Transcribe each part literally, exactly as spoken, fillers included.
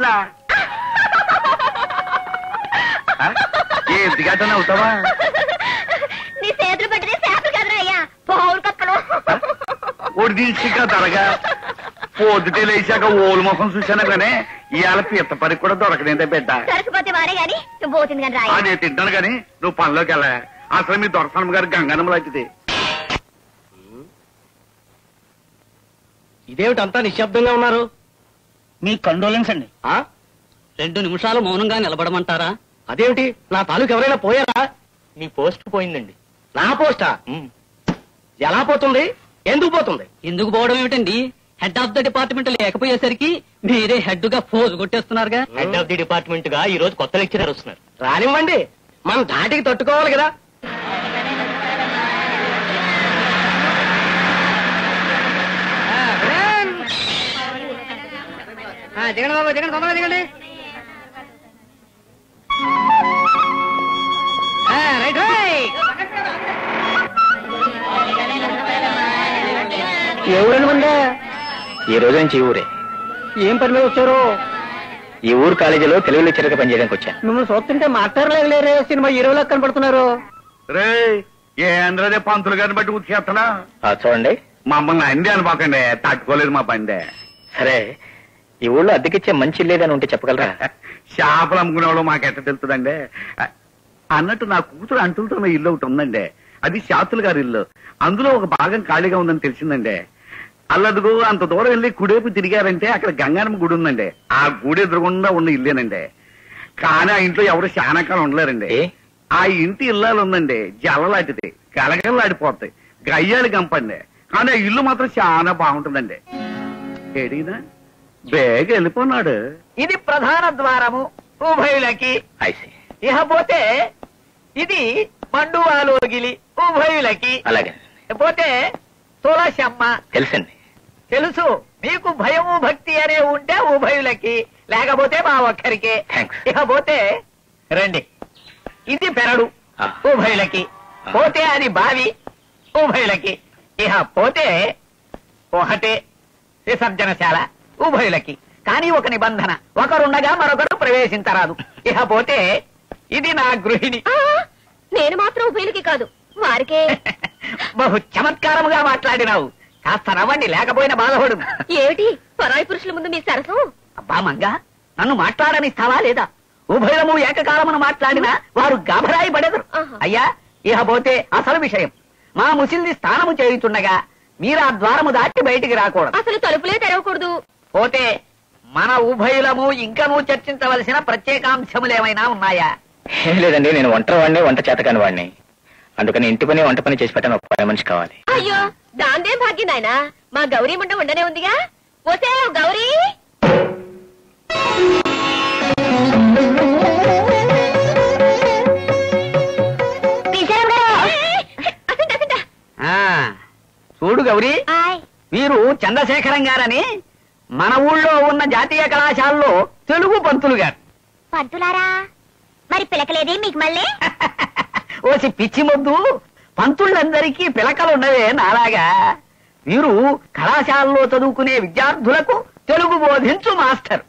ఎందుకంటే అవుతావా? నీ చేతులు పట్టితే చేతులు కదరా అయ్యా, పౌరు కప్పలు ఒడిదిగా తరగా పొద్దుటే లేచాక ఓలు ముఖం చూశాను కానీ ఇవాళ పీత పరి కూడా దొరకలేదే బిడ్డ. సరస్వతి వారే గాని నువ్వు పోతుంది కానీ రాయ. నేను తింటాను కానీ నువ్వు పనిలోకి వెళ్ళా. అసలు మీ దొరసనమ్మ గారు గంగనమ్మ లాంటిది. ఇదేమిటి అంతా నిశ్శబ్దంగా ఉన్నారు? మీ కండోలెన్స్ అండి. రెండు నిమిషాలు మౌనంగా నిలబడమంటారా? అదేమిటి, నా తాలూకు ఎవరైనా పోయారా? మీ పోస్ట్ పోయిందండి. నా పోస్టా? ఎలా పోతుంది? ఎందుకు పోతుంది? ఎందుకు పోవడం ఏమిటండి? హెడ్ ఆఫ్ ద డిపార్ట్మెంట్ లేకపోయేసరికి మీరే హెడ్ గా ఫోజు కొట్టేస్తున్నారుగా. హెడ్ ఆఫ్ ది డిపార్ట్మెంట్ గా ఈ రోజు కొత్త లెక్చరర్ వస్తున్నారు. రానివ్వండి, మనం ధాటికి తట్టుకోవాలి కదా. దిగండి బాబు, దిగండి, తొందరగా దిగండి. Right right. ఏ ఊరండి మందే? ఈ రోజు నుంచి ఈ ఊరే. ఏం పని మీద వచ్చారు? ఈ ఊరు కాలేజీలో తెలుగు లెక్చరర్గా పనిచేయడానికి వచ్చాను. మిమ్మల్ని చూస్తుంటే మాట్లాడలేదులేరే, సినిమా హీరోలా కనపడుతున్నారు. రే ఏ ఆంధ్రదే పంతులు గారిని బట్టి ఉతికేస్తున్నా. చూడండి, మమ్మల్ని అంది అనుకోకండి, తట్టుకోలేదు మా బండే. సరే, ఈ ఊళ్ళో అద్దెకిచ్చే మంచి లేదని ఉంటే చెప్పగలరా? చేపలు అమ్ముకునే వాళ్ళు మాకెట్ట తెలుస్తుందండి. అన్నట్టు నా కూతురు అంటులతో ఇల్లు ఒకటి ఉందండి. అది శాతులు గారి ఇల్లు. అందులో ఒక భాగం ఖాళీగా ఉందని తెలిసిందండి. అల్లదుగు అంత దూరం వెళ్ళి కుడేపు తిరిగారంటే అక్కడ గంగానమ్మ గుడి ఉందండి. ఆ గుడి ఎదురుగుండా ఉన్న ఇల్లేనండి. కానీ ఆ ఇంట్లో ఎవరు చాలా కాలం ఉండలేరండి. ఆ ఇంటి ఇల్లాలు ఉందండి, జల్లలాంటిది, గలగలలాడిపోతాయి, గయ్యాలి గంపండి. కానీ ఆ ఇల్లు మాత్రం చాలా బాగుంటుందండి. ఏడినా బేగ వెళ్ళిపోన్నాడు. ఇది ప్రధాన ద్వారము ఉభయులకి. ఇకపోతే ఇది మండువాలోగిలి ఉభయులకి. అలాగే. పోతే తులసమ్మ. తెలుసండి. తెలుసు. మీకు భయము భక్తి అనే ఉంటే ఉభయులకి, లేకపోతే మా ఒక్కరికి. ఇకపోతే రండి, ఇది పెరడు ఉభయులకి. పోతే అది బావి ఉభయులకి. ఇహ పోతే ఒకటే విసర్జనశాల ఉభయులకి. కానీ ఒక నిబంధన, ఒకరుండగా మరొకరు ప్రవేశించరాదు. ఇహ పోతే ఇది నా గృహిణి. నేను మాత్రం ఉభయులకి కాదు, వారికే. బహు చమత్కారముగా మాట్లాడినావు. కాస్త నవ్వండి, లేకపోయినా బాధపడు. ఏమిటి పరాయి పురుషుల ముందు మీ సరసం? అబ్బా మంగా, నన్ను మాట్లాడనిస్తావా లేదా? ఉభయము ఏకకాలమును మాట్లాడినా వారు గాభరాయి పడెదరు. అయ్యా, ఇహ పోతే అసలు విషయం, మా ముసిల్ది స్నానము చేయుచుండగా మీరు ఆ ద్వారము దాటి బయటికి రాకూడదు. అసలు తలుపులే తెరవకూడదు. పోతే మన ఉభయులము ఇంకనూ చర్చించవలసిన ప్రత్యేకాంశములేమైనా ఉన్నాయా? ఏం లేదండి, నేను ఒంటరి వాడిని, వంట చేతకాని వాడిని. అందుకని ఇంటి పని వంట పని చేసి పెట్టాను. ఒక పని మనిషి కావాలి. అయ్యో, దాందేం భాగ్యం నాయనా, మా గౌరీ ముండ ఉండనే ఉందిగా. పోతే గౌరీ. చూడు గౌరీ, వీరు చంద్రశేఖరం గారని మన ఊళ్ళో ఉన్న జాతీయ కళాశాలలో తెలుగు పంతులు గారు. పంతులారా, మరి పిలకలేదే మీకు మళ్ళీ? ఓసి పిచ్చి మొద్దు, పంతుళ్ళందరికీ పిలకలున్నవే నాలాగా. వీరు కళాశాలలో చదువుకునే విద్యార్థులకు తెలుగు బోధించు మాస్టర్.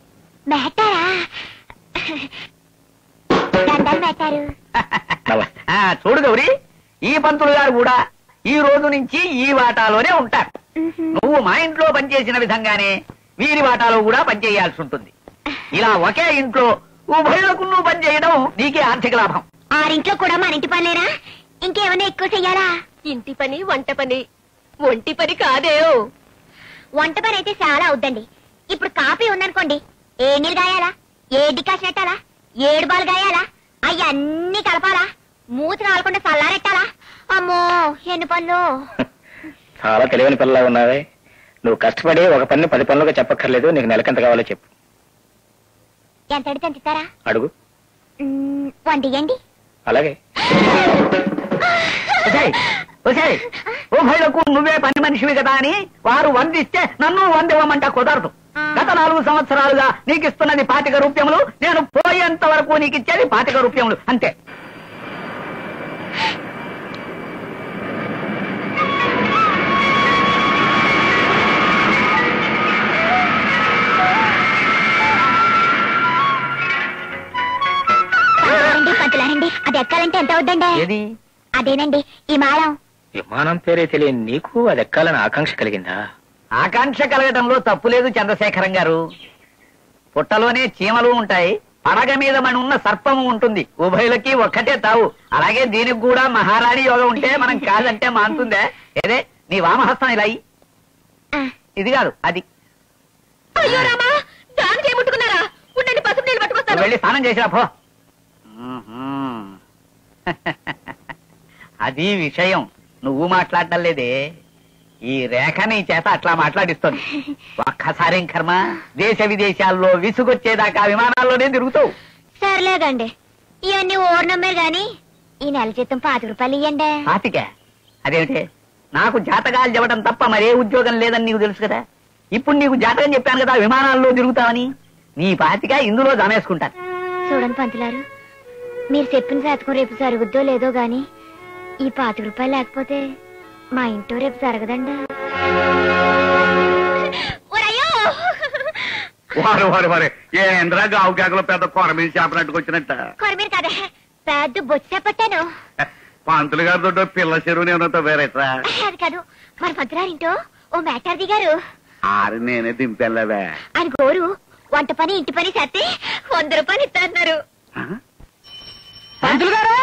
చూడు గౌరీ, ఈ పంతులు గారు కూడా ఈ రోజు నుంచి ఈ వాటాలోనే ఉంటారు. నువ్వు మా ఇంట్లో పనిచేసిన విధంగానే వీరి వాటాలో కూడా పనిచేయాల్సి ఉంటుంది. ఇలా ఒకే ఇంట్లో ఉభయులకు నువ్వు పనిచేయడం నీకే ఆర్థిక లాభం. ఆరింట్లో కూడా మన ఇంటి పనిలేనా? ఇంకేమైనా ఎక్కువ చెయ్యాలా? ఇంటి పని, వంట పని. ఒంటి పని కాదే. వంట పని అయితే చాలా అవుద్దండి. ఇప్పుడు కాఫీ ఉందనుకోండి, ఏ నీళ్ళు గాయాలా, ఏ డికాషన్ పెట్టాలా, ఏడు బాలు గాయాలా, అవి అన్ని కలపాలా, మూతి కాలకుండా చల్లారెట్టాలా. అమ్మో, ఎన్ని పనులు. చాలా తెలివైన పిల్లలా ఉన్నావే. నువ్వు కష్టపడి ఒక పని పది పనులుగా చెప్పక్కర్లేదు. నీకు నెలకెంత కావాలో చెప్పు. ఎంత అడితే ఎంత ఇస్తారా? అడుగు. వండియండి. అలాగే. ఉభయులకు నువ్వే పని మనిషివి కదా అని వారు వందిస్తే నన్ను వందివ్వమంట కుదరదు. గత నాలుగు సంవత్సరాలుగా నీకు ఇస్తున్నది పాతిక రూప్యములు, నేను పోయేంత వరకు నీకు ఇచ్చేది పాతిక రూప్యములు అంతే. ఎక్కాలంటే ఎంత అవుద్దండి? ఏది? అదేనండి ఈ మాలం. విమానం పేరే తెలియని నీకు అది ఎక్కాలని ఆకాంక్ష కలిగిందా? ఆకాంక్ష కలగటంలో తప్పు లేదు చంద్రశేఖరం గారు. పుట్టలోనే చీమలు ఉంటాయి, పడగ మీద మన ఉన్న సర్పము ఉంటుంది. ఉభయులకి ఒక్కటే తావు. అలాగే దీనికి కూడా మహారాణి యోగం ఉంటే మనం కాదంటే మానుతుందే. ఏదే నీ వామహస్తం ఇలా అయ్యి. ఇది కాదు అది. అయ్యో రామా, దానికి ఏముట్టుకున్నారా? ఉండండి, పసుపు నీళ్ళు పట్టుకొస్తాను. వెళ్ళి స్నానం చేసిరా పో. అది విషయం. నువ్వు మాట్లాడటం లేదే, ఈ రేఖ నీ చేత అట్లా మాట్లాడిస్తుంది. ఒక్కసారేం కర్మ, దేశ విదేశాల్లో విసుగొచ్చేదాకా విమానాల్లోనే తిరుగుతావు. సర్లేదండి, ఇవన్నీ ఓర్నమ్మే గాని ఈ నెల జీతం పాతి రూపాయలు ఇయ్యండి. పాతిక? అదేమిటి, నాకు జాతకాలు చెప్పడం తప్ప మరే ఉద్యోగం లేదని నీకు తెలుసు కదా. ఇప్పుడు నీకు జాతకం చెప్పాను కదా విమానాల్లో తిరుగుతావని. నీ పాతిక ఇందులో జమేసుకుంటాను. చూడండి పంతులారు, మీరు చెప్పిన జాతకం రేపు జరుగుద్దో లేదో గాని ఈ పాతి రూపాయలు లేకపోతే మా ఇంట్లో రేపు జరగదండి. వారు వారు వారు ఏ ఇంద్రా గావు కేకలో పెద్ద కొర మీద చేపనట్టుకు వచ్చినట్ట. కొర మీరు కదా, పెద్ద బొచ్చ పట్టాను. పంతులు గారి దొడ్డు పిల్ల చెరువుని ఏమన్నా వేరేట్రా? అది కాదు, మన పంతులారింటో ఓ మేటర్ దిగారు. ఆరు నేనే దింపెళ్ళవే. ఆయన గోరు వంట పని ఇంటి పని చేస్తే వంద రూపాయలు ఇస్తారు. పంతులు గారు,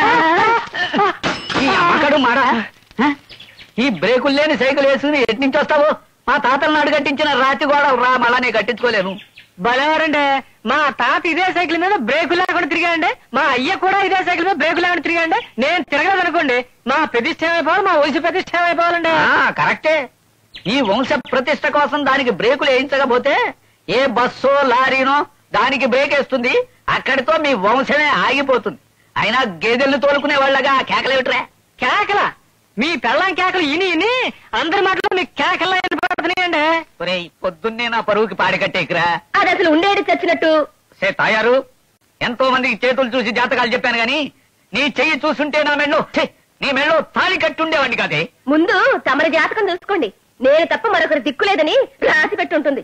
ఈ అమ్మకడు మారా, ఈ బ్రేకులు లేని సైకిల్ వేసుకుని ఎటు నుంచి వస్తావు? మా తాతల నాడు కట్టించిన రాతి గోడ రా, మళ్ళా నేను కట్టించుకోలేను. బలేవారండి, మా తాత ఇదే సైకిల్ మీద బ్రేకులు లేకుండా తిరిగాండి, మా అయ్య కూడా ఇదే సైకిల్ మీద బ్రేకులు లేకుండా తిరిగాండి. నేను తిరగలేదు అనుకోండి, మా ప్రతిష్ట ఏమైపోవాలి, మా వయసు ప్రతిష్ట ఏమైపోవాలండి. కరెక్టే. ఈ వంశ ప్రతిష్ట కోసం దానికి బ్రేకులు వేయించకపోతే ఏ బస్సో లారీనో దానికి బ్రేక్ వేస్తుంది, అక్కడితో మీ వంశమే ఆగిపోతుంది. అయినా గేదెల్ని తోలుకునే వాళ్ళగా కేకలేమిట్రా? కేకల? మీ పెళ్ళాం కేకలు ఇని ఇని అందరి మాటలు మీ కేకల్లా పడుతున్నాయండి. ఒరేయ్, పొద్దున్నే నా పరువుకి పాడికట్టేకిరా. అది అసలు ఉండేది చచ్చినట్టు. సే తాయారు, ఎంతో మందికి చేతులు చూసి జాతకాలు చెప్పాను గాని నీ చెయ్యి చూసుంటే నా మెళ్ళు ఛీ, నీ మెళ్ళు తాళి కట్టి ఉండేవాడిని కాదే. ముందు తమరి జాతకం చూసుకోండి, నేను తప్ప మరొకరు దిక్కులేదని రాసి పెట్టుంటుంది.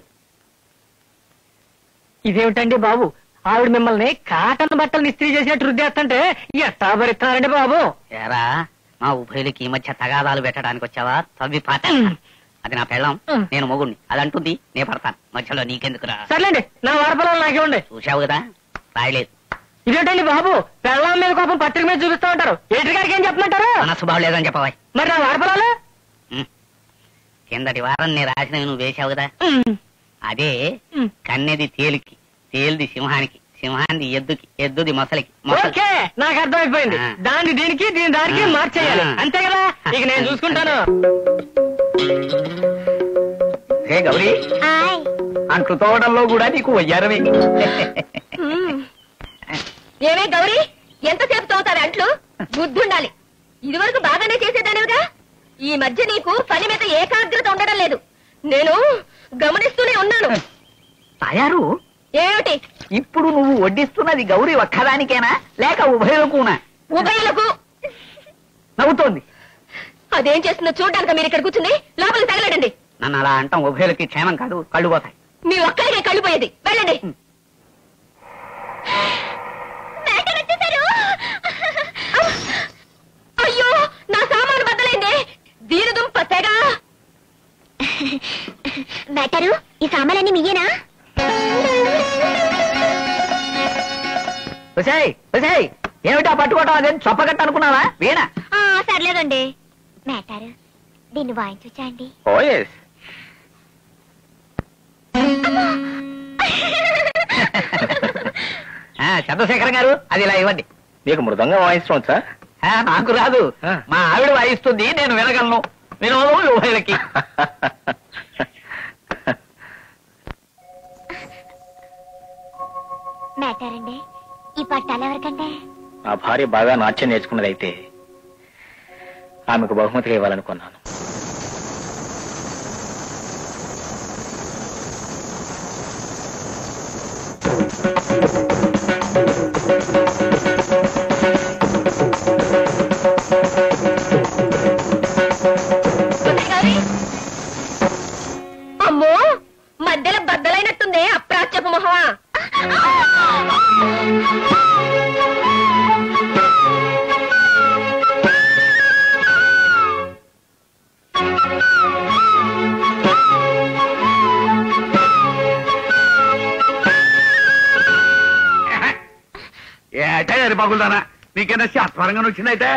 ఇదేమిటండి బాబు, ఆవిడ మిమ్మల్ని కాటన్ బట్టలు ఇస్త్రీ చేసినట్టు రుద్దేస్తుంటే ఎట్టా భరిస్తున్నారండి బాబు? ఏరా, మా ఉభయులకి ఈ మధ్య తగాదాలు పెట్టడానికి వచ్చావా? తవ్వి పాత. అది నా పెళ్ళం, నేను మొగుడిని. అది అంటుంది, నే పడతాను. మధ్యలో నీకెందుకురా? సర్లేండి, నా వారపలాలు నాకేమండి. చూసావు కదా, రాయలేదు. ఇదేంటండి బాబు, పెళ్ళం మీద కోపం పత్రిక మీద చూపిస్తా ఉంటారు. ఎయిటర్ గారికి ఏం చెప్పమంటారు? మనసు బాగలేదని చెప్పవా? మరి నా వారపలాలు కిందటి వారం నేను రాసినవి నువ్వు వేసావు కదా, అదే కన్నెది తేలికి, తేలిది సింహానికి, సింహాన్ని ఎద్దుకి, ఎద్దుది మొసలికి. ఓకే, నాకు అర్థమైపోయింది. దాన్ని దీనికి, దీని దానికి మార్చేయాలి, అంతే కదా? ఇక నేను చూసుకుంటాను. హే గౌరీ, అంట్లు తోవడంలో కూడా నీకు వయ్యారమే. ఏమే గౌరీ, ఎంతసేపు తోతారు అంట్లు? బుద్ధుండాలి. ఇదివరకు బాగానే చేసేదానివిగా, ఈ మధ్య నీకు పని మీద ఏకాగ్రత ఉండడం లేదు. నేను గమనిస్తూనే ఉన్నాను. తయారు ఏమిటి? ఇప్పుడు నువ్వు వడ్డిస్తున్నది గౌరీ ఒక్కదానికేనా లేక ఉభయులకునా? ఉభయులకు. నవ్వుతోంది. అదేం చేస్తుందో చూడడానికి మీరు ఇక్కడ కూర్చుంది, లోపలికి తగలడండి. నన్ను అలా అంటాం ఉభయులకి క్షేమం కాదు, కళ్ళు పోతాయి. మీ ఒక్కరికే కళ్ళు పోయేది, వెళ్ళండి. అయ్యో, నా సామాను బద్దలైంది. దీని దుంప తెగ. బెటరు, ఈ సామాన్లన్నీ మీయేనా? ఏమిటా పట్టుకోవటం? అదేం చొప్పగట్ట అనుకున్నావా? వీణ సర్లేదండి. మేటారు, దీన్ని వాయించొచ్చా అండి? ఓ ఎస్. చంద్రశేఖరం గారు, అది ఇలా ఇవ్వండి. నీకు మృదంగా వాయించడం వచ్చా? నాకు రాదు, మా ఆవిడ వాయిస్తుంది, నేను వినగలను. వినోదం ఉభయులకి. మేటారండి, ఈ పట్టాలు ఎవరికంటే? నా భార్య బాగా నాట్యం నేర్చుకున్నదైతే ఆమెకు బహుమతిగా ఇవ్వాలనుకున్నాను. అమ్మో, మధ్యలో బద్దలైనట్టుంది అప్రాచ్యపు మొహమా. పగులుదానా నీకైనా శాస్త్రంగా వచ్చిందైతే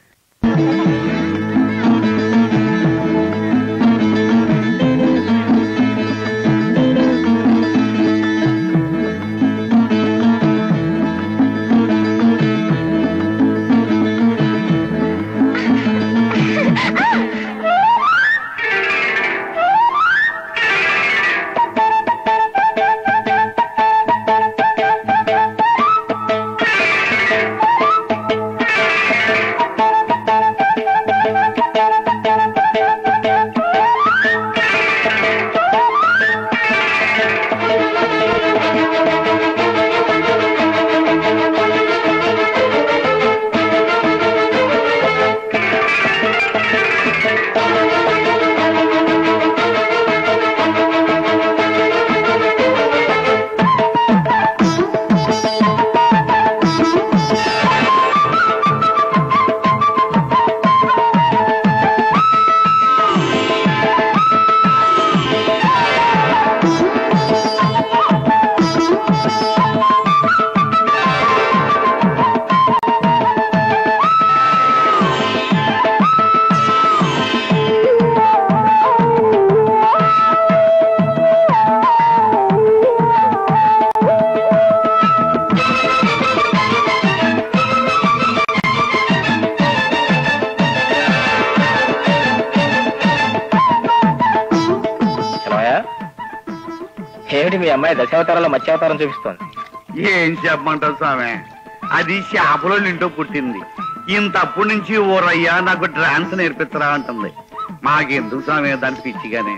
ఏమిటి మీ అమ్మాయి దశావతారంలో మత్స్యావతారం చూపిస్తోంది? ఏం చెప్పమంటావు స్వామి, అది చేపలో నింటూ పుట్టింది. ఇంతప్పటి నుంచి ఓరయ్యా నాకు డాన్స్ నేర్పిస్తారా అంటుంది. మాకెందుకు స్వామి దాని పిచ్చిగానే.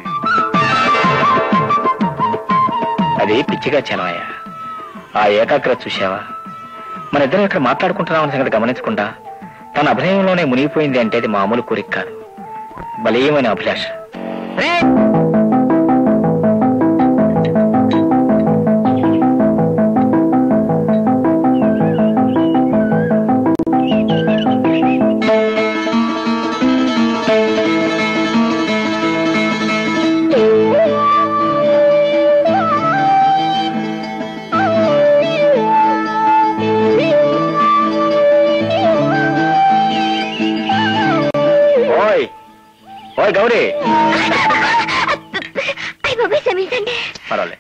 అది పిచ్చిగా చలవయ్యా. ఆ ఏకాగ్రత చూసావా? మన ఇద్దరం ఇక్కడ మాట్లాడుకుంటున్నామని సంగతి గమనించకుండా తన అభినయంలోనే మునిగిపోయింది అంటే అది మామూలు కోరిక కాదు, బలీయమైన అభిలాష. గౌరీ, పర్వాలే.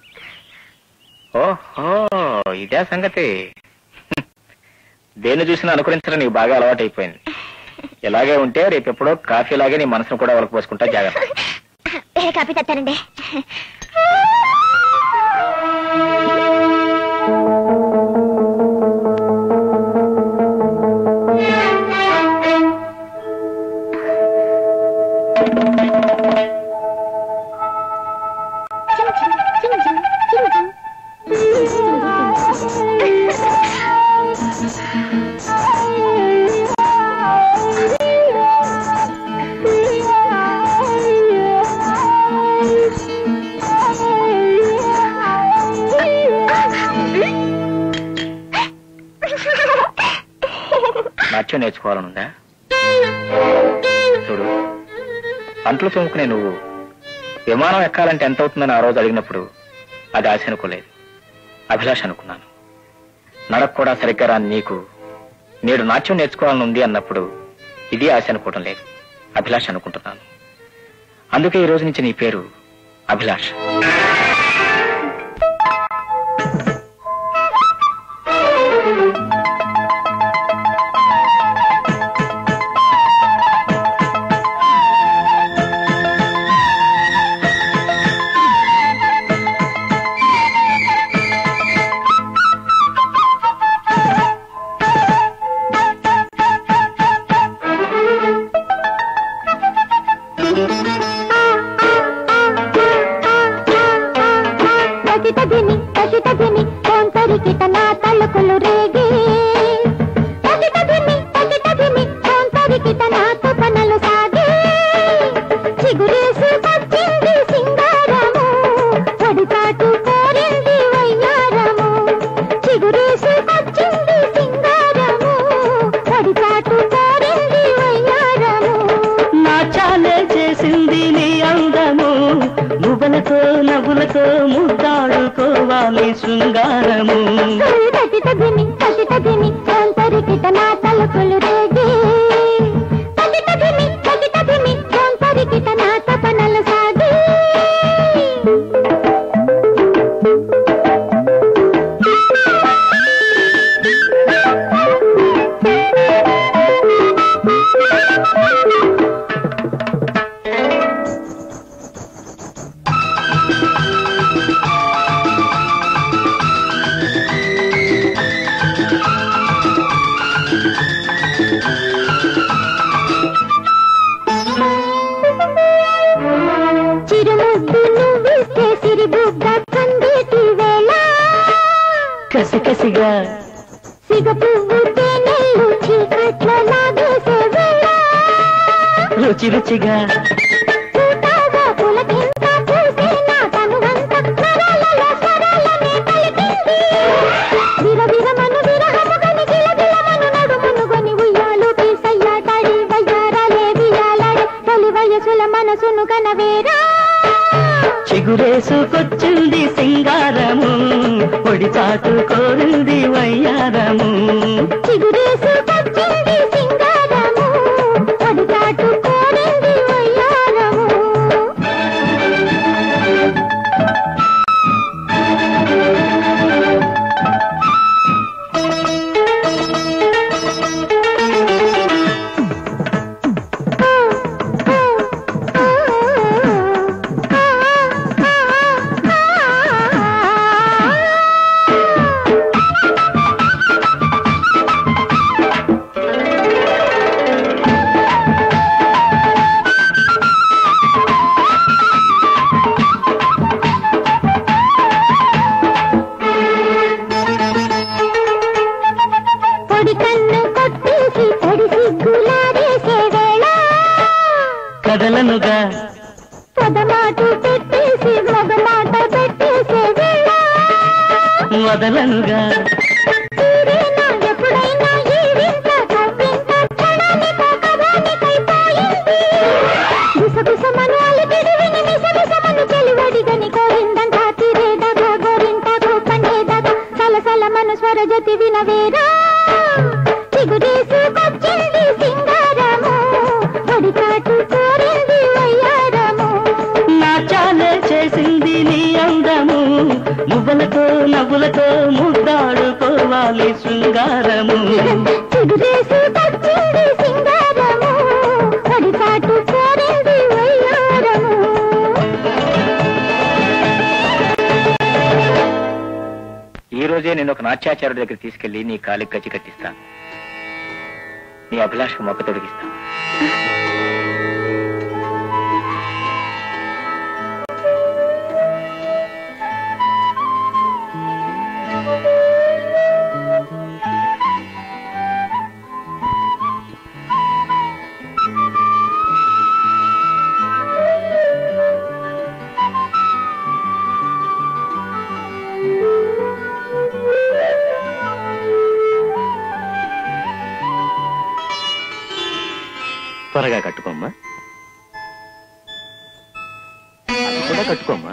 ఓహో, ఇదే సంగతి. దేన్ని చూసినా అనుకరించడం నీకు బాగా అలవాటు అయిపోయింది. ఇలాగే ఉంటే రేపెప్పుడో కాఫీ లాగే నీ మనసును కూడా ఒలకపోసుకుంటా. జాగ్రత్త. కాఫీ తెస్తానండి. నాట్యం నేర్చుకోవాలనుందా? చూడు, అంట్లు తోముకునే నువ్వు విమానం ఎక్కాలంటే ఎంత అవుతుందని ఆ రోజు అడిగినప్పుడు అది ఆశ అనుకోలేదు, అభిలాష అనుకున్నాను. నడక కూడా సరిగ్గా రాని నీకు నేడు నాట్యం నేర్చుకోవాలనుంది అన్నప్పుడు ఇది ఆశ అనుకోవడం లేదు, అభిలాష అనుకుంటున్నాను. అందుకే ఈ రోజు నుంచి నీ పేరు అభిలాష. మువ్వలతో నవ్వులతో ముద్దాడుకోవాలి శృంగారము. నా తలుపులు రేగి తగిటదిమి తగిటదిమి పరికిట నా తపనలు సాగి కసి కసిగా సిగ పువ్వు తేనెలు చీకట్ల లాగేసే వేళ రుచి రుచిగా పూతాగా పులకింత పూసే నా తనువంత నరాలలో స్వరాలనే పలికింది విరవిరమను విరహముగని గిలగిలమను నడుమునుగొని ఉయ్యాలు పీసయ్యాటాడి వయ్యారాలే వియాలాడి తొలి వయసుల మనసును కనవేరా చిగురేసుకొచ్చింది సింగారము పొడి చాటు కోరింది వయ్యారము చిగురేసుకొచ్చింది సింగారము పొడి చాటు కోరింది వయ్యారము కదలనుగా పదమాటు పెట్టేసి మగమాట పెట్టేసే వేళ వదలనుగా తీరేనా ఎప్పుడైనా ఈ వింత కవ్వింత క్షణానికో కథానికైపోయింది గుసగుసమను అలిపిడి విని మిసమిసమను చెలివడిగని కోరిందంట తీరేదగా గోరింటకు పండేదగా సలసలమను స్వరజతి వినవేరా చిగురేసుకొచ్చింది సింగారము పొడిచాటు కోరింది వయ్యారము నాచాలే చేసింది నీ అందము మువ్వలతో నవ్వులతో ముద్దాడుకోవాలి శృంగారము చిగురేసుకొచ్చింది సింగారము పొడిచాటు కోరింది వయ్యారము ఈ రోజే నేను ఒక నాట్యాచార్యుడి దగ్గర తీసుకెళ్లి నీ కాలికి గచ్చి కట్టిస్తాను. నీ అభిలాషకు మొక్క తొడిగిస్తాను. త్వరగా కట్టుకోమ్మా. అది కూడా కట్టుకోమ్మా.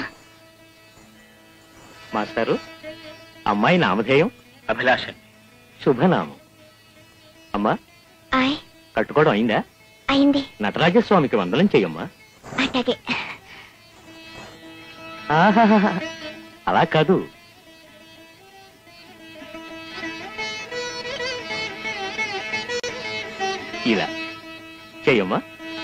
మాస్టారు, అమ్మాయి నామధేయం అభిలాష. శుభనామం. అమ్మా, ఆయ్ కట్టుకోవడం అయిందా? అయింది. నటరాజస్వామికి వందనం చెయ్యమ్మా. అట్లాగే. ఆహాహా, అలా కాదు. ఇలా చెయ్యమ్మా.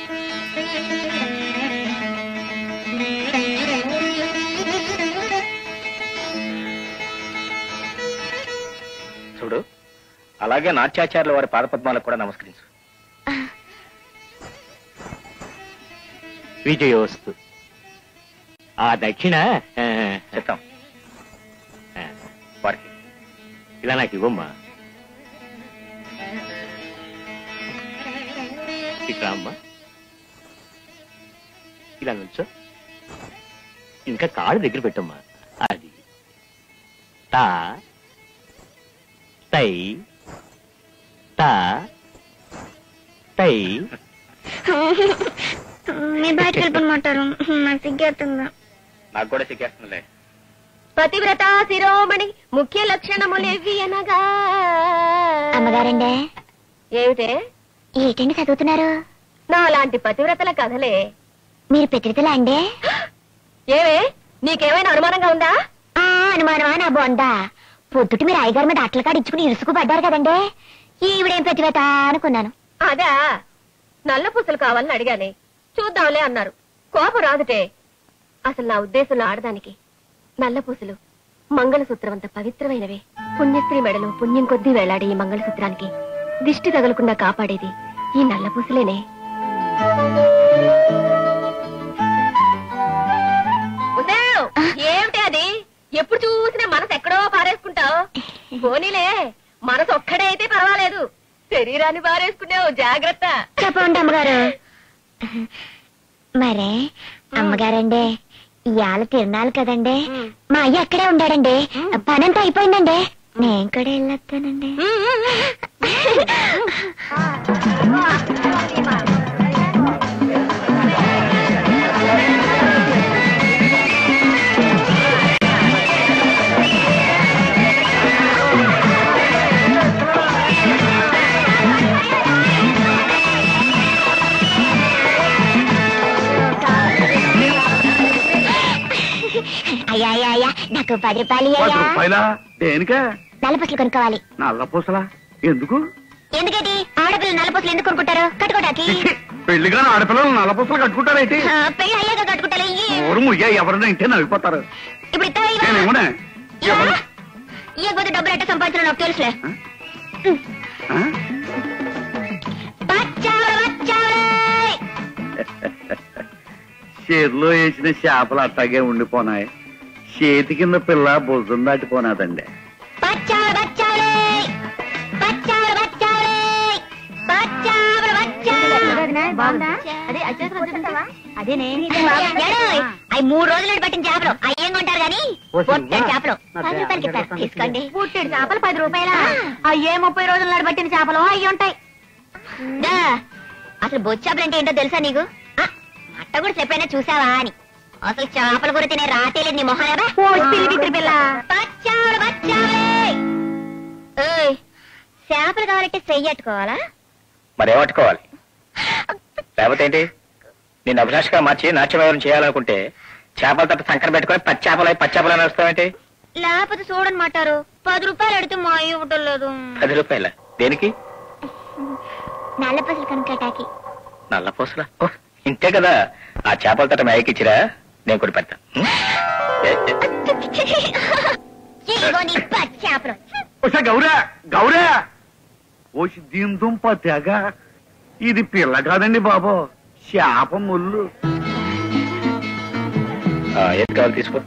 చూడు, అలాగే నాట్యాచార్యుల వారి పాదపద్మాలకు కూడా నమస్కరించు. విజయోస్తు. ఆ దక్షిణ ఆ, చెప్తాం ఆ, వారికి. ఇలా నాకు ఇవ్వమ్మా. ఇట్లా అమ్మా, ఇలా నుంచో. ఇంకా కాళ్ళు దగ్గర పెట్టమ్మా. అది తా తై తా తై. మీరు బయటకు వెళ్ళిపోమంటారు, నాకు సిగ్గేస్తుందా? నాకు కూడా సిగ్గేస్తుందిలే. పతివ్రత శిరోమణి ముఖ్య లక్షణములేవి అనగా. అమ్మగారండే ఏమిటే ఏంటండి చదువుతున్నారు? నా లాంటి పతివ్రతల కథలే. మీరు పతివ్రతలా అండే? ఏవే నీకేమైనా అనుమానంగా ఉందా? ఆ అనుమానమా నా బొందా. పొద్దుటి మీరు అయ్యగారి మీద అట్ల కాడ ఇచ్చుకుని ఇరుసుకు పడ్డారు కదండే, ఈవిడేం పతివ్రత అనుకున్నాను. అదా నల్ల పూసలు కావాలని అడిగానే, చూద్దాంలే అన్నారు. కోపం రాదుటే. అసలు నా ఉద్దేశంలో ఆడదానికి నల్ల పూసలు మంగళసూత్రం అంత పవిత్రమైనవే. పుణ్యస్త్రీ మెడలో పుణ్యం కొద్దీ వేలాడే ఈ మంగళసూత్రానికి దిష్టి తగలకుండా కాపాడేది ఈ నల్ల పూసలేనే. ఏమిటి అది? ఎప్పుడు చూసినా మనసు ఎక్కడో పారేసుకుంటావు. పోనీలే, మనసు ఒక్కడే అయితే పర్వాలేదు, శరీరాన్ని పారేసుకున్నావు. జాగ్రత్త. చెప్పండి అమ్మగారు. మరే అమ్మగారండి, ఇవాళ తిరణాలు కదండి, మా అయ్య అక్కడే ఉండాడండి. పనంతా అయిపోయిందండి, నేను కూడా వెళ్ళొస్తానండి. అయ్యా అయ్యా అయ్యా నాకు పది రూపాయలు. దేనికా? నల్ల పూసలు కొనుక్కోవాలి. నల్ల పూసలా? ఎందుకు? ఎందుకంటే ఆడపిల్లలు నల్ల పూసలు ఎందుకు కొనుక్కుంటారు? కట్టుకోటాకి. పెళ్లిగా ఆడపిల్లలు నల్ల పూసలు కట్టుకుంటారేంటి? పెళ్లి అయ్యాక కట్టుకుంటారు. ఊరు ముయ్యా ఎవరైనా ఇంటే నవ్విపోతారు. ఇప్పుడు ఇవ్వకపోతే డబ్బులు ఎట్ట సంపాదించడం నాకు తెలుసులే. చేతిలో వేసిన చేపలు అట్టాగే ఉండిపోనాయి, చేతి కింద పిల్ల భుజం దాటిపోనాదండి. అవి మూడు రోజులు పట్టిన చేపలు అయ్యేం కొంటారు గానీ చేపలు పది రూపాయలకి ఇస్తారు, తీసుకోండి. పుట్టెడు చేపలు పది రూపాయల? అయ్యే ముప్పై రోజుల నాడు పట్టిన చేపలు అయ్యి ఉంటాయి. అసలు బొచ్చు చేపలు అంటే ఏంటో తెలుసా నీకు? అట్ట కూడా చెప్పైనా చూసావా అని. అసలు చేపల కూర తినే రాతే లేదు నీ మొహాలేదా? చేపలు కావాలంటే చెయ్యి అట్టుకోవాలా? మరేమట్టుకోవాలి? లేకపోతే ఏంటి? నేను అభిలాషగా మార్చి నాట్యమయం చేయాలనుకుంటే చేపల తప్ప సంకర పెట్టుకుని పచ్చి చేపలు పచ్చి చేపలు అని వస్తావేంటి? లేకపోతే చూడనమాటారు. పది రూపాయలు అడిగితే మా ఇవ్వటం లేదు. పది రూపాయల దేనికి? నల్ల పూసలు కనుకటాకి. నల్ల పూసలా? ఇంతే కదా. ఆ చేపల తట మేకిచ్చిరా, నేను కూడా పెడతా. గౌరా గౌరా ఓసి దీని దుంప తెగ. ఇది పిల్ల కాదండి బాబు, చేప ముళ్ళు. ఏది కావాలి తీసుకో.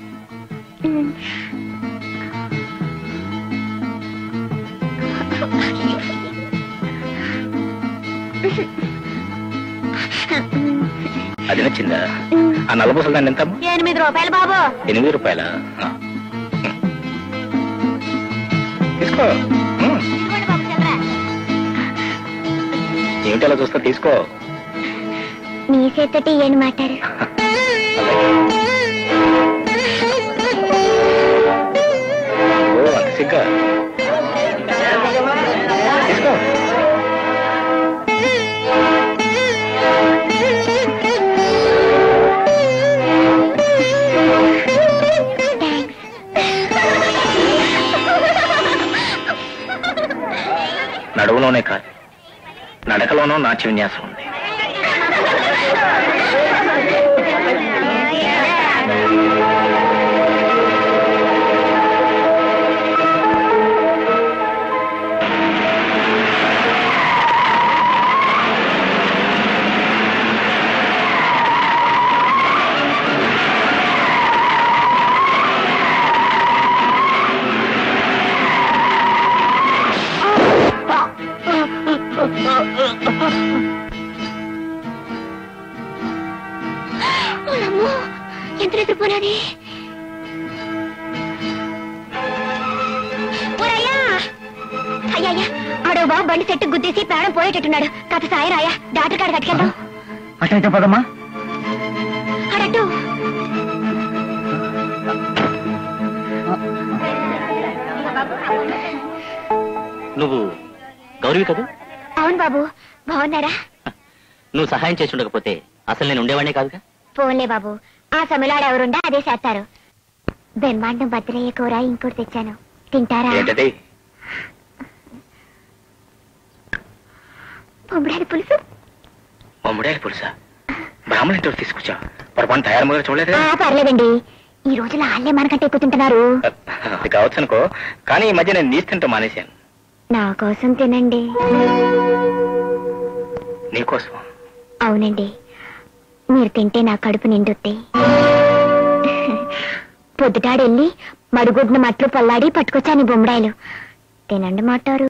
అది నచ్చిందా? ఆ నల్ల పూసలు దాన్ని ఎంత? ఎనిమిది రూపాయలు బాబు. ఎనిమిది రూపాయల? తీసుకో. ఏమిటి అలా చూస్తా? తీసుకో. మీ చేతటి ఏం మాట్లాడు? ఓ అంత సిగ్గా? తీసుకో. నడువులోనే కాదు, నడకలోనూ నాట్య విన్యాసం ఉంది. ఎంత నిద్రపోనాది? అయ్యా ఆడో బాబు బండి చెట్టు గుద్దేసి ప్రాణం పోయేటట్టున్నాడు. కథ సాయరాయా, డాక్టర్ కాడ కట్టుకెళ్దాం. అటైతే పదమ్మా. అడట్టు నువ్వు గౌరవి కదా? అవును బాబు. బాగున్నారా? నువ్వు సహాయం చేసి ఉండకపోతే అసలు నేను ఉండేవాడినే కాదుగా. పోన్లే బాబు, ఆ సమలాడు ఎవరుండా అదే చేస్తారు. బ్రహ్మాండం భద్రయ్య కూర ఇంకోటి తెచ్చాను, తింటారా? ఏంటది? బొమ్మడాలి పులుసు. బొమ్మడాలి పులుసా? బ్రాహ్మణ ఇంట్లో తీసుకొచ్చా? పొరపాటు తయారు మొదలు చూడలేదు. ఆ, పర్లేదండి. ఈ రోజులు వాళ్ళే మనకంటే ఎక్కువ తింటున్నారు. అది కావచ్చు అనుకో, కానీ ఈ మధ్య నేను నీసు తింటూ మానేశాను. నా కోసం తినండి. నీకోసం? అవునండి, మీరు తింటే నా కడుపు నిండుద్ది. పొద్దుటాడెళ్ళి మడుగుడ్న మట్లు పల్లాడి పట్టుకొచ్చాను బొమ్మడాయిలు. తినండి మాటారు.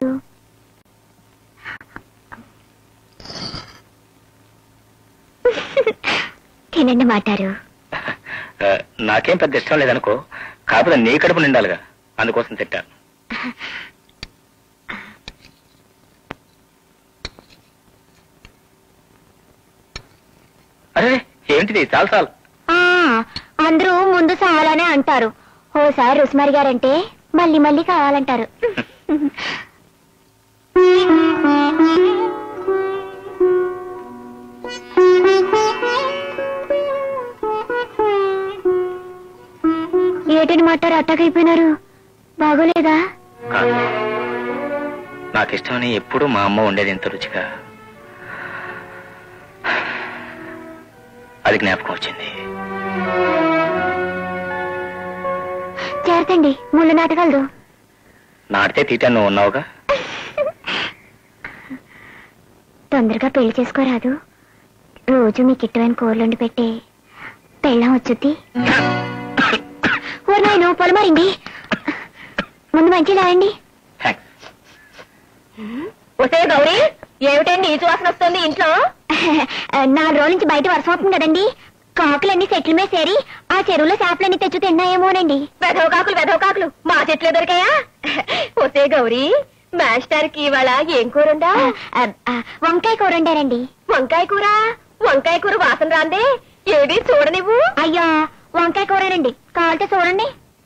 తినండి మాటారు. నాకేం పెద్ద ఇష్టం లేదనుకో, కాకపోతే నీ కడుపు నిండాలిగా, అందుకోసం తింటాను. అరే ఏంటిది? చాలు చాలు. ఆ, అందరూ ముందు చాలానే అంటారు, ఓసారి రుసుమారి గారంటే మళ్ళీ మళ్ళీ కావాలంటారు. ఏటని మాటారు అట్టకైపోయినారు? బాగోలేదా? కాదు, నాకు ఇష్టమని ఎప్పుడు మా అమ్మ ఉండేది ఇంత రుచిగా. అది జ్ఞాపకం వచ్చింది. చేరతండి, ముళ్ళు నాటగలదు. నాటితే తీటాను నువ్వు ఉన్నావుగా. తొందరగా పెళ్లి చేసుకోరాదు? రోజు మీ కిట్టమైన కూరలుండి పెట్టే పెళ్ళం వచ్చుద్ది. ఊరు నాయను పొలమారింది, ముందు మంచి లాగండి. వస్తే గౌరీ, ఏమిటండి ఈ సువాసన వస్తుంది ఇంట్లో? నాలుగు రోజుల నుంచి బయట వర్షం అవుతుంది కదండి, కాకులన్నీ చెట్ల మీద సేరి ఆ చెరువులో చేపలన్నీ తెచ్చు తిన్నాయేమోనండి. వెధవ కాకులు వెధవ కాకులు మా చెట్లే దొరికాయా? వస్తే గౌరీ, మాస్టర్ కి ఇవాళ ఏం కూరండా? వంకాయ కూర వండారండి. వంకాయ కూర? వంకాయ కూర వాసన రాందే, ఏది చూడనివ్వు. అయ్యా, వంకాయ కూరనండి, కావాలంటే చూడండి.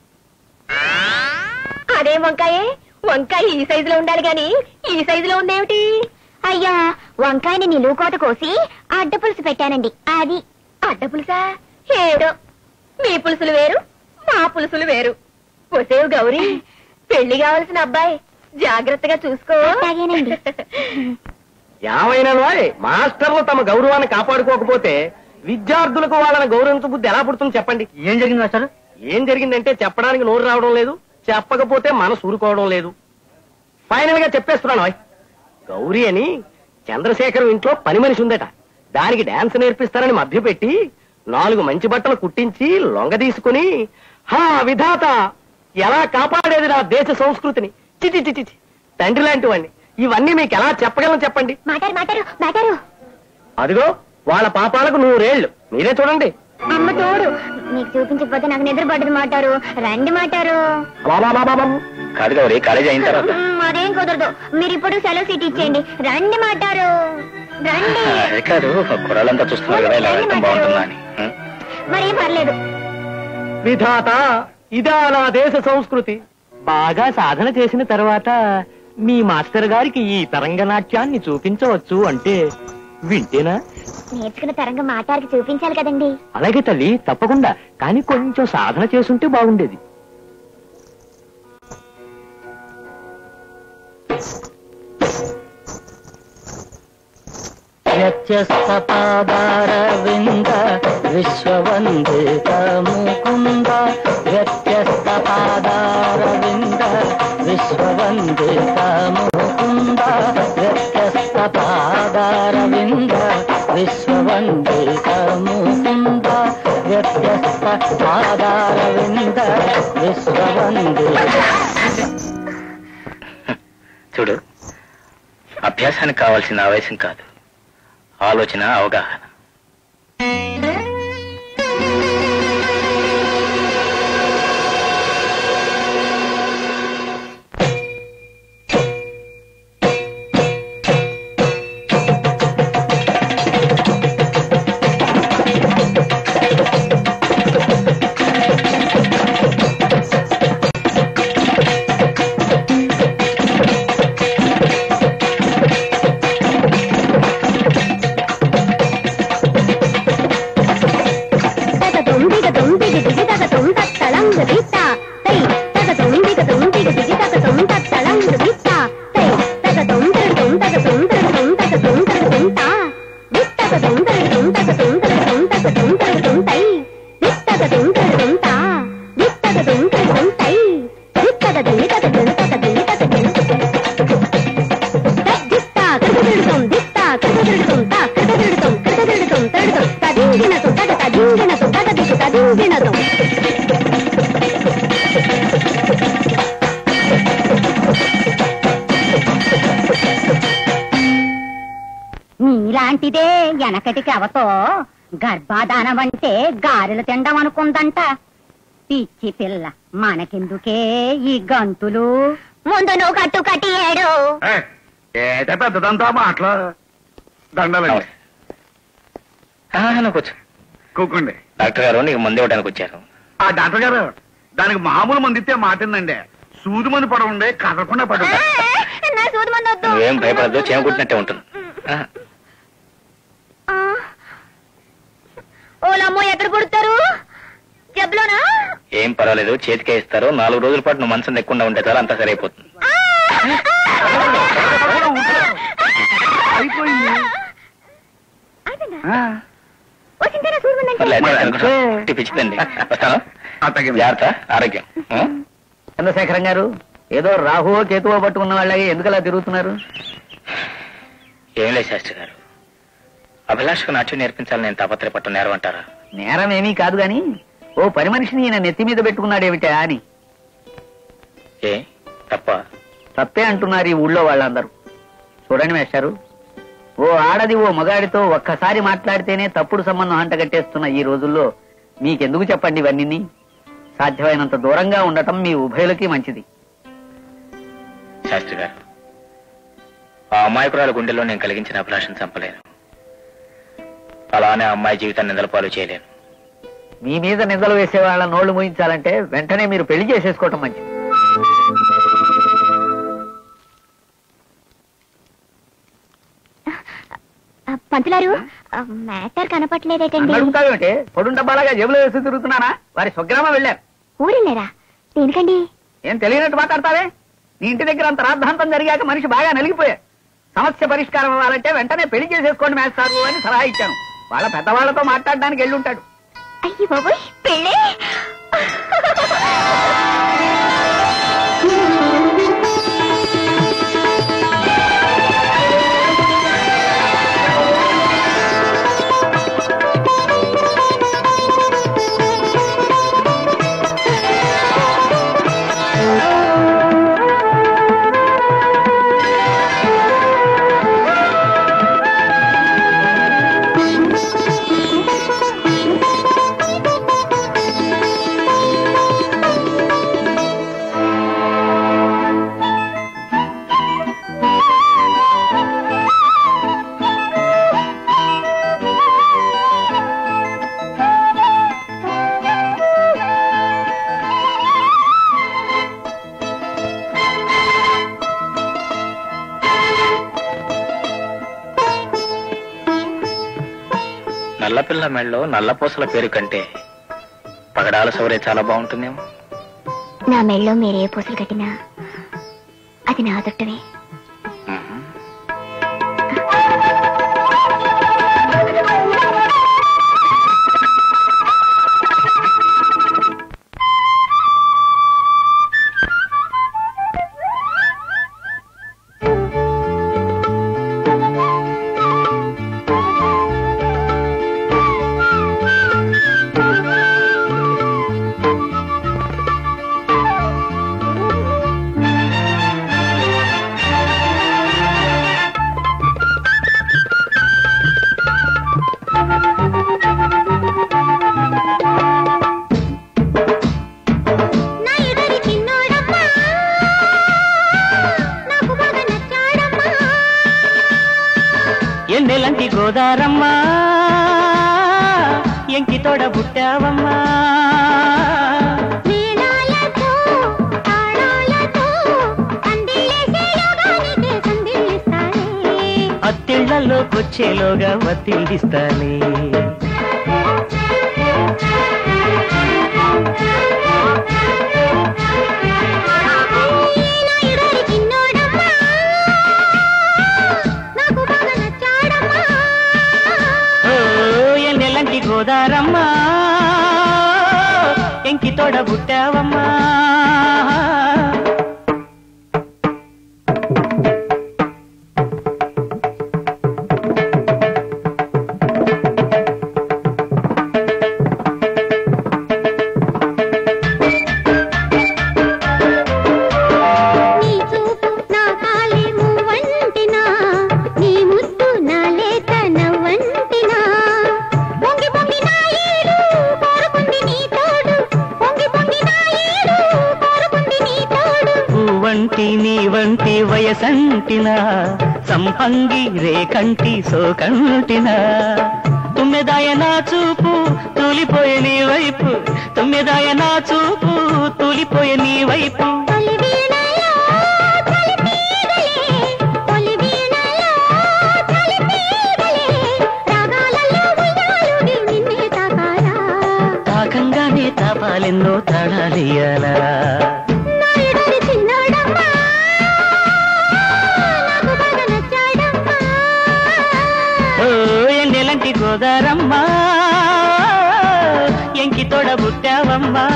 అదేం వంకాయే? వంకాయ ఈ సైజులో ఉండాలి గాని ఈ సైజులో ఉందేమిటి? అయ్యా, వంకాయని నిలువు కోత కోసి అడ్డ పులుసు పెట్టానండి, అది. అడ్డ పులుసా? ఏడో, మీ పులుసులు వేరు, మా పులుసులు వేరు. పోసేవు గౌరీ, పెళ్లి కావలసిన అబ్బాయి జాగ్రత్తగా చూసుకో. అలాగేనండి. ఏమైనా మాస్టర్లు తమ గౌరవాన్ని కాపాడుకోకపోతే విద్యార్థులకు వాళ్ళని గౌరవించ బుద్ధి ఎలా పుడుతుంది చెప్పండి? ఏం జరిగింది మాస్టర్? ఏం జరిగిందంటే చెప్పడానికి నోరు రావడం లేదు, చెప్పకపోతే మనసు ఊరుకోవడం లేదు. ఫైనల్ గా చెప్పేస్తున్నాను, గౌరీ అని చంద్రశేఖరం ఇంట్లో పని మనిషి ఉందట. దానికి డాన్స్ నేర్పిస్తారని మభ్యపెట్టి నాలుగు మంచి బట్టలు కుట్టించి లొంగ తీసుకుని, హా విధాత, ఎలా కాపాడేది నా దేశ సంస్కృతిని, చిచి చిచి తండ్రి లాంటి వాడిని. ఇవన్నీ మీకు ఎలా చెప్పగలను చెప్పండి? మాటారు మాటారు మాటారు. అదిగో వాళ్ళ పాపాలకు నూరేళ్లు, మీరే చూడండి. అమ్మ తోడు, నీకు చూపించకపోతే నాకు నిద్ర పడ్డది మాటారు. రండి మాటారు. కాదు గౌరీ, కాలేజీ అయిన తర్వాత. అదేం కుదరదు, మీరు ఇప్పుడు సెలవు సీట్ ఇచ్చేయండి. రండి మాటారు, రండి. అదే కాదు, కుర్రాళ్ళంతా చూస్తున్నారు కదా, ఇలా వెళ్తాం బాగుంటుందా అని. మరేం పర్లేదు. విధాత, ఇదా నా దేశ సంస్కృతి. బాగా సాధన చేసిన తర్వాత మీ మాస్టర్ గారికి ఈ తరంగనాట్యాన్ని చూపించవచ్చు అంటే వింటేనా? నేర్చుకున్న తరంగ మాటారికి చూపించాలి కదండి. అలాగే తల్లి, తప్పకుండా. కానీ కొంచెం సాధన చేసుంటే బాగుండేది. వ్యత్యస్త పాదారవింద విశ్వవందిత ముకుంద, వ్యత్యస్త పాదారవింద విశ్వవందిత ముకుంద, వ్యత్యస్త పాదారవింద విశ్వవందిత ముకుంద, వ్యత్యస్త పాదారవింద విశ్వవందిత. చూడు, అభ్యాసానికి కావాల్సిన ఆవేశం కాదు, ఆలోచన, అవగాహన. కృతదిడుతుం దిత్త కృతదిడుతుం తా కృతదిడుతుం కృతదిడుతుం తడుతుం తదింగినతుం తగ తదింగినతుం తగ దిక్కు తదింగినతుం. నీలాంటిదే వెనకటికి అవతో గర్భాధానం అంటే గారెలు తిండం అనుకుందంట. పిచ్చి పిల్ల, మనకెందుకే ఈ గంతులు? ముందు నువ్వు కట్టు కట్టి ఏడు. ఏట పెద్దదంతా మాటలు. దండాలండి. కూర్చో. కూకుండి. డాక్టర్ గారు నీకు మందు ఇవ్వడానికి వచ్చారు. ఆ డాక్టర్ గారు, దానికి మామూలు మంది ఇస్తే మాటిందండి. సూది మంది పడవుండే కదలకుండా పడ. నా సూది మంది వద్దు. నువ్వేం భయపడద్దు, చేమకుట్టినట్టే ఉంటుంది. ఓలమ్మో, ఎక్కడ పుడతారు? జబ్బులోనా? ఏం పర్వాలేదు, చేతికే ఇస్తారు. నాలుగు రోజుల పాటు నువ్వు మనసు నెక్కకుండా ఉంటే చాలా అంతా సరైపోతుంది. అయిపోయింది. పిచ్చిదండి. వస్తాను. జాగ్రత్త, ఆరోగ్యం. చంద్రశేఖరం గారు, ఏదో రాహువో కేతువో పట్టుకున్న వాళ్ళకి ఎందుకు అలా తిరుగుతున్నారు? ఏం లేదు శాస్త్రి గారు, అభిలాష్కు నాట్యం నేర్పించాలని నేను తాపత్రయపట్టు నేరం అంటారా? నేరం ఏమీ కాదు గాని ఓ పని మనిషిని ఈయన నెత్తి మీద పెట్టుకున్నాడేమిటా అని. ఏ తప్ప? తప్పే అంటున్నారు ఈ ఊళ్ళో వాళ్ళందరూ. చూడండి మేస్టారు, ఓ ఆడది ఓ మగాడితో ఒక్కసారి మాట్లాడితేనే తప్పుడు సంబంధం అంటగట్టేస్తున్న ఈ రోజుల్లో మీకెందుకు చెప్పండి ఇవన్నీ? సాధ్యమైనంత దూరంగా ఉండటం మీ ఉభయులకి మంచిది. శాస్త్రి గారు, ఆ అమాయకురాల గుండెల్లో నేను కలిగించిన అభిలాషను చంపలేను. అలానే అమ్మాయి జీవితాన్ని నిందలపాలు చేయలేను. మీ మీద నిందలు వేసే వాళ్ళ నోళ్లు మూయించాలంటే వెంటనే మీరు పెళ్లి చేసేసుకోవటం మంచిది. పంతులారు, మ్యాటర్ కనపట్లేదేటండి? అడుగుతావేంటే? పొడుం డబ్బాలాగా జేబులో వేసి తిరుగుతున్నానా? వారి స్వగ్రామం వెళ్ళారు. ఊరెళ్ళారా? దేనికండి? ఏం తెలియనట్టు మాట్లాడతావే? నీ ఇంటి దగ్గర అంత రాద్ధాంతం జరిగాక మనిషి బాగా నలిగిపోయా. సమస్య పరిష్కారం అవ్వాలంటే వెంటనే పెళ్లి చేసేసుకోండి మేస్తారు అని సలహా ఇచ్చాను. వాళ్ళ పెద్దవాళ్లతో మాట్లాడడానికి వెళ్ళుంటాడు. అయ్యి బాబోయ్, పెళ్ళి? నల్లపిల్ల మెళ్ళలో నల్లపూసల పేరు కంటే పగడాల సౌరే చాలా బాగుంటుందేమో. నా మెళ్ళలో మీరే పూసలు కట్టినా అది నా అదృష్టమే. ఎన్నెలంటి గోదారమ్మా, ఎంకి తోడ బుట్టావమ్మా. అత్తిళ్లలోకొచ్చేలోగా వత్తిడిస్తానే. ఎన్నెలంటి గోదారమ్మా, ఎంకి తోడ బుట్టావమ్మా. కంటిన సంభంగి రేకంటి సోకంటిన తుమ్మెదాయ నా చూపు తూలిపోయే నీ వైపు తుమ్మెదాయ నా చూపు తూలిపోయే నీ వైపు తాకంగానే తాపాలెన్నో తాళాలియాలా ఎండెలంటి గోదారమ్మా ఎంకి తోడ బుట్టావమ్మా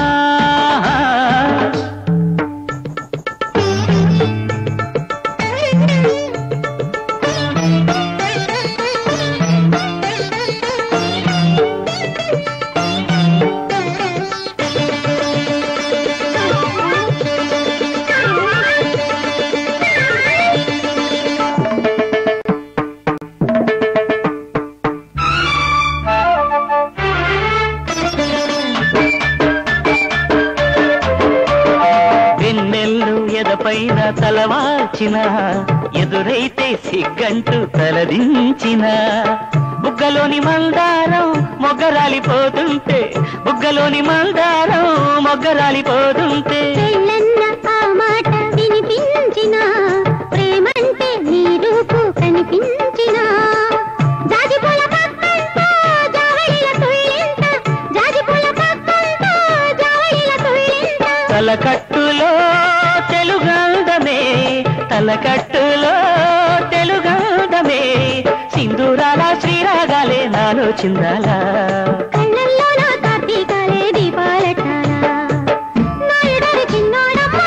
పైన తలవాల్చిన ఎదురైతే సిగ్గంటూ తలదించిన బుగ్గలోని మందారం మొగ్గరాలిపోతుంటే బుగ్గలోని మందారం మొగ్గరాలిపోతుంటే మాట వినిపించిన ప్రేమంటే నీ రూపు కనిపించిన జాజిపూల పక్కంతా జావళిల తుళ్ళింత జాజిపూల పక్కంతా జావళిల తుళ్ళింత తలకట్టులో తెలుగందమే తలకట్టులో తెలుగందమే సింధూరాల శ్రీరాగాలే నాలో చిందాలా కళ్ళల్లో నా కార్తీకాలే దీపాలెట్టాలా నా ఎడరి చిన్నోడమ్మా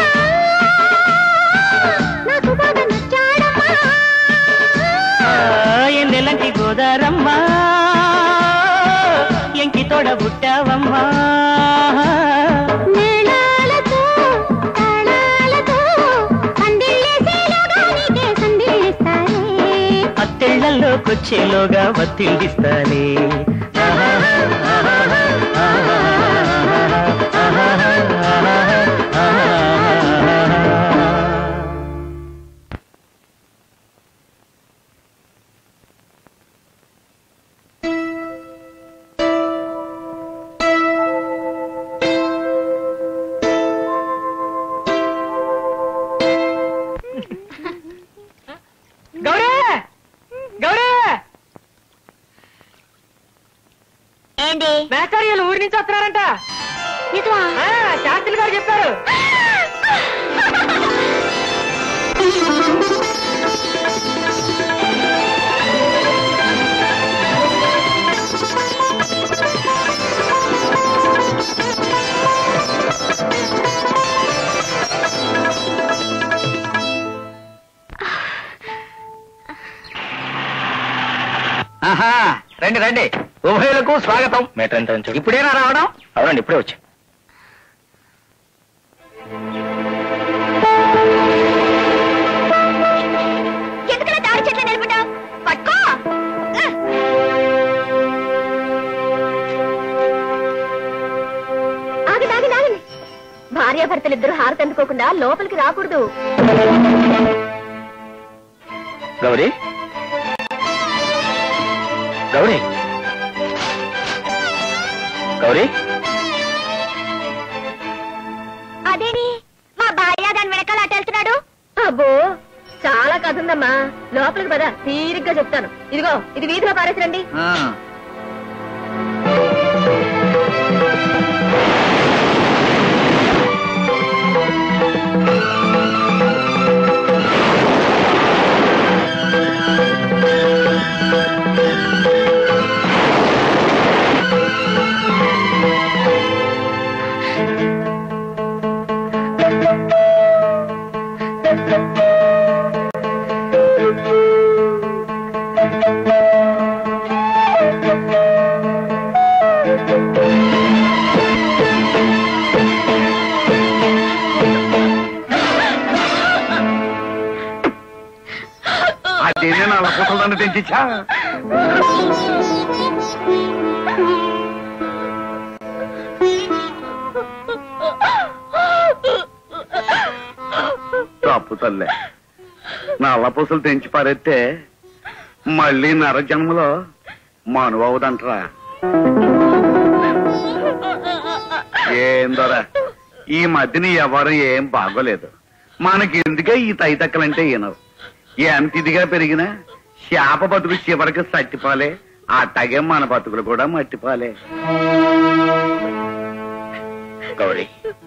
నాకు బాగా నచ్చాడమ్మా ఎన్నెలంటి గోదారమ్మా ఎంకి తోడ బుట్టావమ్మా అత్తెళ్లలోకొచ్చేలోగా వత్తిడిస్తానే మేస్టార్యాలు ఊరి నుంచి వస్తున్నారంట శాస్త్రి గారు చెప్పారు. ఆహా రండి రండి ఉభయులకు స్వాగతం. మీటర్ ఎంత ఉంచు. ఇప్పుడేనా రావడం? అవునండి ఇప్పుడే వచ్చా. ఎందుకలా దారి చెట్లు నిలబడ్డావు? పట్టుకో. ఆగి ఆగి ఆగండి. భార్యాభర్తలిద్దరూ హారతి అందుకోకుండా లోపలికి రాకూడదు. గౌరీ గౌరీ గౌరీ అదేని మా భార్య దాని వెనకాల అటు వెళ్తున్నాడు. అబ్బో చాలా కథ ఉందమ్మా, లోపలికి పద తీరిగ్గా చెప్తాను. ఇదిగో ఇది వీధిలో పారేసిరండి. అదేనే నా కుటుంబాన్ని తెంచిచ్చా. తప్పు తల్లే, నల్ల పూసలు తెంచి పారెత్తే మళ్ళీ నర జన్మలో మనువవుదంటరా. ఏం దొర ఈ మధ్యన ఎవరు ఏం బాగోలేదు. మనకి ఎందుకే ఈ తైతక్కలంటే ఈనవు. ఎంత ఇదిగా పెరిగినా శాప బతుకు చివరికి సట్టిపాలే. అట్టగే మన బతుకులు కూడా మట్టిపాలే. గౌరీ,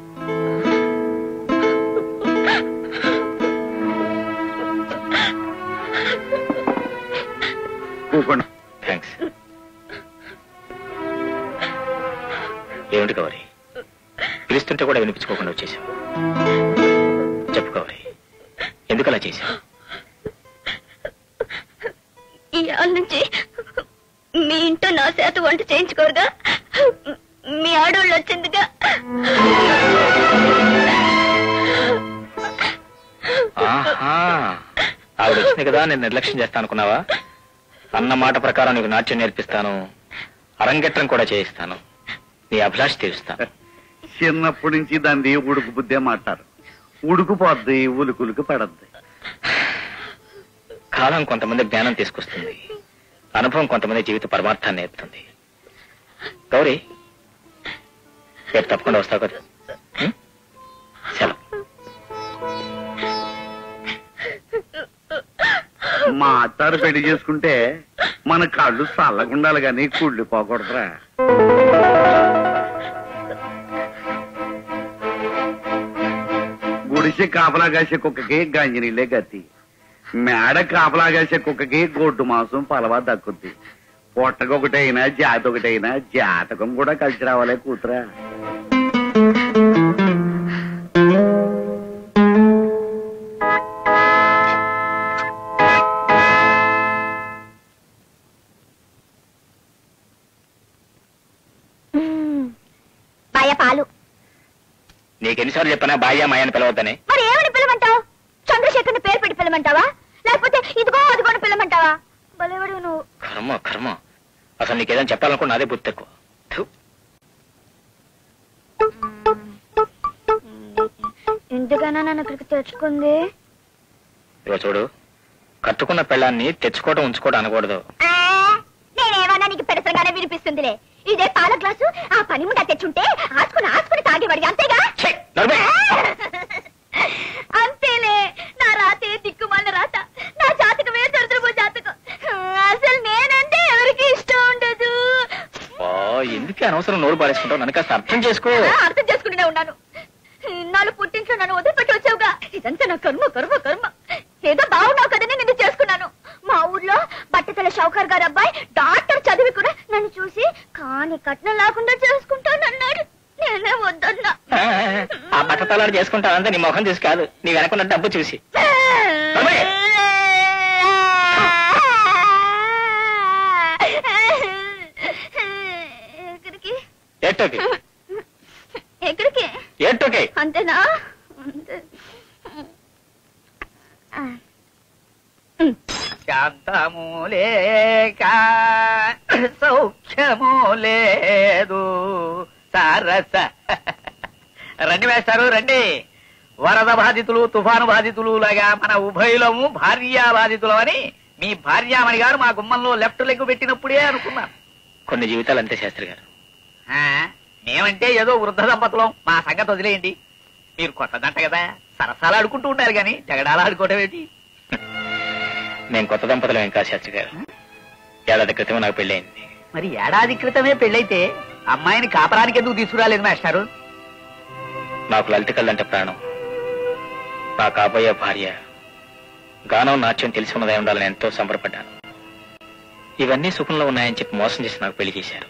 కూకుండా థ్యాంక్స్. ఏమిటి గౌరీ, పిలుస్తుంటే కూడా వినిపించుకోకుండా వచ్చేసావు? చెప్పు గౌరీ, ఎందుకు అలా చేశావు? ఈ ఆళ్ళ నుంచి మీ ఇంట్లో నా చేత వంట చేయించుకోరుగా మీ ఆడోళ్ళు వచ్చిందిగా. ఆహా, ఆవిడ వచ్చింది కదా నేను నిర్లక్ష్యం చేస్తాను అనుకున్నావా? అన్న మాట ప్రకారం నీకు నాట్యం నేర్పిస్తాను, అరంగేట్రం కూడా చేయిస్తాను, నీ అభిలాష తీరుస్తాను. చిన్నప్పటి నుంచి దాన్ని ఉడుకు బుద్ధే మాట్లారు. ఉడుకుపోద్ది, ఉలుకులుకు పడద్ది. కాలం కొంతమంది జ్ఞానం తీసుకొస్తుంది, అనుభవం కొంతమంది జీవిత పరమార్థాన్ని నేర్పుతుంది. గౌరీ, రేపు తప్పకుండా వస్తావు కదా? సెలవు. మా అత్తారు పెళ్లి చేసుకుంటే మన కళ్ళు చల్లగుండాలి గాని కుళ్ళిపోకూడదురా. గుడిసె కాపలా కాసే కుక్కకి గంజినీళ్ళే గతి. మేడ కాపలా కాసే కుక్కకి గొడ్డు మాంసం పలవా దక్కుద్ది. పొట్టకొకటైనా జాతి ఒకటైనా జాతకం కూడా కలిసి రావాలే కూతురా. పాలు నీకెన్నిసార్లు చెప్పనా బాయ్యా మాయని పిలవద్దని? మరి ఏమని పిలమంటావు? చంద్రశేఖర్ని పేరు పెట్టి పిలమంటావా, లేకపోతే ఇదిగో అదిగోని పిలమంటావా? బలేవాడు నువ్వు. కర్మ కర్మ, అసలు నీకేదని చెప్పాలనుకున్నా అదే బుద్ధి ఎక్కువ. ఎందుకైనా నన్ను ఇక్కడికి తెచ్చుకుంది? ఇదిగో చూడు, కట్టుకున్న పెళ్ళాన్ని తెచ్చుకోవడం ఉంచుకోవడం అనకూడదు. నేనేమన్నా నీకు పెడసగానే వినిపిస్తుందిలే. ఇదే పాల గ్లాసు ఆ పని ముండా తెచ్చుంటే ఆసుకుని ఆసుకుని తాగేవాడి, అంతేగా? అంతేలే, నా రాతే దిక్కుమాల రాత, నా జాతకమే దొరదరబో జాతకం. అసలు నేనంటే ఎవరికి ఇష్టం ఉండదు. ఎందుకు అనవసరం నోరు పారేసుకుంటావు? నన్ను కాస్త అర్థం చేసుకో. అర్థం చేసుకుంటూనే ఉన్నాను. నాలుగు పుట్టింట్లో నన్ను వదిలిపెట్టి వచ్చావుగా, ఇదంతా నా కర్మ కర్మ కర్మ. ఏదో బాగున్నావు కదని నిన్ను చేసుకున్నాను. మా ఊర్లో బట్టతల షౌకర్ గారు అబ్బాయి డాక్టర్ చదివి కూడా నన్ను చూసి కాని కట్నం లేకుండా చేసుకుంటానన్నాడు. నేనే వద్దన్నా. ఆ బట్టతలాడు చేసుకుంటానంటే నీ ముఖం చూసి కాదు, నీ వెనకున్న డబ్బు చూసి. ఎక్కడికి ఎట్టోకి ఎక్కడికి ఎట్టోకి అంతేనా? శాంతము లేక సౌఖ్యము లేదు సారస. రండి వేస్తారు, రండి. వరద బాధితులు, తుఫాను బాధితులు లాగా మన ఉభయులము భార్యా బాధితులం అని మీ భార్యామణి గారు మా గుమ్మంలో లెఫ్ట్ లెగ్ పెట్టినప్పుడే అనుకున్నాను. కొన్ని జీవితాలు అంతే శాస్త్రి గారు. మేమంటే ఏదో వృద్ధ దంపతులం, మా సంగతి వదిలేయండి. మీరు కొత్తదంట కదా, సరసాలు ఆడుకుంటూ ఉండాలి కానీ జగడాలు ఆడుకోవటం ఏంటి? నేను కొత్త దంపతులు ఏం కాదు శాస్త్రి గారు. ఏడాది క్రితమే నాకు పెళ్ళయింది. మరి ఏడాది క్రితమే పెళ్ళైతే అమ్మాయిని కాపరానికి ఎందుకు తీసుకురాలేదు మాస్టారు? నాకు లలిత కళ్ళంటే ప్రాణం. నా కాబోయే భార్య గానం నాట్యం తెలిసి ఉన్నదే ఉండాలని ఎంతో సంబరపడ్డాను. ఇవన్నీ సుఖంలో ఉన్నాయని చెప్పి మోసం చేసి నాకు పెళ్లి చేశారు.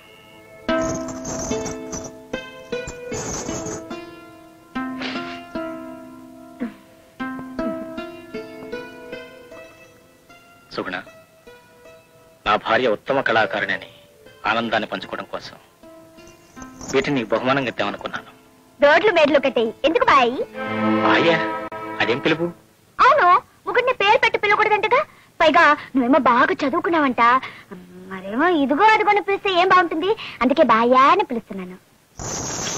సుగుణ, నా భార్య ఉత్తమ కళాకారిణి, ఆనందాన్ని పంచుకోవడం కోసం వీటిని నీకు బహుమానంగా ఇద్దామనుకున్నాను. రోడ్లు మేడ్లు కట్టాయి ఎందుకు బాయ్? భార్య అదేం పిలుపు? అవును, ముగ్గురిని పేరు పెట్టి పిల్లకూడదంటగా. పైగా నువ్వేమో బాగా చదువుకున్నావంట. మరేమో ఇదిగో అదిగోని పిలిస్తే ఏం బాగుంటుంది, అందుకే బాయా అని పిలుస్తున్నాను.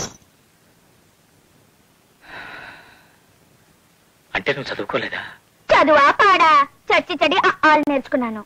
అంటే నువ్వు చదువుకోలేదా? చ చదువా పాడా చచ్చి చెడి ఆలు నేర్చుకున్నాను.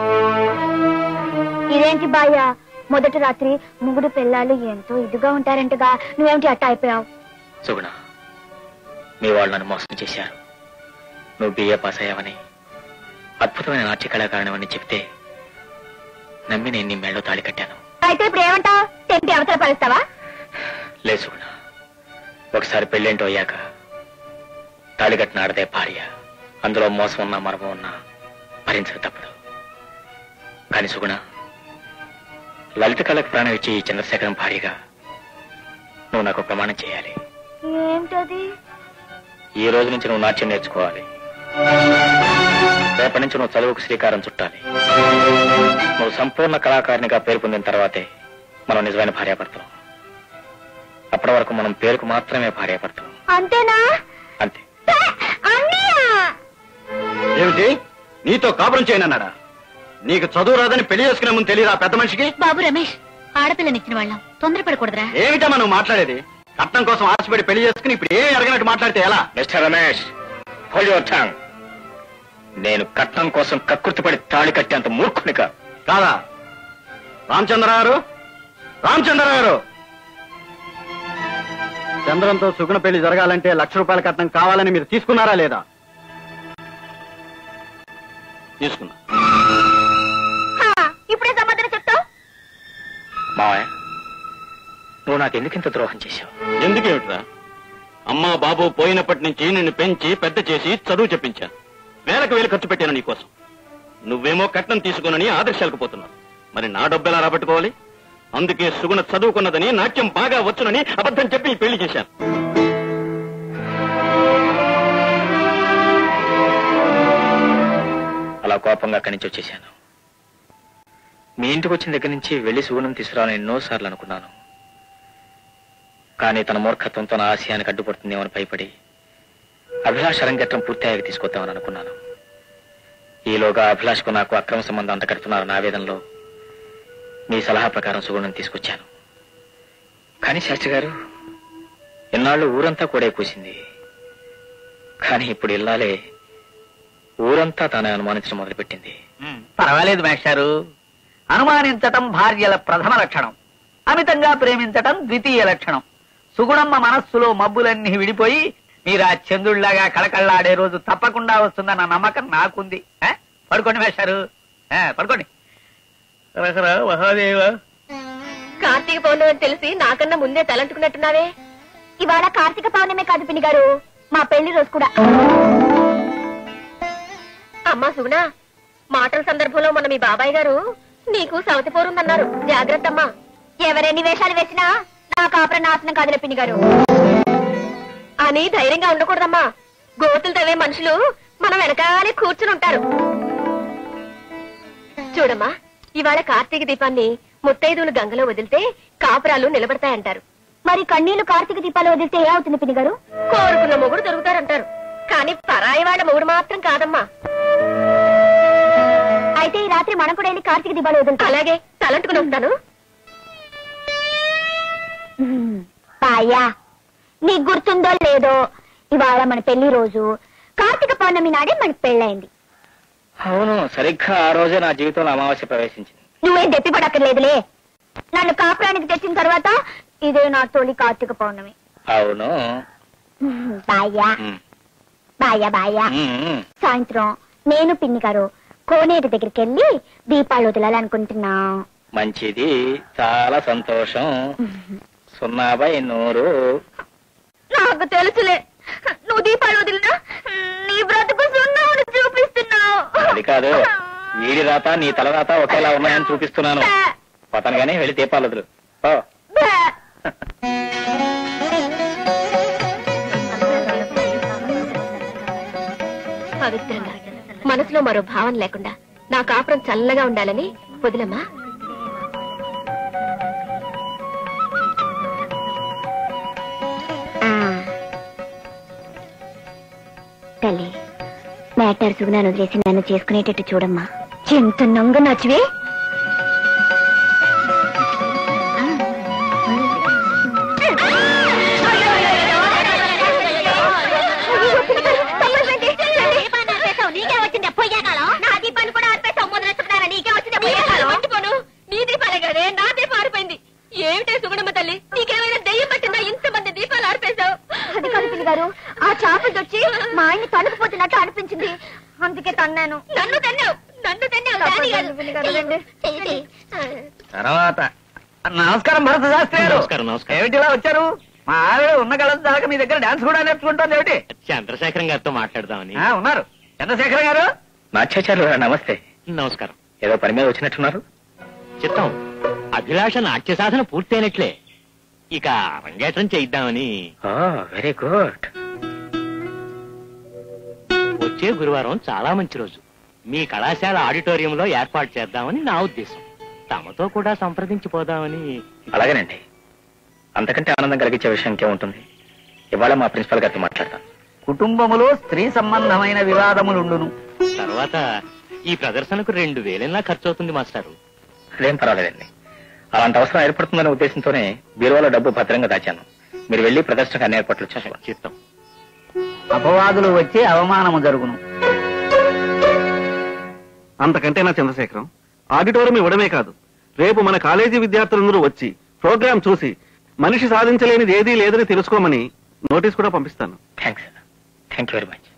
ఇదేంటి బాయ్య, మొదటి రాత్రి ముగుడు పిల్లలు ఎంతో ఇదిగా ఉంటారంటగా, నువ్వేమిటి అట్ట అయిపోయావు? సుగుణ, మీ వాళ్ళు నన్ను మోసం చేశారు. నువ్వు బిఏ పాస్ అయ్యావని, అద్భుతమైన నాట్య కళాకారణమని చెప్తే నమ్మి నేను నీ మెళ్ళో తాళి కట్టాను. అయితే ఇప్పుడు ఏమంటావు? తెంపి అవసర పరుస్తావా? లేదు సుగుణ, ఒకసారి పెళ్ళేంటో అయ్యాక తాళి కట్టిన ఆడదే భార్య, అందులో మోసం ఉన్నా మర్మం ఉన్నా భరించక తప్పదు. కానీ సుగుణ, లలిత కళకు ప్రాణం ఇచ్చి ఈ చంద్రశేఖరం భార్యగా నువ్వు నాకు ప్రమాణం చేయాలి. ఏమిటది? ఈ రోజు నుంచి నువ్వు నాట్యం నేర్చుకోవాలి. రేపటి నుంచి నువ్వు చదువుకు శ్రీకారం చుట్టాలి. నువ్వు సంపూర్ణ కళాకారినిగా పేరు పొందిన తర్వాతే మనం నిజమైన భార్యాభర్తలు. అప్పటి వరకు మనం పేరుకు మాత్రమే భార్యాభర్తలు. అంతేనా? అంతే. ఏమిటి, నీతో కాపురం చేయనన్నాడా? నీకు చదువు రాదని పెళ్లి చేసుకునే ముందు తెలియదా పెద్ద మనిషికి? బాబు రమేష్, ఆడపిల్లనిచ్చిన వాళ్ళం తొందరపడకూడదురా. ఏమిటా మనం మాట్లాడేది? కట్నం కోసం ఆశపడి పెళ్లి చేసుకుని ఇప్పుడు ఏం ఎరగనట్టు మాట్లాడితే ఎలా? Mister Ramesh, hold your tongue. నేను కట్నం కోసం కక్కుర్తిపడి తాళి కట్టేంత మూర్ఖుని కాదు. కాదా? రామచంద్ర గారు, రామచంద్ర గారు, చంద్రంతో సుగుణ పెళ్లి జరగాలంటే లక్ష రూపాయల కట్నం కావాలని మీరు తీసుకున్నారా లేదా? తీసుకున్నా. ఇప్పుడే సమాధానం చెప్తావు? మావయ్య, నువ్వు నాకెందుకింత ద్రోహం చేశావు? ఎందుకేమిట్రా? అమ్మా బాబు పోయినప్పటి నుంచి నిన్ను పెంచి పెద్ద చేసి చదువు చెప్పించాను. వేలకు వేలు ఖర్చు పెట్టాను నీకోసం. నువ్వేమో కట్నం తీసుకునని ఆదర్శాలకు పోతున్నావు. మరి నా డబ్బు ఎలా రాబట్టుకోవాలి? అందుకే సుగుణ చదువుకున్నదని, నాట్యం బాగా వచ్చునని అబద్ధం చెప్పి పెళ్లి చేశాను. అలా కోపంగా అక్కడి నుంచి వచ్చేశాను. మీ ఇంటికి వచ్చిన దగ్గర నుంచి వెళ్లి సుగుణం తీసుకురావాలని ఎన్నోసార్లు అనుకున్నాను. కానీ తన మూర్ఖత్వంతో నా ఆశయానికి అడ్డుపడుతుందేమని భయపడి అభిలాష్ అరంగేట్రం పూర్తయ్యాక తీసుకొద్దామని అనుకున్నాను. ఈలోగా అభిలాష్కు నాకు అక్రమ సంబంధం అంటగడుతున్నారు నా ఆవేదనలో మీ సలహా ప్రకారం సుగుణం తీసుకొచ్చాను. కానీ శాస్త్రి గారు, ఇన్నాళ్ళు ఊరంతా కూడా కూసింది. కానీ ఇప్పుడు ఇల్లాలే ఊరంతా తానే అనుమానించడం మొదలుపెట్టింది. పర్వాలేదు మేస్టారు. అనుమానించటం భార్యల ప్రథమ లక్షణం, అమితంగా ప్రేమించటం ద్వితీయ లక్షణం. సుగుణమ్మ మనస్సులో మబ్బులన్నీ విడిపోయి మీరు ఆ చంద్రుళ్లాగా కళకళ్ళాడే రోజు తప్పకుండా వస్తుందన్న నమ్మకం నాకుంది. పడుకోండి మేస్టారు, పడుకోండి. మహాదేవ, కార్తీక పౌర్ణమి తెలిసి నాకన్నా ముందే తలంటుకున్నట్టున్నావే. ఇవాళ కార్తీక పౌర్ణమే కాదు పిన్ని గారు, మా పెళ్లి రోజు కూడా. అమ్మా సుగుణ, మాటల సందర్భంలో మొన్న మీ బాబాయ్ గారు నీకు సవతి పోరుందన్నారు. జాగ్రత్త అమ్మా. ఎవరెన్ని వేషాలు వేసినా నా కాపురం నాశనం కాదులే పిన్ని గారు. అని ధైర్యంగా ఉండకూడదమ్మా. గోతులు తవ్వే మనుషులు మనం వెనకాలే కూర్చుని ఉంటారు. చూడమ్మా, ఇవాళ కార్తీక దీపాన్ని ముత్తైదువులు గంగలో వదిలితే కాపురాలు నిలబడతాయంటారు. మరి కన్నీళ్లు కార్తీక దీపాలు వదిలితే ఏ అవుతుంది పిన్ని గారు? కోరుకున్న మొగుడు దొరుకుతారంటారు. కానీ పరాయి వాళ్ళ మొగుడు మాత్రం కాదమ్మా. అయితే ఈ రాత్రి మనం కూడా వెళ్ళి కార్తీక దీపాలు వదులుతాం. అలాగే, తలంటుకుని ఉంటాను. పాయా, నీకు గుర్తుందో లేదో, ఇవాళ మన పెళ్లి రోజు. కార్తీక పౌర్ణమి నాడే మనకు పెళ్ళైంది. అవును, సరిగ్గా ఆ రోజే నా జీవితంలో అమావాస్య ప్రవేశించింది. నువ్వేం దెప్పిపడక్కర్లేదులే. నన్ను కాపురానికి తెచ్చిన తర్వాత ఇదే నా తొలి కార్తీక పౌర్ణమి. అవును. బాయ్యా బాయ్యా బాయ్యా సాయంత్రం నేను పిన్ని గారు కోనేరు దగ్గరికి వెళ్ళి దీపాలు వదలాలనుకుంటున్నా. మంచిది, చాలా సంతోషం. సున్నాబై నూరు. నాకు తెలుసులే, నువ్వు దీపాలు వదిలినా నీ బ్రతుకు సున్నాను చూపిస్తున్నావు. అది కాదు, వీడి రాత నీ తల రాత ఒకేలా ఉన్నాయని చూపిస్తున్నాను. పోతాను గానీ వెళ్ళి దీపాలు వదులు. పవిత్రంగా మనసులో మరో భావన లేకుండా నా కాపురం చల్లగా ఉండాలని వదిలమ్మా. తల్లి, మ్యాటర్ సుగుణాన్ని వదిలేసి నన్ను చేసుకునేటట్టు చూడమ్మా. ఎంత నొంగ నచ్చివే. తన్నాను. నన్ను తన్నావు నన్ను తన్నావు. తర్వాత నమస్కారం భరత శాస్త్రి గారు. నమస్కారం, నమస్కారం. ఏమిటిలా వచ్చారు? మా ఆవిడ ఉన్న కళ దాకా మీ దగ్గర డాన్స్ కూడా నేర్చుకుంటుంది ఏమిటి? చంద్రశేఖరం గారితో మాట్లాడదామని. ఆ, ఉన్నారు చంద్రశేఖర్ గారు. నాట్యాచార్యులు గారు నమస్తే. నమస్కారం. ఏదో పని మీద వచ్చినట్టున్నారు. చిత్తం అభిలాష నాట్య సాధన పూర్తయినట్లే, ఇక అరంగేట్రం చేయిద్దామని. Very good. వచ్చే గురువారం చాలా మంచి రోజు, మీ కళాశాల ఆడిటోరియంలో ఏర్పాటు చేద్దామని నా ఉద్దేశం. తమతో కూడా సంప్రదించిపోదామని. అలాగేనండి. అంతకంటే ఆనందం కలిగించే విషయం ఇంకేముంటుంది. ఇవాళ మా ప్రిన్సిపల్ గారితో మాట్లాడతాను. కుటుంబములో స్త్రీ సంబంధమైన వివాదములుండును. తర్వాత ఈ ప్రదర్శనకు రెండు వేలైనా ఖర్చు అవుతుంది మాస్టారు. అదేం పర్వాలేదండి. అలాంటి అవసరం ఏర్పడుతుందనే ఉద్దేశంతోనే బీరువాలో డబ్బు భద్రంగా దాచాను. మీరు వెళ్లి ప్రదర్శనకు అన్ని ఏర్పాట్లు చేసుకోండి. చిత్తం. అపవాదులు వచ్చి అవమానము జరుగును. అంతకంటే నా చంద్రశేఖరం, ఆడిటోరియం ఇవ్వడమే కాదు, రేపు మన కాలేజీ విద్యార్థులందరూ వచ్చి ప్రోగ్రాం చూసి మనిషి సాధించలేనిది ఏదీ లేదని తెలుసుకోమని నోటీస్ కూడా పంపిస్తాను. Thanks. Thank you very much.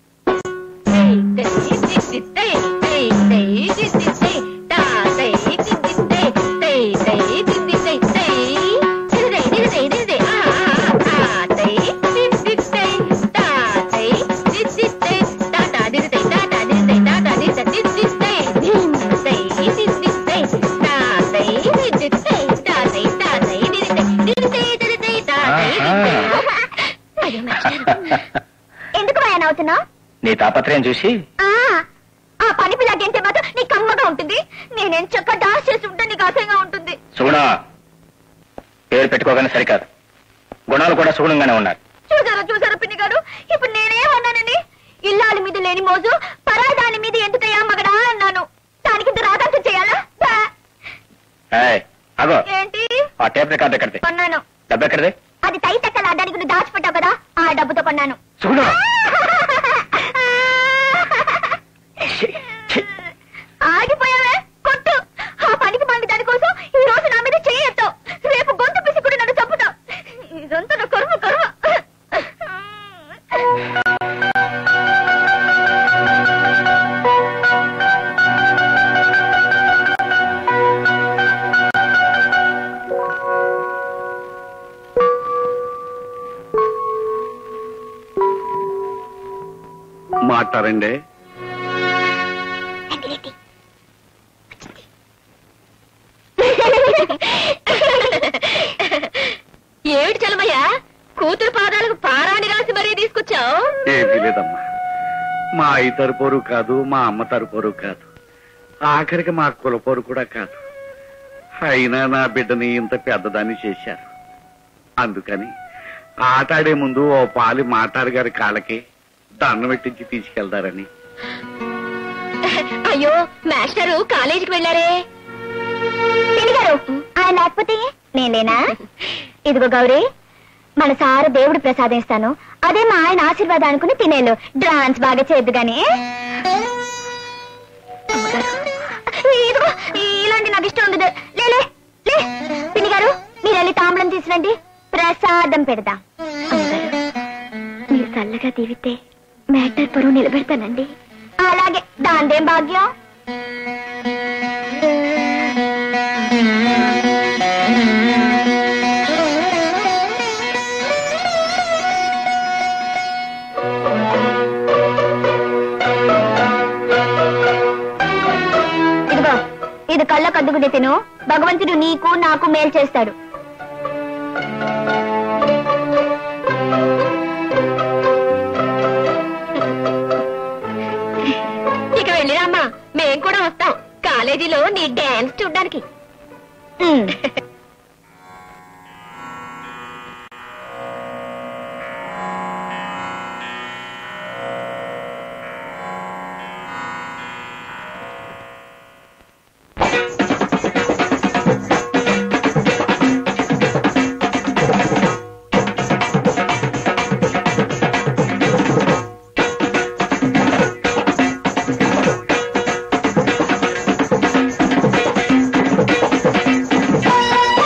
ఎందుకు భయాన్ అవుతున్నావు? నీ తాపత్రయం చూసి. ఆ పని పిల్లకంటే మాత్రం నీ కమ్మగా ఉంటుంది. నేనేం చక్క డాన్స్ చేసి ఉంటే నీకు అసహ్యంగా ఉంటుంది. సుగుణ పేరు పెట్టుకోగానే సరికాదు, గుణాలు కూడా సుగుణంగానే ఉన్నారు. చూసారా చూసారా పిన్ని గారు, ఇప్పుడు నేనేమన్నానని? ఇల్లాల మీద లేని మోజు పరాయి దాని మీద ఎందుకయ్యా మగడా అన్నాను. దానికి ఇంత రాదంతం చేయాలా? అగో ఏంటి? ఆ టేప్ రికార్డ్ ఎక్కడిది? కొన్నాను. డబ్బు ఎక్కడిది? అది తై తక్కల దానికి నువ్వు దాచిపెట్టావు కదా, ఆ డబ్బుతో కొన్నాను. సుగుణ ఆగిపోయావే, కొట్టు. ఆ పనికి పండి దానికోసం ఈ రోజు నా మీద చేయొద్దావు, రేపు గొంతు పిసి కూడా నన్ను చంపుతావు. ఇదంతా నా కర్మ కర్మ. మాట్లాడండి. ఏమిటి చలమయ్యా, కూతురు పాదాలకు పారాని రాసి మరీ తీసుకొచ్చావు? ఏమీ లేదమ్మా, మా అయ్య తరపోరు కాదు, మా అమ్మ తరపోరు కాదు, ఆఖరికి మా కులపోరు కూడా కాదు. అయినా నా బిడ్డని ఇంత పెద్దదాన్ని చేశారు. అందుకని ఆటాడే ముందు ఓ పాలి మాటాడు గారి కాళ్ళకి దండం పెట్టించి తీసుకెళ్తారని. అయ్యో, మాస్టరు కాలేజీకి వెళ్ళారే. గారు ఆయన లేకపోతే నేనేనా? ఇదిగో గౌరీ, మన సారు దేవుడు ప్రసాదిస్తాను, అదే మా ఆయన ఆశీర్వాదం అనుకుని తినేలు. డాన్స్ బాగా చేయద్దు గాని. ఇదిగో ఇలాంటి నాకు ఇష్టం ఉండదు. లేలే లే పిన్ని గారు, మీరు వెళ్ళి తాంబూలం తీసురండి, ప్రసాదం పెడదాం. మీరు చల్లగా దీవితే మ్యాటర్ పరువు నిలబెడతానండి. అలాగే, దాందేం భాగ్యం. ఇదిగో, ఇది కళ్ళ కద్దుకునే తిను. భగవంతుడు నీకు నాకు మేలు చేస్తాడు. ఇక వెళ్ళిరామ్మా, మేం కూడా వస్తాం కాలేజీలో నీ డాన్స్ చూడ్డానికి. ఆ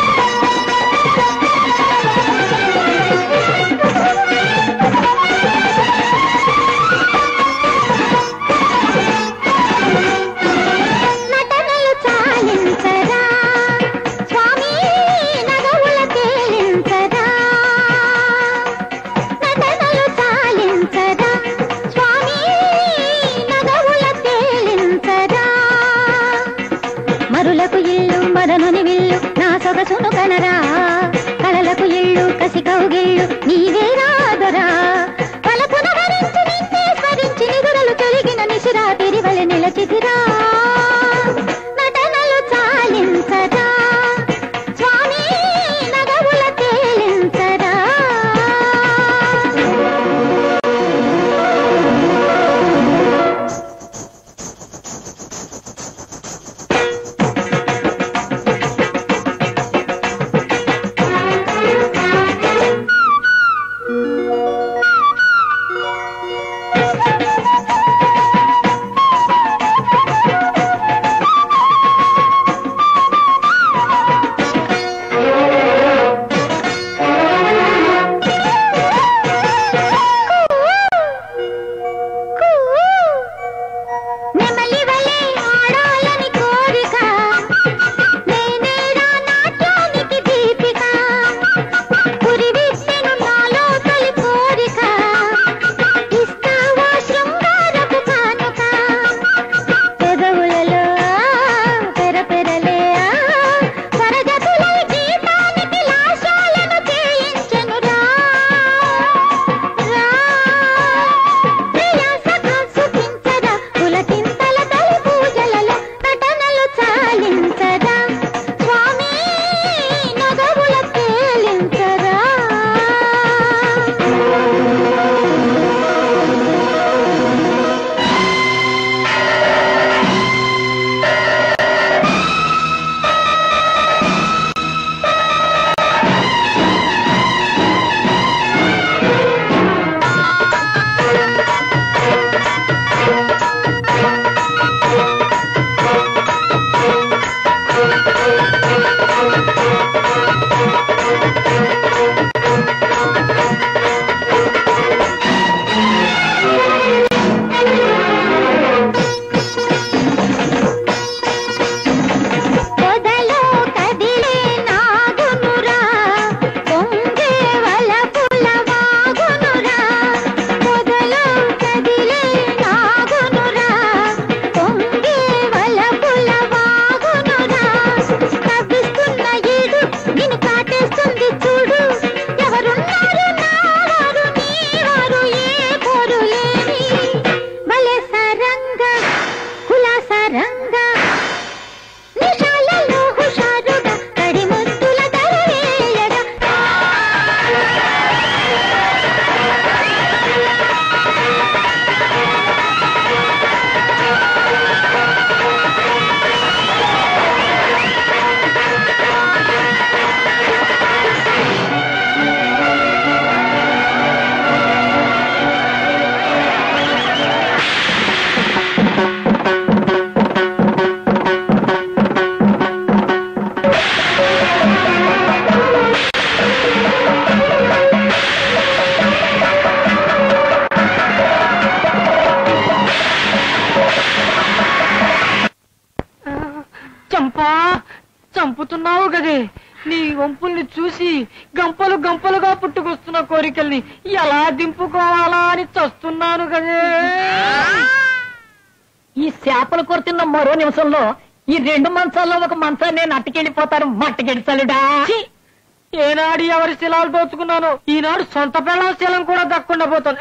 మరులకు ఇల్లు మదనుని విల్లు నా సొగసును కనరా కలలకు ఇల్లు కసి కౌగిళ్ళు నీవే రాదరా పలపున భరించి నిన్నే స్మరించి నిదురలు తొలగిన నిశిరా తిరివలి నిలచితిరా నటనలు చాలించరా స్వామి నగవుల తేలించరా చంపుతున్నావు కదే నీ వంపుల్ని చూసి గంపలు గంపలుగా పుట్టుకొస్తున్న కోరికల్ని ఎలా దింపుకోవాలా అని చస్తున్నాను కదే. ఈ చేపలు కొడుతున్న మరో నిమిషంలో ఈ రెండు మంచాల్లో ఒక మంచాన్ని నేను అట్టుకెళ్ళిపోతాను మట్టకెడిసలుడా. ఏనాడు ఎవరి శిలాలు దోచుకున్నాను ఈనాడు సొంత పిల్లల శీలం కూడా దక్కకుండా పోతాను.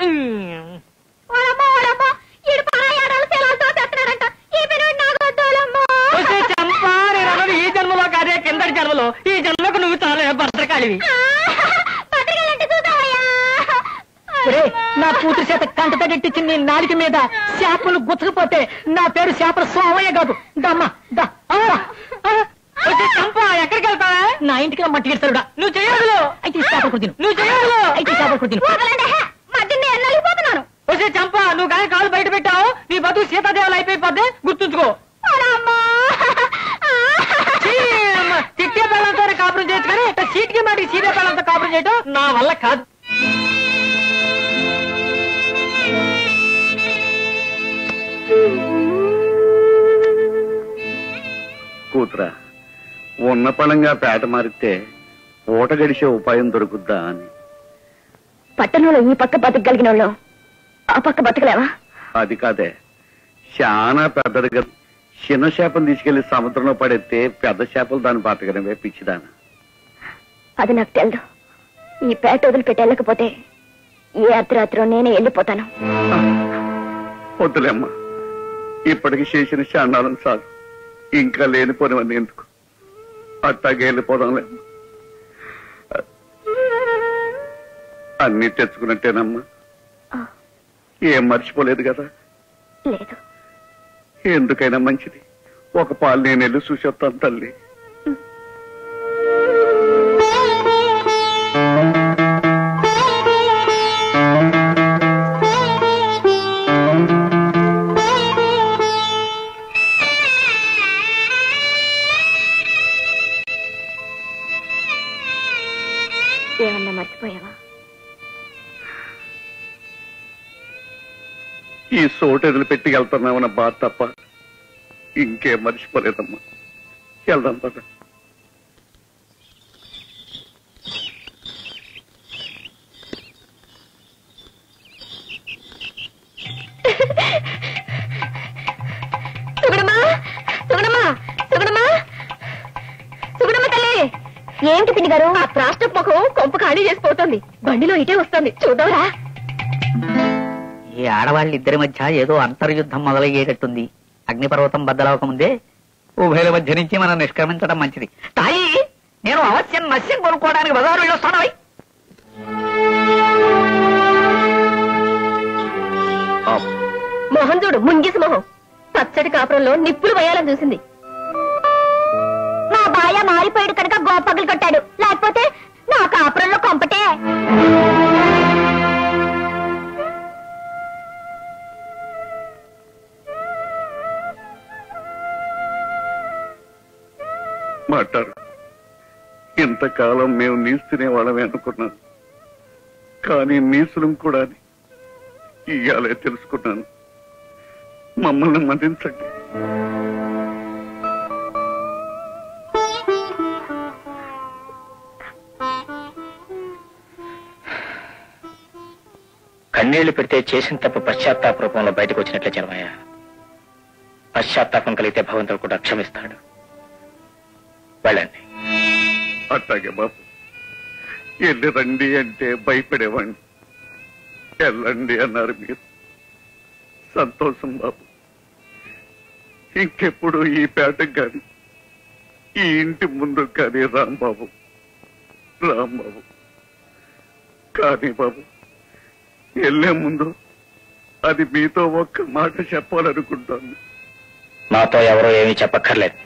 ఈ జన్మలో కాదే కిందటి జన్మలో ఈ జన్మకు నువ్వు చాలా భద్రకాళివి. నా కూతురు చేత కంటతడిచ్చి నీ నాలుక మీద చేపలు గుచ్చకపోతే నా పేరు చేపల స్వామయ్య కాదు. దమ్మా దా చంప ఎక్కడికి వెళ్తావా? నా ఇంటికి మట్టి గెలుస్తాడుడా. నువ్వు చేయదు అయితే చేపలు కుర్తిను నువ్వు చేయదు అయితే చేపలు కుర్తిను వచ్చే చంప. నువ్వు కానీ కాలు బయట పెట్టావు నీ బతుకు సీతాదేవాలు అయిపోయిపోద్ది గుర్తుంచుకో. చిట్టే పిల్లలతో కాపురం చేయొచ్చు కానీ సీట్కి మాటికి సీదే పిల్లలతో కాపురం చేయటం నా వల్ల కాదు. కూతురా ఉన్న పళంగా పేట మారితే పూట గడిచే ఉపాయం దొరుకుద్దా అని. పట్టణంలో ఈ పక్క బతకగలిగిన వాళ్ళు ఆ పక్క బతకలేవా? అది కాదే చాలా పెద్దదిగా చిన్న చేపను తీసుకెళ్లి సముద్రంలో పడేస్తే పెద్ద చేపలు దాన్ని బతకడమే పిచ్చిదాన. అది నాకు తెలదు. ఈ పేట వదిలిపెట్టి వెళ్ళకపోతే ఏ అర్ధరాత్రిలో నేనే వెళ్ళిపోతాను. వద్దులేమ్మా, ఇప్పటికి చేసిన శాండాలం చాలు. ఇంకా లేనిపోనివన్నీ ఎందుకు? అట్టాగే వెళ్ళిపోదాంలేమ్మా. అన్ని తెచ్చుకున్నట్టేనమ్మా. ఏం మర్చిపోలేదు కదా? లేదు. ఎందుకైనా మంచిది. ఒక పాలు నేను వెళ్ళి చూసి వస్తాను తల్లి. ఏమన్నా మర్చిపోయావా? ఈ సోటు వదిలిపెట్టి వెళ్తున్నామన్న బాధ తప్ప ఇంకేం మర్చిపోలేదమ్మా. వెళ్దాం పద. సుగుణమా, సుగుణమా, సుగుణమా, సుగుణమ్మ తల్లి. ఏమిటి పిన్ని గారు? ఆ ప్లాస్టిక్ ముఖం కొంప ఖాళీ చేసిపోతుంది. బండిలో ఇటే వస్తుంది, చూద్దాంరా. ఈ ఆడవాళ్ళిద్దరి మధ్య ఏదో అంతర్యుద్ధం మొదలయ్యేటట్టుంది. అగ్నిపర్వతం బద్దలవక ముందే ఉభయల మధ్య నుంచి మనం నిష్క్రమించడం మంచిది. తాయి, నేను అవశ్యం మత్స్యం కొనుక్కోవడానికి బజారు వెళ్ళొస్తాను. మొహం చూడు, ముంగిసి మొహం. పచ్చడి కాపురంలో నిప్పులు వేయాలని చూసింది. మా బాయ మారిపోయాడు కనుక గోపగలు కొట్టాడు, లేకపోతే నా కాపురంలో కొంపటే. మాట్లాడు. ఇంతకాలం మేము నీసు తినేవాళ్ళమే అనుకున్నాను, కానీ నీసులం కూడా ఇయ్యాలే తెలుసుకున్నాను. మమ్మల్ని మదించండి. కన్నీళ్లు పెడితే చేసిన తప్పు పశ్చాత్తాప రూపంలో బయటకు వచ్చినట్లే చలమయ్య. పశ్చాత్తాపం కలిగితే భగవంతుడు కూడా క్షమిస్తాడు. వెళ్ళండి. అట్లాగే బాబు. వెళ్ళి రండి అంటే భయపడేవాడిని. వెళ్ళండి అన్నారు మీరు. సంతోషం బాబు. ఇంకెప్పుడు ఈ పేటకు కానీ ఈ ఇంటి ముందు కానీ రాంబాబు, రాంబాబు. కానీ బాబు, వెళ్ళే ముందు అది మీతో ఒక్క మాట చెప్పాలనుకుంటాను. నాతో ఎవరో ఏమీ చెప్పక్కర్లేదు.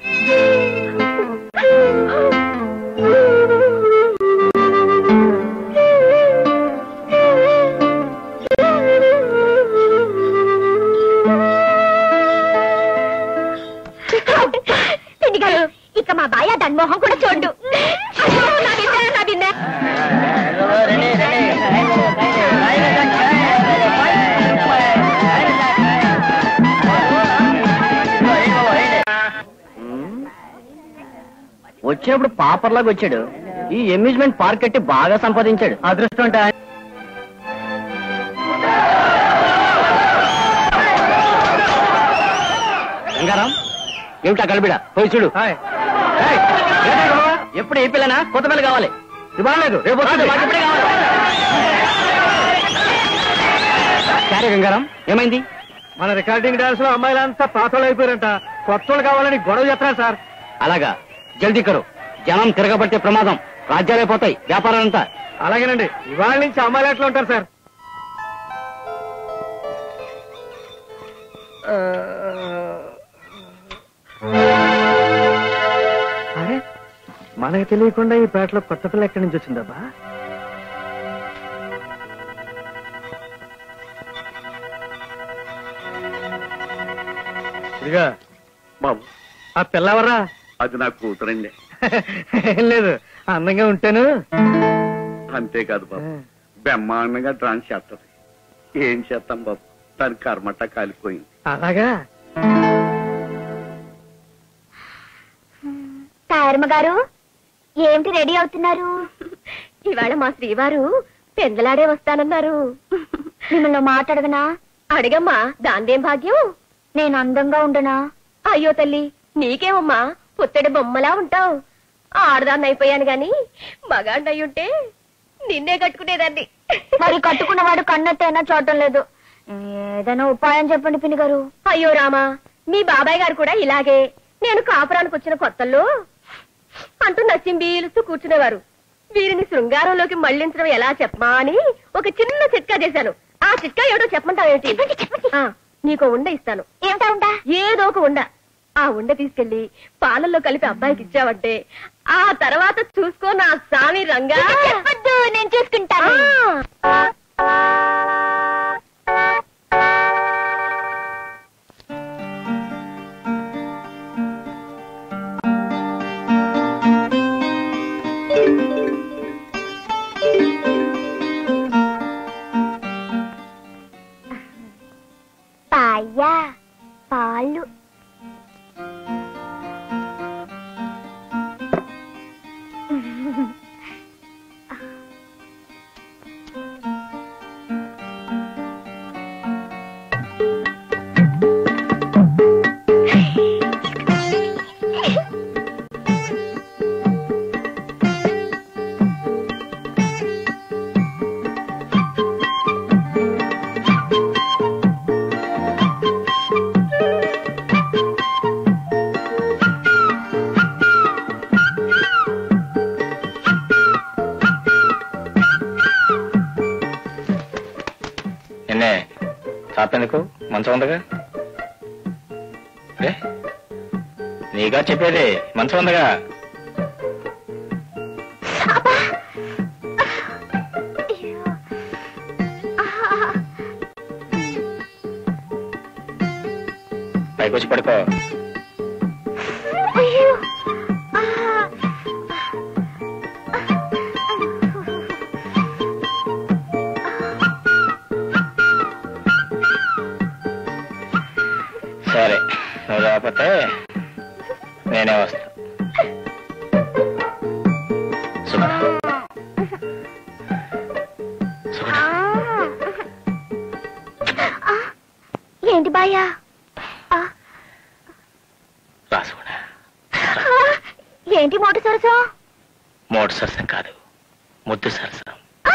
ఇక మా బాయ దన్మోహం కూడా చూడు. వచ్చినప్పుడు పాపర్లాగా వచ్చాడు. ఈ అమ్యూజ్మెంట్ పార్క్ కట్టి బాగా సంపాదించాడు. అదృష్టం అంటే గంగారాం, ఏమిటా కలిపిడ? పోయి చూడు. ఎప్పుడు ఏ పిల్లనా? కొత్త పిల్ల కావాలి. ఇవ్వలేదు, రేపు ఇప్పుడే కావాలి. సరే గంగారాం, ఏమైంది? మన రికార్డింగ్ డాన్స్ లో అమ్మాయిలంతా పాతలు అయిపోయారంట. కొత్తలు కావాలని గొడవ చేస్తున్నారు సార్. అలాగా, జల్దీ కరు. జనం తిరగబడితే ప్రమాదం. రాజ్యాలే పోతాయి, వ్యాపారాలంతా. అలాగేనండి. ఇవాళ నుంచి అమ్మాయిలు ఎట్లా ఉంటారు సార్? అరే, మనకి తెలియకుండా ఈ పేటలో కొత్త పిల్ల ఎక్కడి నుంచి వచ్చిందబ్బా? ఇదిగా బాబు, ఆ పిల్లవరా? అది నాకు కూతురండి. ఏం లేదు, అందంగా ఉంటాను. అంతేకాదు బాబు, బ్రహ్మాండంగా డాన్స్ చేస్తుంది. ఏం చేస్తాం బాబు, దాని కర్మట కాలిపోయింది. అలాగా? తాయరమ్మ గారు, ఏమిటి రెడీ అవుతున్నారు? ఇవాళ మా శ్రీవారు పెందలాడే వస్తానన్నారు. మిమ్మల్ని మాట్లాడగనా? అడగమ్మా, దాందేం భాగ్యం. నేను అందంగా ఉండనా? అయ్యో తల్లి, నీకేమమ్మా పుత్తడి బొమ్మలా ఉంటావు. ఆడదాన్ని అయిపోయాను గాని మగాండి అయ్యుంటే నిన్నే కట్టుకునేదాన్ని. మరి కట్టుకున్నవాడు కన్నట్టేనా చూడటం లేదు. ఏదైనా ఉపాయం చెప్పండి పిన్ని గారు. అయ్యో రామా, మీ బాబాయ్ గారు కూడా ఇలాగే నేను కాపురానికి వచ్చిన కొత్తల్లో అంటూ నచ్చింబీలుస్తూ కూర్చునేవారు. వీరిని శృంగారంలోకి మళ్లించడం ఎలా చెప్పమా అని ఒక చిన్న చిట్కా చేశాను. ఆ చిట్కా ఏడో చెప్పమంటావేమిటి? ఆ, నీకో ఉండ ఇస్తాను. ఏమిటా ఉండ? ఏదో ఒక ఉండ. ఆ ఉండ తీసుకెళ్లి పాలల్లో కలిపి అబ్బాయికి ఇచ్చావంటే ఆ తర్వాత చూసుకో నా సామి రంగా. చెప్పొద్దు, నేను చూసుకుంటాను. పాయ్యా పాలు. చాపెందుకు? మంచం ఉందిగా. నీగా చెప్పేది, మంచం ఉందిగా. పైకొచ్చి పడుకో. సరే, నువ్వు రాకపోతే నేనే వస్తా. సుగుణ, సుగుణ. ఏంటి బాయ్యా? రా సుగుణ. ఏంటి మోటు సరసం? మోటు సరసం కాదు, ముద్దు సరసం.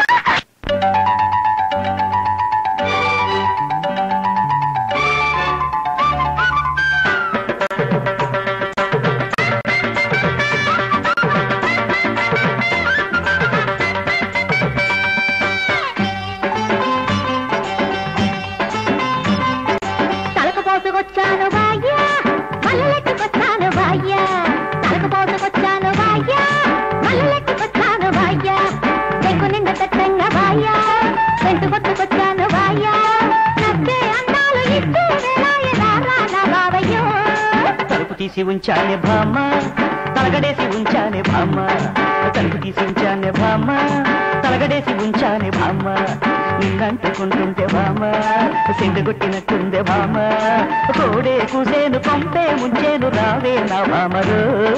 తలకపోసుకొచ్చాను బాయ్యా, మల్లెట్టుకొచ్చాను బాయ్యా. తలకపోసుకొచ్చాను బాయ్యా, మల్లెట్టుకొచ్చాను బాయ్యా. చెక్కు నిండా తట్టంగా బాయ్యా, వెంటు కొట్టుకొచ్చాను బాయ్యా. నచ్చే అందాలు ఇచ్చే వేళాయ రారా నా బావయ్యో. తలుపు తీసి ఉంచానే బామ్మ, తలగడేసి ఉంచానే బామ్మ. తలుపు తీసి ఉంచానే బామ్మ, తలగడేసి ఉంచానే బామ్మ. నిన్నంటుకుంటుంటే బామ్మ, సింగగొట్టినట్టుందే బామ్మ. కోడే కూసేను పంపే ముంచేను రావే నా బామరు.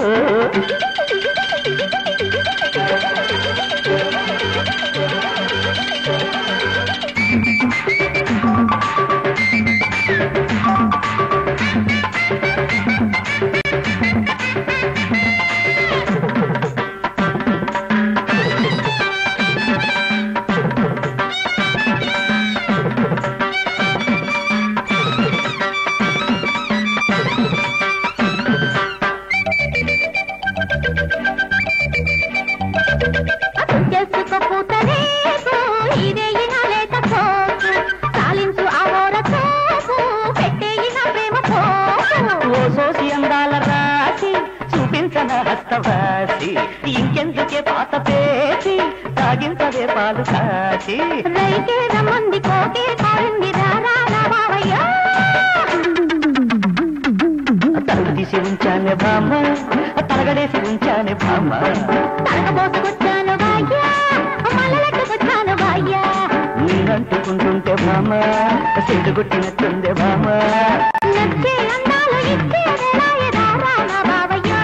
చేసుకో పూతరేపు ఇదేయి నా లేత పోపు. సాలించు ఆవోర తోపు, పెట్టేయి నా ప్రేమ పోపు. ఓ సోసి అందాల రాసి చూపించన హస్తవాసి. ఇంకెందుకే పాత పేసి తాగించవే పాలు కాసి. రైకే రమ్మంది కోకే కారింది రారా నా బావయ్యో. తలుపు తీసి ఉంచానే బామ్మ, తలగడేసి ఉంచానే బామ్మ. తలకపోసుకొచ్చాను బాయ్యా, మల్లెట్టుకొచ్చాను బాయ్యా. నీరంటుకుంటుంటే బామ్మ, చెడుగొట్టినట్టుందే బామ్మ. నచ్చే అందాలు ఇచ్చే వేళాయ రారా నా బావయ్యో.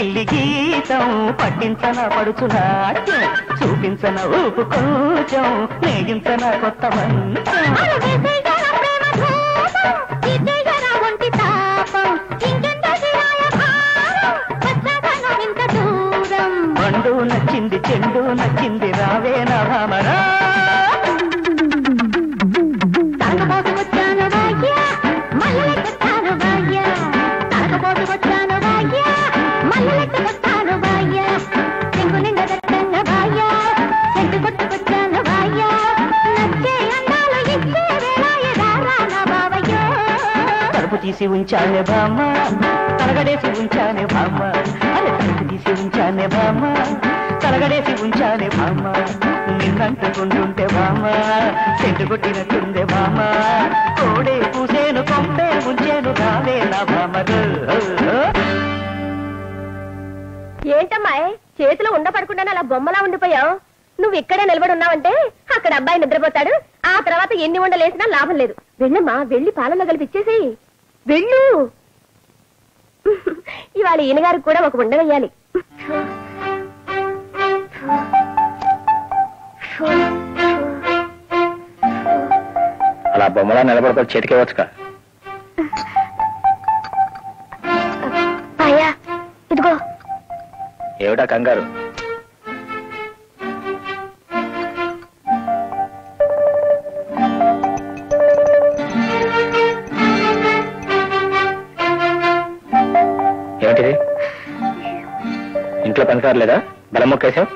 పిల్లి గీతం పట్టించన పడుచు నాట్యం చూపించన ఊపు కొంచెం నేగించన కొత్త మంచం పండు నచ్చింది చెండు నచ్చింది రావే నా భామరా తాగబోతు వచ్చాను భాగ్య మల్లెట్టుకొస్తాను భాగ్య తాగబోతు వచ్చాను భాగ్య మల్లెట్టుకొస్తాను భాగ్య చెంగు నిండా దట్టంగా భాగ్య చెంగు కొట్టుకొచ్చాను భాగ్య నచ్చే అందాలు ఇచ్చే వేళాయ రారా నా బావయ్య తలుపు తీసి ఉంచానే బామ్మ తలగడేసి ఉంచానే బామ్మ అరే తలుపు తీసి ఉంచానే బామ్మ తలగడేసి ఉంచానే బామ్మ నిన్నంటుకుంటుంటే బామ్మ చెట్టు కొట్టినట్టుందే బామ్మ కోడే పూసేను కొంపే ఉంచేను రావే నా బామ్మరు ఏంటమ్మాయ్ చేతిలో ఉండపడకుండానే అలా బొమ్మలా ఉండిపోయావు నువ్వు ఇక్కడే నిలబడి ఉన్నావంటే అక్కడ అబ్బాయి నిద్రపోతాడు ఆ తర్వాత ఎన్ని ఉండలేసినా లాభం లేదు వెళ్ళమ్మా వెళ్ళి పాలల్లో కలిపి ఇచ్చేసేయి వెళ్ళు ఇవాళ ఈయనగారికి కూడా ఒక ఉండ వేయాలి అలా బొమ్మలా నిలబడతాడు చేతికేవచ్చుగా అయ్యా ఇదిగో ఏమిటా కంగారు ఏమిటిది ఇంట్లో పనిసారు లేదా బలం మొక్కేశావు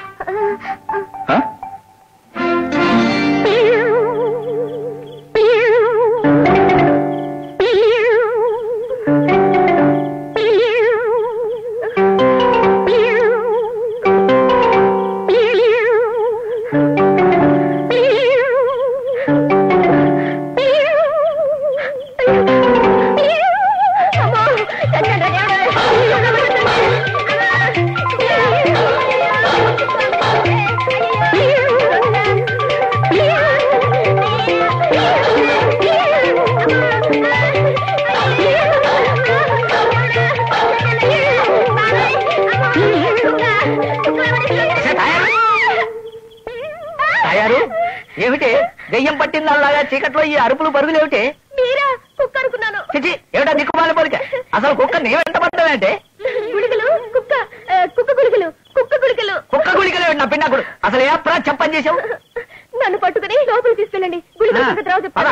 ఏమిటి దెయ్యం పట్టిందల్లాగా చీకట్లో ఈ అరుపులు పరుగులు ఏమిటి మీరా కుక్క అనుకున్నాను చిచి ఏమిటా దిక్కుమాల పోలిక అసలు కుక్క నీ వెంట పడ్డావంటే గుళికలు కుక్క కుక్క గుళికలు కుక్క గుళికలు కుక్క గుళికలు నా పిన్నకుడు అసలు ఏ అప్రా చెప్పని చేసావు నన్ను పట్టుకుని లోపలికి తీసుకెళ్ళండి గుళికలు తర్వాత చెప్తాను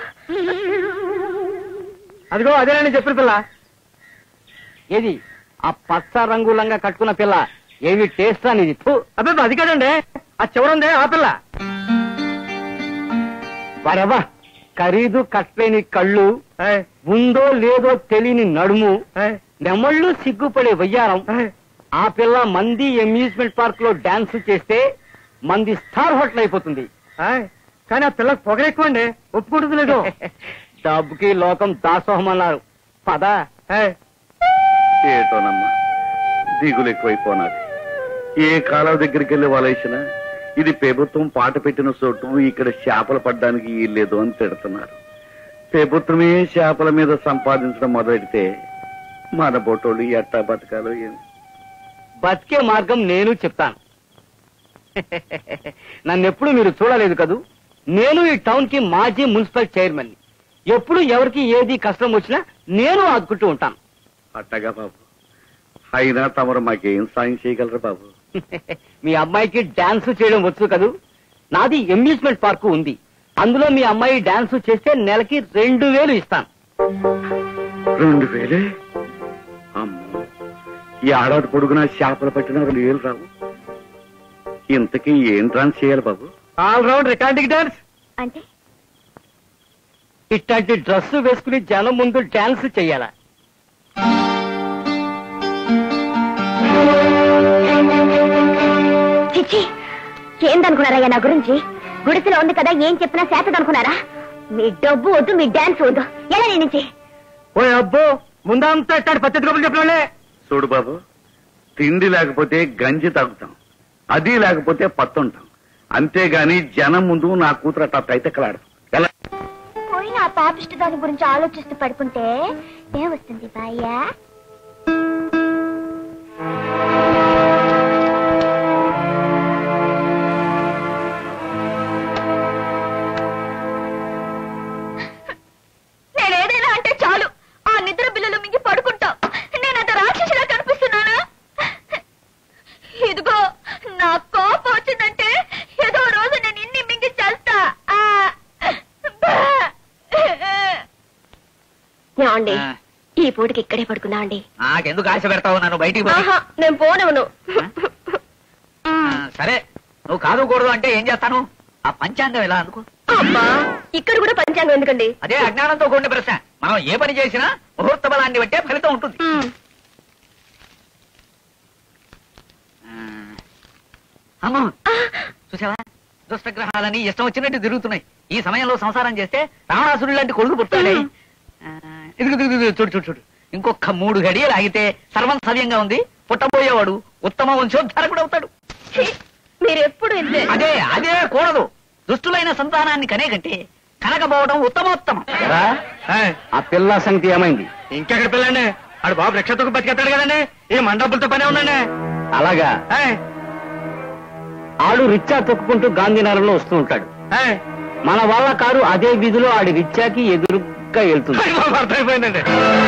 అదిగో అదేనండి చెప్పిన పిల్ల ఏది ఆ పచ్చ రంగులంగా కట్టుకున్న పిల్ల ఏమి టేస్ట్ అనేది అబ్బాయి అది కాదండి ఆ చివరందే ఆ పిల్ల వరవా ఖరీదు కట్టలేని కళ్ళు ఉందో లేదో తెలియని నడుము నెమళ్ళు సిగ్గుపడే వయ్యారం ఆ పిల్ల మంది అమ్యూజ్మెంట్ పార్క్ లో డాన్స్ చేస్తే మంది స్టార్ హోటల్ అయిపోతుంది కానీ ఆ పిల్లకి పొగ ఎక్కువ అండి ఒప్పుకుంటుంది లేదు డబ్బుకి లోకం దాసోహం అన్నారు పదా ఏటోనమ్మా దిగులు ఎక్కువైపోనాది ఏ కాలం దగ్గరికి వెళ్ళి వాళ్ళేసినా ఇది ప్రభుత్వం పాట పెట్టిన చోటు ఇక్కడ చేపలు పడ్డానికి వీల్లేదు అని తిడుతున్నారు ప్రభుత్వమే చేపల మీద సంపాదించడం మొదలెడితే మన బొట్టోళ్ళు ఎట్టా బతకాలో ఏం బతికే మార్గం నేను చెప్తాను నన్నెప్పుడు మీరు చూడలేదు కదూ నేను ఈ టౌన్ కి మాజీ మున్సిపల్ చైర్మన్ ఎప్పుడు ఎవరికి ఏది కష్టం వచ్చినా నేను ఆదుకుంటూ ఉంటాను అట్టగా బాబు అయినా తమరు మాకేం సాయం చేయగలరు బాబు మీ అమ్మాయికి డాన్స్ చేయడం వచ్చు కదూ నాది అమ్యూజ్మెంట్ పార్కు ఉంది అందులో మీ అమ్మాయి డాన్స్ చేస్తే నెలకి రెండు వేలు ఇస్తాను రెండు వేలే అమ్మో ఈ ఏడాది పొడుగునా చేపలు పట్టిన రెండు వేలు రావు ఇంతకీ ఏం డాన్స్ చేయాలి బాబు ఆల్ రౌండ్ రికార్డింగ్ డాన్స్ అంటే ఇట్లాంటి డ్రెస్ వేసుకుని జనం ముందు డాన్స్ చెయ్యాలా చిచ్చి ఏందనుకున్నారయ్యా నా గురించి గుడిసెలో ఉంది కదా ఏం చెప్పినా చేతదనుకున్నారా మీ డబ్బు వద్దు మీ డాన్స్ వద్దు ఎలా నీ నుంచి ఓ అబ్బో ముందంతా ఇట్లాంటి పద్ధతి గొప్పలు చెప్పలే చూడు బాబు తిండి లేకపోతే గంజి తాగుతాం అది లేకపోతే పత్తుంటాం అంతేగాని జనం ముందు నా కూతురు అట్లా తైతెక్కలాడు ఎలా పోయిన ఆ పాపిష్టి దాని గురించి ఆలోచిస్తూ పడుకుంటే ఏమొస్తుంది బాయ్యా నేనేదైనా అంటే చాలు ఆ నిద్ర బిల్లులు మింగి పడుకుంటా. నేనంత రాక్షసులా కనిపిస్తున్నానా? ఇదిగో నా కోపం వచ్చిందంటే ఏదో రోజు నేను ఇన్ని మింగి చేస్తా. అండి ఈ పూటకి ఇక్కడే పడుకుందా అండి? నాకెందుకు ఆశ పెడతావు నన్ను బయటికి పో. నేను పోనవును. సరే నువ్వు కాదు కూడదు అంటే ఏం చేస్తాను? ఆ పంచాంగం ఎలా అనుకో. అమ్మా ఇక్కడ కూడా పంచాంగం ఎందుకండి? అదే అజ్ఞానంతో కూడిన ప్రశ్న. మనం ఏ పని చేసినా ముహూర్త బలాన్ని బట్టే ఫలితం ఉంటుంది. అమ్మా చూసావా, దుష్టగ్రహాలని ఇష్టం వచ్చినట్టు తిరుగుతున్నాయి. ఈ సమయంలో సంసారం చేస్తే రావణాసురుడు లాంటి కొడుకు పుట్టాడే. ఇదిగు చూడు చూడు చూడు ఇంకొక మూడు గడియలు ఆగితే సర్వం సవ్యంగా ఉంది. పుట్టబోయేవాడు ఉత్తమ వంశోద్ధారకుడు అవుతాడు. మీరెప్పుడు అదే అదే కూడదు. దుష్టులైన సంతానాన్ని కనే కంటే కనకపోవడం ఉత్తమోత్తమం. ఆ పిల్ల సంగతి ఏమైంది? ఇంకెక్కడ పిల్లండి? ఆడు బాబు రక్షతకు బతికెత్తాడు కదండి. ఏ మండపులతో పనే ఉందండి. అలాగా? ఆడు రిచ్చా తొక్కుకుంటూ గాంధీనగరంలో వస్తూ ఉంటాడు. మన వాళ్ళ కారు అదే వీధిలో ఆడి రిచ్చాకి ఎదురుగా వెళ్తుంది. అర్థమైపోయిందండి.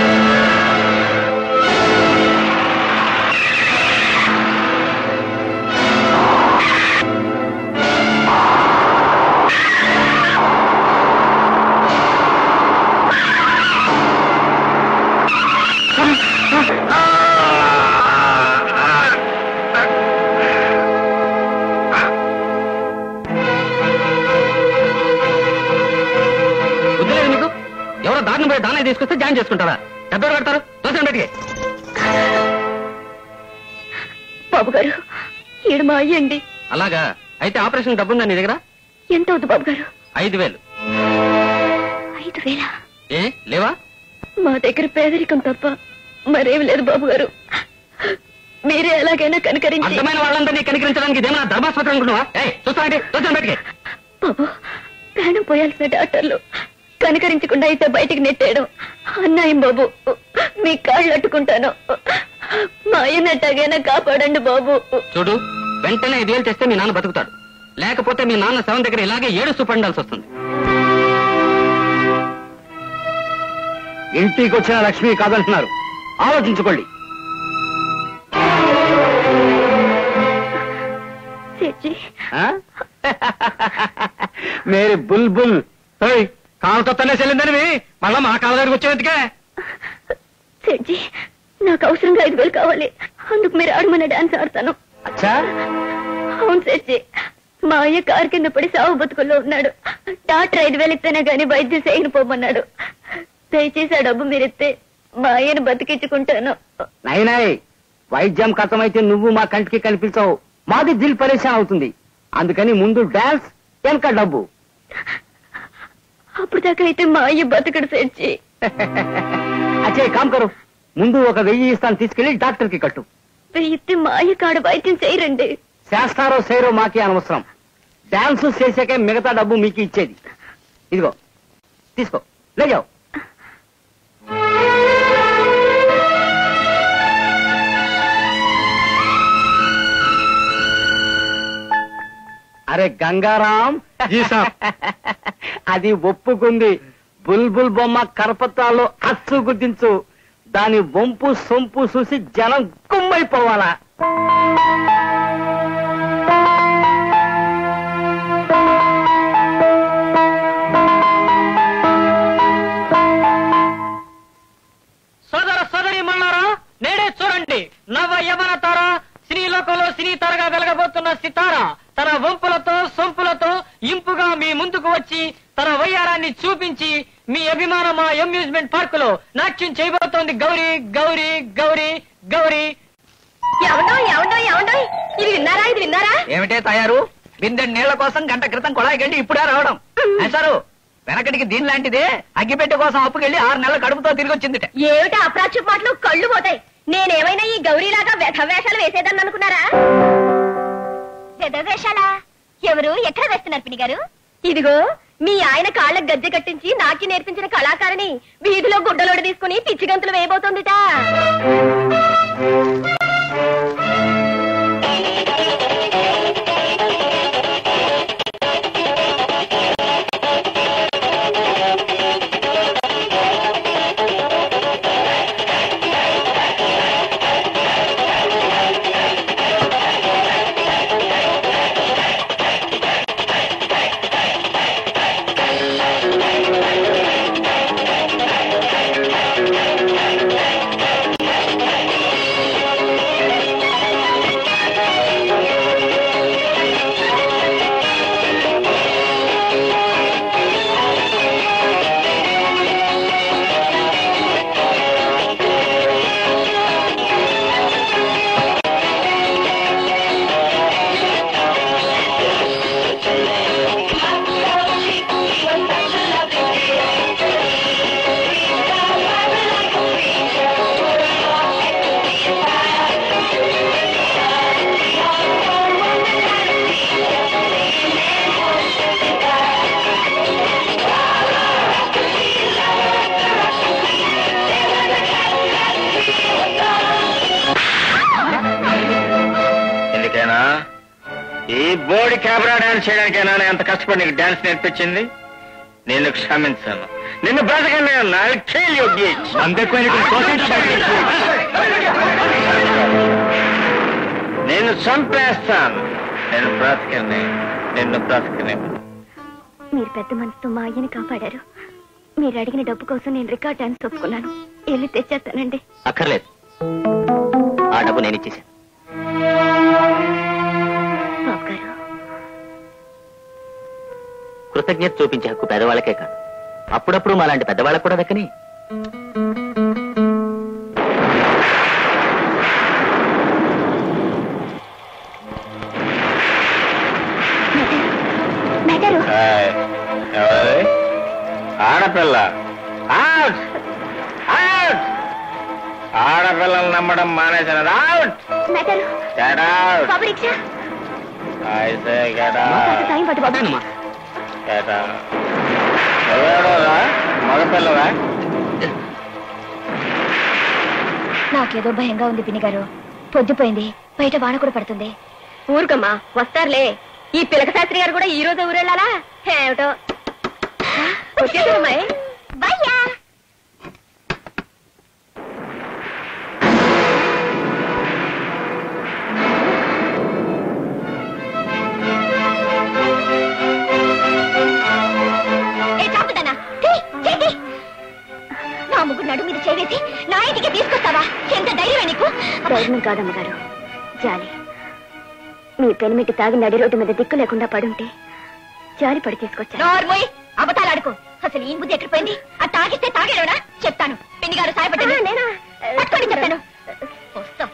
దానే తీసుకొస్తే జాయిన్ చేసుకుంటారా? డబ్బులు కడతారు దోశలు బయటికి. బాబు గారు ఈడు మా అయ్యండి. అలాగా? అయితే ఆపరేషన్ డబ్బు ఉందా నీ దగ్గర? ఎంత అవుతుంది బాబు గారు? ఐదు వేలు. ఐదు వేలా? ఏ లేవా? మా దగ్గర పేదరికం తప్ప మరేమి లేదు బాబు గారు. మీరే ఎలాగైనా కనికరించి. అర్థమైన వాళ్ళందరినీ కనికరించడానికి ఇదేమన్నా ధర్మాస్పత్రి అనుకుంటున్నావా? చూస్తాండి దోశలు బయటికి. బాబు ప్రాణం పోయాల్సిన డాక్టర్లు కనికరించకుండా అయితే బయటికి నెట్టేయడం అన్నాయం బాబు. మీ కాళ్ళు అట్టుకుంటాను. మా అయ్యనట్టగైనా కాపాడండి బాబు. చూడు వెంటనే ఐదు వేలు తెస్తే మీ నాన్న బతుకుతాడు. లేకపోతే మీ నాన్న శవం దగ్గర ఇలాగే ఏడుస్తూ పండాల్సి వస్తుంది. ఇంటికి వచ్చిన లక్ష్మి కాదంటున్నారు, ఆలోచించుకోండి. మేరీ బుల్ బుల్ కాలుతో తనే చెల్లిందని మళ్ళా మా కాళ్ళ దగ్గరికి వచ్చేందుకే. సెడ్జీ నాకు అవసరంగా ఐదు వేలు కావాలి. అందుకు మీరు ఆడమన్న డాన్స్ ఆడతాను. అచ్చా? అవును సెడ్జీ, మా అయ్య కారు కింద పడి సాగు బతుకుల్లో ఉన్నాడు. డాక్టర్ ఐదు వేలు ఇస్తేనే గానీ వైద్యం చేయకపోమన్నాడు. దయచేసి ఆ డబ్బు మీరిస్తే మా అయ్యను బతికించుకుంటాను. నైనాయ్ వైద్యం కథమైతే నువ్వు మా కంటికి కనిపించవు, మాది దిల్ పరేషాన్ అవుతుంది. అందుకని ముందు డాన్స్ వెనక డబ్బు. అప్పుడు దాకా అయితే మా అయ్య బతకడు సెడ్జీ. అచ్చే కామ్ కరు, ముందు ఒక వెయ్యి ఇస్తాను, తీసుకెళ్లి డాక్టర్ కి కట్టు. వెయ్యిస్తే మా అయ్య కాడ వైద్యం చేయరండి. చేస్తారో చేయరో మాకే అనవసరం. డాన్స్ చేసాకే మిగతా డబ్బు మీకు ఇచ్చేది. ఇదిగో తీసుకో, లేజావు. అరే గంగారాం, అది ఒప్పుకుంది. బుల్బుల్ బొమ్మ కరపత్రాల్లో అచ్చు గుర్తించు. దాని వంపు సొంపు చూసి జనం కుమ్మైపోవాలా. సోదర సోదరి మన్నారా, నేడే చూడండి నవ యమన తార, శ్రీలోకంలో శ్రీ తారగా వెలగబోతున్న సితార తన వంపులతో సొంపులతో ఇంపుగా మీ ముందుకు వచ్చి తన వయ్యారాన్ని చూపించి మీ అభిమాన మా అమ్యూజ్మెంట్ పార్క్ లో నాట్యం చేయబోతోంది. గౌరీ గౌరీ గౌరీ గౌరీ. ఎవడో ఎవడో ఎవడో ఇది విన్నారా? ఇది విన్నారా? ఏమిటే తయారు? బిందె నీళ్ల కోసం గంట క్రితం కొళాయి గండి ఇప్పుడే రావడం. సారు వెనకటికి దీని లాంటిదే అగ్గిపెట్టె కోసం అప్పుకెళ్లి ఆరు నెలల కడుపుతో తిరిగి వచ్చిందిట. ఏమిటా అప్రాచ్య మాటలు? కళ్ళు పోతాయి. నేనేమైనా ఈ గౌరీలాగా వ్యధవేషాలు వేసేదాన్ని అనుకున్నారా? వ్యధవేషాలా? ఎవరు ఎక్కడ వేస్తున్నారు పిన్ని గారు? ఇదిగో మీ ఆయన కాళ్ళకు గద్దె కట్టించి నాట్యం నేర్పించిన కళాకారిని వీధిలో గుడ్డలోడు తీసుకుని పిచ్చి గంతులు వేయబోతోందిట. ఈ బోర్డు కెమెరా డాన్స్ చేయడానికైనా నేను ఎంత కష్టపడి నీకు డాన్స్ నేర్పించింది. నేను క్షమించాను. నిన్ను బ్రతకని నేను చంపేస్తాను. నేను బ్రతకని నిన్ను బ్రతకని. మీరు పెద్ద మనసుతో మా అయ్యని కాపాడారు. మీరు అడిగిన డబ్బు కోసం నేను రికార్డ్ డాన్స్ ఒప్పుకున్నాను. వెళ్ళి తెచ్చేస్తానండి. అక్కర్లేదు, ఆ డబ్బు నేను ఇచ్చేసాను. బాబు గారు, కృతజ్ఞత చూపించే హక్కు పెద్దవాళ్ళకే కాదు, అప్పుడప్పుడు మాలాంటి పెద్దవాళ్ళకు కూడా దక్కని. ఆడపిల్ల ఆడపిల్లలు నమ్మడం మానేసిన మగపిల్లవా? నాకేదో భయంగా ఉంది పిన్ని గారు. పొద్దుపోయింది, బయట వాన కూడా పడుతుంది. ఊరుకమ్మా, వస్తారులే. ఈ పిలక శాస్త్రి గారు కూడా ఈ రోజు ఊరెళ్ళాలా ఏమిటో. వచ్చేదమ్మాయి. బయ్యా నా ముగ్గురు నడు మీద చేవేసి నా ఇంటికి తీసుకొస్తావా? ఎంత ధైర్యమే నీకు? ధైర్యం కాదమ్మగారు, జాలి. మీ పెనిమిటి తాగి నడి రోడ్డు మీద దిక్కు లేకుండా పడుంటే జాలి పడి తీసుకొచ్చాను. అబద్ధాలు ఆడుకో. అసలు ఈ బుద్ధి ఎక్కడిపోయింది? ఆ తాగిస్తే తాగేనా? చెప్తాను. పిన్ని గారు సాయపడ్డా నేను పట్టుకొని చెప్తాను. వస్తాం.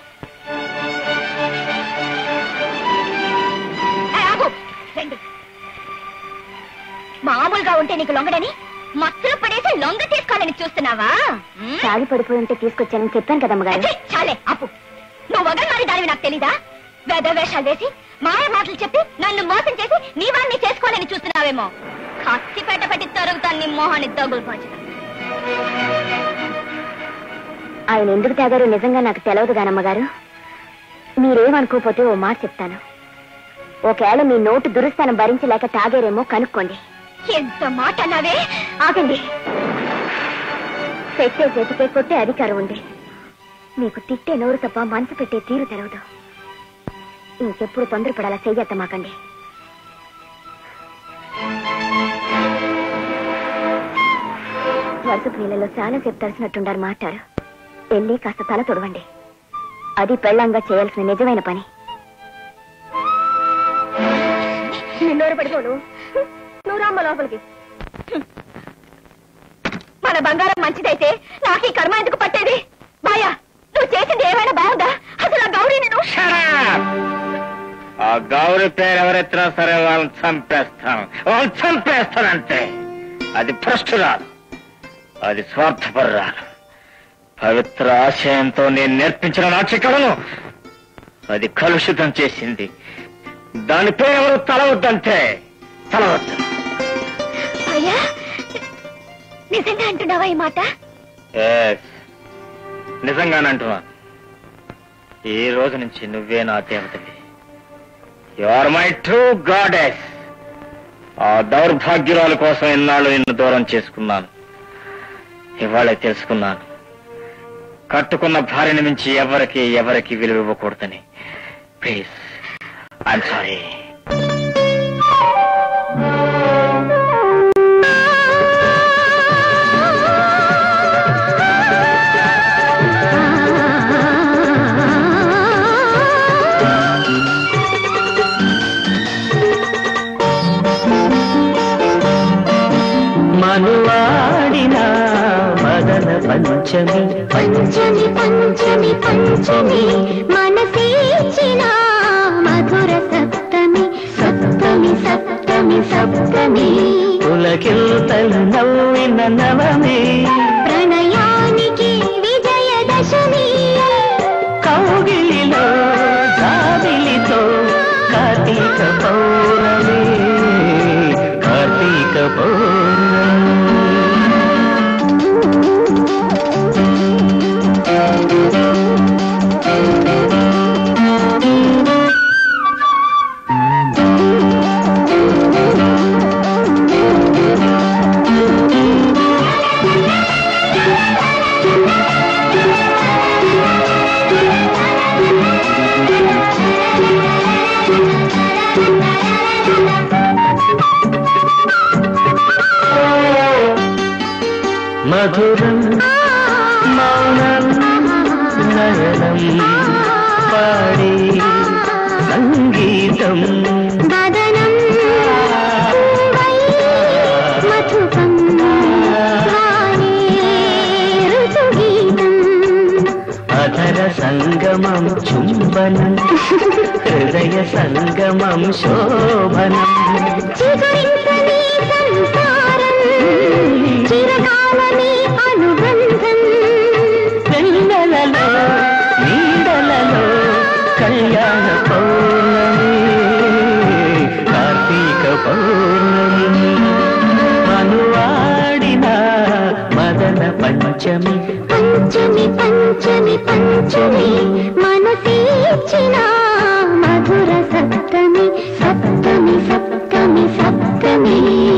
రండి. మామూలుగా ఉంటే నీకు లొంగడని మత్తులు పడేసి లొంగ తీసుకోవాలని చూస్తున్నావా? తాగి పడిపోయి ఉంటే తీసుకొచ్చానని చెప్పాను కదమ్మగారు. చాలే అప్పు. నువ్వు వగల్ మారి దానివి నాకు తెలీదా? వేషాలు వేసి మాయ మాటలు చెప్పి నన్ను మోసం చేసి నీ వాడిని చేసుకోవాలని చూస్తున్నావేమో. కత్తి పెట్ట పెట్టి తరుగుతాను నీ మొహాన్ని తగులు పాచ. ఆయన ఎందుకు తాగారో నిజంగా నాకు తెలియదు కానమ్మగారు. మీరేమనుకోపోతే ఓ మాట చెప్తాను. ఒకవేళ మీ నోటు దురుస్తానం భరించలేక తాగారేమో కనుక్కోండి. ఎంత మాట అన్నావే? ఆగండి. పెట్టే చేతికే కొట్టే అధికారం ఉంది. మీకు తిట్టే నోరు తప్ప మనసు పెట్టే తీరు తెలవదు. ఇంకెప్పుడు తొందరపడాలా చెయ్యత్తమాకండి. వరుసపు నీళ్ళలో చాలా సేపు తడిసినట్టుండారు మాట్లాడు. వెళ్ళి కాస్త తల తొడవండి. అది పెళ్ళంగా చేయాల్సిన నిజమైన పని. నిన్నోరు పడిపోను. నువ్వు రామ్మ లోపలికి. మన బంగారం మంచిదైతే నాకు ఈ కర్మ ఎందుకు పట్టేది? బాయా, నువ్వు చేసింది ఏమైనా బాగుందా? అసలు ఆ గౌరీ నేను ఆ గౌరీ పేరు ఎవరెత్తినా సరే వాళ్ళని చంపేస్తాను. వాళ్ళని చంపేస్తానంటే అది భ్రష్టురాలు, అది స్వార్థపరురాలు. పవిత్ర ఆశయంతో నేను నేర్పించిన నాట్యకళను అది కలుషితం చేసింది. దాని పేరు ఎవరు తలవద్దంటే తలవద్దు. అయ్యా, నిజంగా అంటున్నావా ఈ మాట? నిజంగానంటున్నాను. ఈ రోజు నుంచి నువ్వే నా దేవతవి. You are my true goddess. ఆ దౌర్భాగ్యురాల కోసం ఎన్నాళ్ళు నిన్ను దూరం చేసుకున్నాను. ఇవాళ తెలుసుకున్నాను, కట్టుకున్న భార్యని మించి ఎవరికి ఎవరికి విలువ ఇవ్వకూడదని. Please, I'm sorry. మనువాడిన మదన పంచమి పంచమి పంచమి పంచమి మనసేచిన మధుర సప్తమి సప్తమి సప్తమి సప్తమి పులకింతలు నవ్విన నవమి ప్రణయానికి విజయదశమి కౌగిలిలో జాబిలితో కార్తీక పౌర్ణమి కార్తీక పౌర్ణమి. మధురం మౌనం నయనం పాడి సంగీతం వదనం మధుపం వాణి ఋతుగీతం అధర సంగమం చుంబనం హృదయ సంగమం శోభనం చిగురించని సంసారం చిరకాలమే అనుబంధం వెన్నెలలో నీడలలో కళ్యాణ పౌర్ణమి కార్తీక పౌర్ణమి అనువాడిన మదన పంచమి పంచమి పంచమి పంచమి మనసిచ్చిన మధుర సప్తమి సప్తమి సప్తమి సప్తమి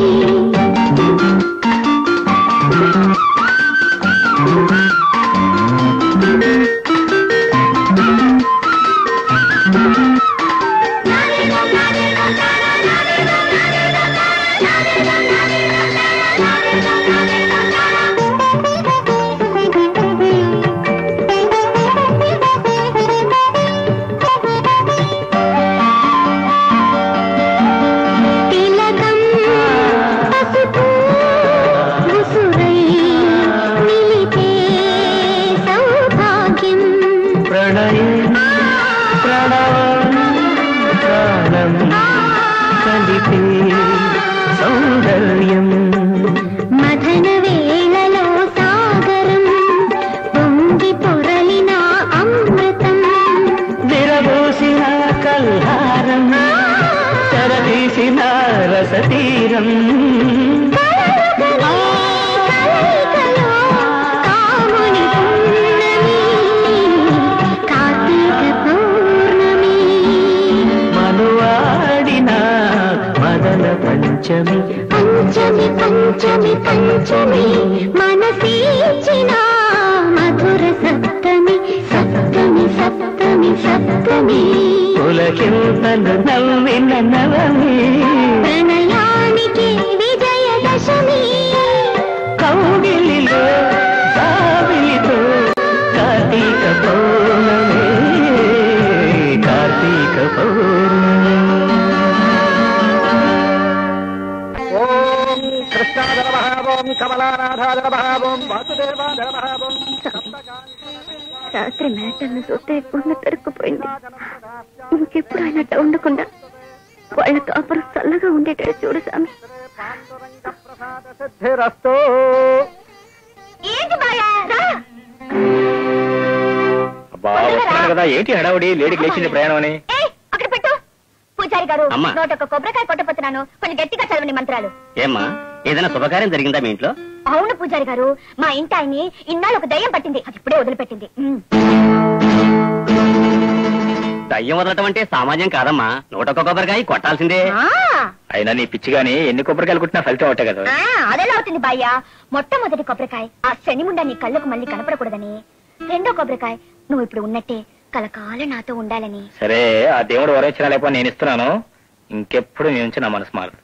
తిలకం పసుపు ముసురై నిలిపే సౌభాగ్యం ప్రణయం ప్రణవం ప్రాణం కలిపే సౌందర్యం మదన వేళలో సాగరం పొంగి పొరలిన అమృతం విరబోసిన కల్హారం తెరదీసిన రసతీరం కలకలే కలయికలో కాముని పున్నమి కార్తీక పౌర్ణమి మనువాడిన మదన పంచమి పంచమి పంచమి పంచమి మనసిచ్చిన మధుర సప్తమి సప్తమి సప్తమి సప్తమి పులకింతలు నవ్విన నవమి ప్రణయానికి విజయదశమి కౌగిలిలో సావిలితో కార్తీక పౌర్ణమి కార్తీక పౌర్ణమి ఓం కృష్ణాధర మహాభోం కమలానాథాధర మహాభోం వాసుదేవాధర మహాభోం రాత్రి మేటలను చూస్తే గుండె పెరుక్కుపోయింది. ఇంకెప్పుడు అయినట్టు ఉండకుండా వాళ్ళ కాపురం చల్లగా ఉండేటట్టు చూడు స్వామి. సిద్ధిరస్తు అబ్బా వస్తున్నాను కదా, ఏంటి హడావుడి? లేడీకి లేచింది ప్రయాణం అని. అక్కడ పెట్టు. పూజారి గారు అమ్మా. నోట ఒక కొబ్బరికాయ కొట్టపోతున్నాను, కొంచెం గట్టిగా చదవండి మంత్రాలు. ఏమ్మా, ఏదైనా శుభకార్యం జరిగిందా మీ ఇంట్లో? అవును పూజారి గారు, మా ఇంటి ఆయన్ని ఇన్నాళ్ళు ఒక దయ్యం పట్టింది, అది ఇప్పుడే వదిలిపెట్టింది. ఉమ్. దయ్యం వదలటం అంటే సామాన్యం కాదమ్మా. నూట ఒక్క కొబ్బరికాయ కొట్టాల్సిందే. ఆ, అయినా నీ పిచ్చి గాని ఎన్ని కొబ్బరికాయలు కొట్టినా ఫలితం ఒకటే కదా. ఆ, అదెలా అవుతుంది బాయ్యా? మొట్టమొదటి కొబ్బరికాయ ఆ శనిముండా నీ కళ్ళకు మళ్ళీ కనపడకూడదని, రెండో కొబ్బరికాయ నువ్వు ఇప్పుడు ఉన్నట్టే కలకాలం నాతో ఉండాలని. సరే, ఆ దేవుడు వరవచ్చినా లేకపోతే నేను ఇస్తున్నాను. ఇంకెప్పుడు నీ నుంచి నా మనసు మారదు.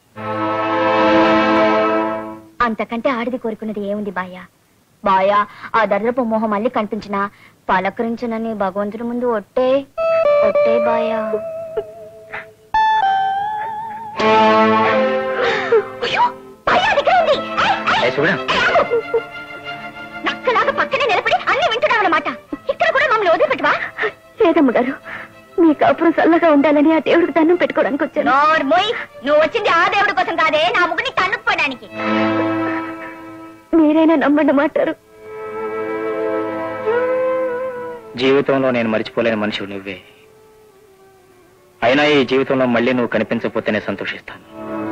అంతకంటే ఆడిది కోరుకున్నది ఏముంది బాయ్యా? బాయ్యా, ఆ దర్రపు మొహం మళ్ళీ కనిపించినా పలకరించనని భగవంతుడి ముందు ఒట్టే ఒట్టే బాయ్యా. అయ్యో, బాయ్యా, అది ఇక్కడ ఉంది. ఏయ్, ఏయ్, ఏ చూడా, ఏయ్, ఆగు. నక్కలాగా పక్కనే నిలబడి అన్ని వింటున్నావన్నమాట. ఇక్కడ కూడా మమ్మల్ని వదిలిపెట్టవా? లేదమ్మ గారు, మీ కాపురం చల్లగా ఉండాలని ఆ దేవుడికి దండం పెట్టుకోవడానికి వచ్చాను. నువ్వు వచ్చింది ఆ దేవుడి కోసం కాదే, నా ముగ్గురిని తన్నుకుపోవడానికి. మీరైనా నమ్మండి మాటారు. జీవితంలో నేను మర్చిపోలేని మనిషి నువ్వే. అయినా ఈ జీవితంలో మళ్ళీ నువ్వు కనిపించకపోతేనే సంతోషిస్తాను.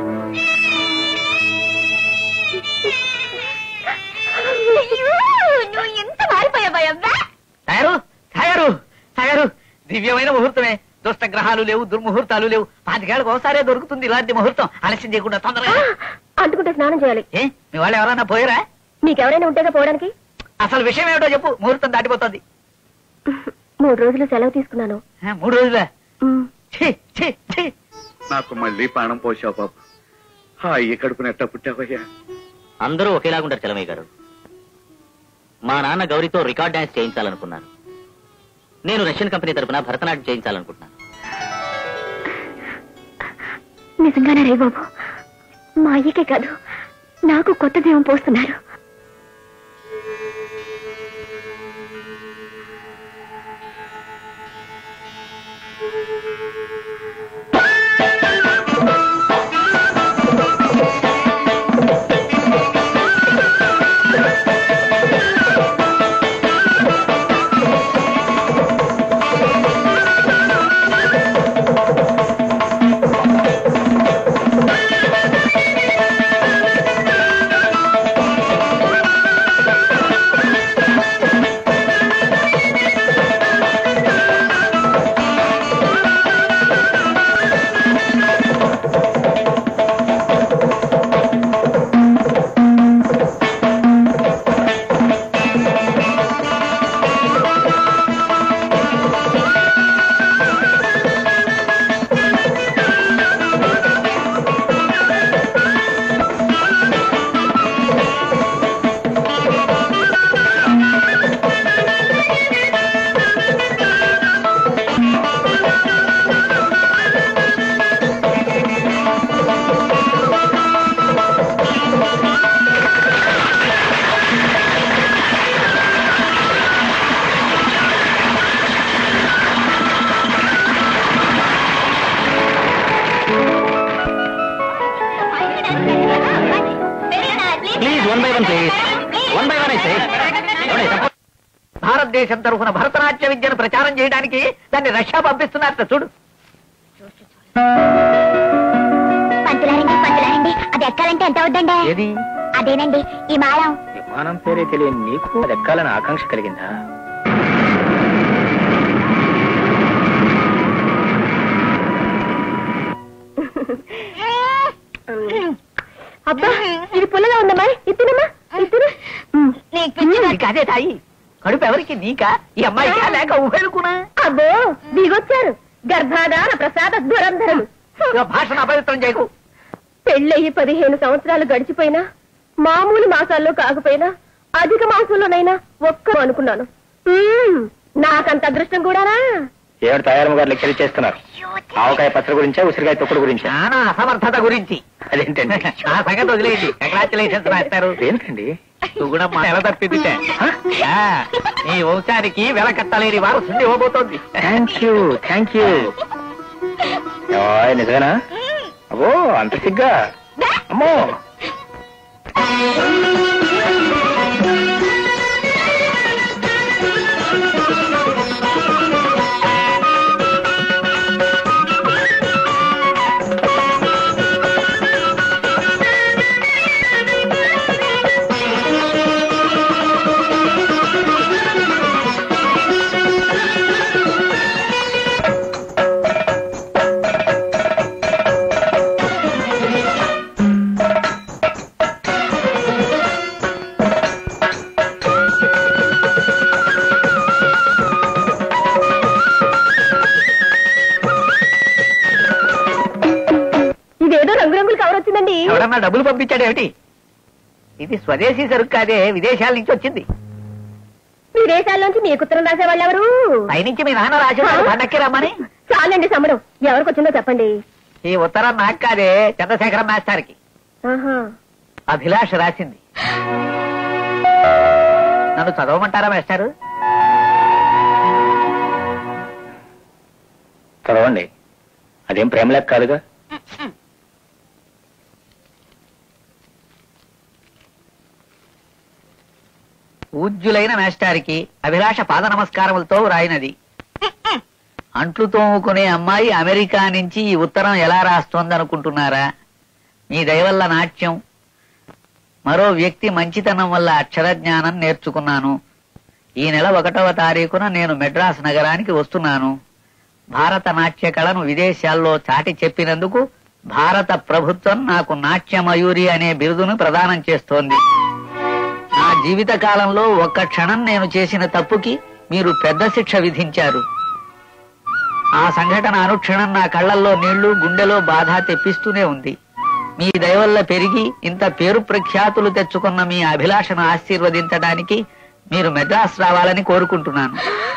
నువ్వు ఎంత మారిపోయావా? తయారు తయారు తయారు దివ్యమైన ముహూర్తమే. దుష్ట గ్రహాలు లేవు, దుర్ముహూర్తాలు లేవు. పాతికేళ్ళకు ఒకసారే దొరుకుతుంది ఇలాంటి ముహూర్తం. ఆలస్యం చేయకుండా తొందరగా. అందుకుంటే స్నానం చేయాలి. ఏ మీ వాళ్ళు ఎవరైనా పోయారా? మీకెవరైనా ఉంటేగా పోవడానికి? అసలు విషయం ఏమిటో చెప్పు, ముహూర్తం దాటిపోతుంది. మూడు రోజులు సెలవు తీసుకున్నాను. ఆ, మూడు రోజులే? ఉమ్. ఛీ, ఛీ, ఛీ. నాకు మళ్ళీ ప్రాణం పోసావు బాబు. హాయి కడుపునెట్ట పుట్టావయ్యా. అందరూ ఒకేలాగుంటారు చలమయ్య గారు. మా నాన్న గౌరీతో రికార్డ్ డాన్స్ చేయించాలనుకున్నాను. నేను రష్యన్ కంపెనీ తరపున భరతనాట్యం చేయించాలనుకుంటున్నాను. నిజంగానే రే బాబు, మా అయ్యకే కాదు నాకు కొత్త జీవం పోస్తున్నారు. భారతదేశం తరఫున భరతనాట్య విద్యను ప్రచారం చేయడానికి దాన్ని రష్యా పంపిస్తున్నారట చూడు. పంతులారండి పంతులారండి, అది ఎక్కాలంటే ఎంత అవుద్దండి? ఏది? అదేనండి ఈ మాలం. విమానం పేరే తెలియని నీకు అది ఎక్కాలని ఆకాంక్ష కలిగిందా? అబ్బా ఇది పుల్లగా ఉందమ్మా, ఇస్తునమ్మా ఇస్తును. అదే తాయి కడుపు ఎవరికి? నీకా? ఈ అమ్మాయికా లేక ఊహెలుకున్నా? అబ్బో దిగొచ్చారు గర్భాధాన ప్రసాద దురంధరులు. భాషను అపవిత్రం చేయకు. పెళ్ళయి పదిహేను సంవత్సరాలు గడిచిపోయినా మామూలు మాసాల్లో కాకపోయినా అధిక మాసంలోనైనా ఒక్క అనుకున్నాను. నాకంత అదృష్టం కూడానా? ఏడు తయారమ్మ గారు లెక్కలు చేస్తున్నారు. ఆవకాయ పచ్చడి గురించా, ఉసిరికాయ తొక్కుడు గురించా? చాలా అసమర్థత గురించి. అదేంటండి? నా సంగతి వదిలేయండి. కంగ్రాచులేషన్స్ రాస్తారు. దేనికండి? నువ్వు కూడా మా ఎలా తప్పింది నీ వంశానికి వెల కట్టలేని వారు సుండి ఇవ్వబోతోంది. Thank you thank you. నిజమేనా? అబ్బో అంత సిగ్గా? అమ్మో ఎవరన్నా డబ్బులు పంపించాడేమిటి? ఇది స్వదేశీ సరుకు కాదే, విదేశాల నుంచి వచ్చింది. విదేశాల్లోంచి మీకు ఉత్తరం రాసేవాళ్ళు ఎవరు? పైనుంచి మీ నాన్న రాసేవాడు పండక్కి రమ్మని. చాలండి సమరం, ఎవరికి వచ్చిందో చెప్పండి. ఈ ఉత్తరం నాకు కాదే, చంద్రశేఖరం మాస్టర్కి. అభిలాష్ రాసింది. నన్ను చదవమంటారా మాస్టారు? చదవండి. అదేం ప్రేమలేక కాదుగా. పూజ్యులైన మేస్టారికి అభిలాష పాద నమస్కారములతో రాయినది. అంట్లు తోముకునే అమ్మాయి అమెరికా నుంచి ఈ ఉత్తరం ఎలా రాస్తోందనుకుంటున్నారా? మీ దయవల్ల నాట్యం, మరో వ్యక్తి మంచితనం వల్ల అక్షర జ్ఞానం నేర్చుకున్నాను. ఈ నెల ఒకటవ తారీఖున నేను మెడ్రాస్ నగరానికి వస్తున్నాను. భారత నాట్య కళను విదేశాల్లో చాటి చెప్పినందుకు భారత ప్రభుత్వం నాకు నాట్య మయూరి అనే బిరుదును ప్రదానం చేస్తోంది. నా జీవిత కాలంలో ఒక్క క్షణం నేను చేసిన తప్పుకి మీరు పెద్ద శిక్ష విధించారు. ఆ సంఘటన అనుక్షణం నా కళ్లల్లో నీళ్లు, గుండెలో బాధ తెప్పిస్తూనే ఉంది. మీ దయవల్ల పెరిగి ఇంత పేరు ప్రఖ్యాతులు తెచ్చుకున్న మీ అభిలాషను ఆశీర్వదించడానికి మీరు మెడ్రాస్ రావాలని కోరుకుంటున్నాను.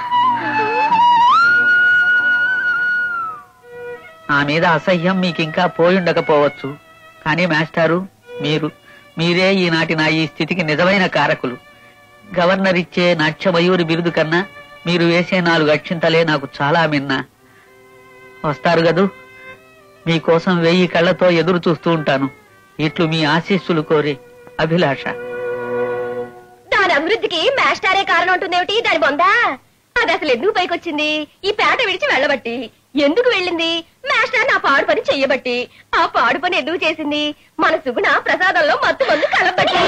నా మీద అసహ్యం మీకు ఇంకా పోయుండకపోవచ్చు, కానీ మాస్టారు మీరు మీరే ఈనాటి నా ఈ స్థితికి నిజమైన కారకులు. గవర్నర్ ఇచ్చే నాట్యమయూరి బిరుదు కన్నా మీరు వేసే నాలుగు అక్షింతలే నాకు చాలా మిన్న. వస్తారు గదు, మీకోసం వెయ్యి కళ్ళతో ఎదురు చూస్తూ ఉంటాను. ఇట్లు మీ ఆశీస్సులు కోరి అభిలాష. దాని అభివృద్ధికి మాస్టారే కారణం ఉంటుందేమిటి? దాని బొందా అది అసలు ఎందుకు పైకొచ్చింది? ఈ పేట విడిచి వెళ్ళబట్టి. ఎందుకు వెళ్ళింది? మాస్టర్ నా పాడు పని చెయ్యబట్టి. ఆ పాడు పని ఎందుకు చేసింది? మన సుగుణ ప్రసాదంలో మత్తు మందు కలబట్టి.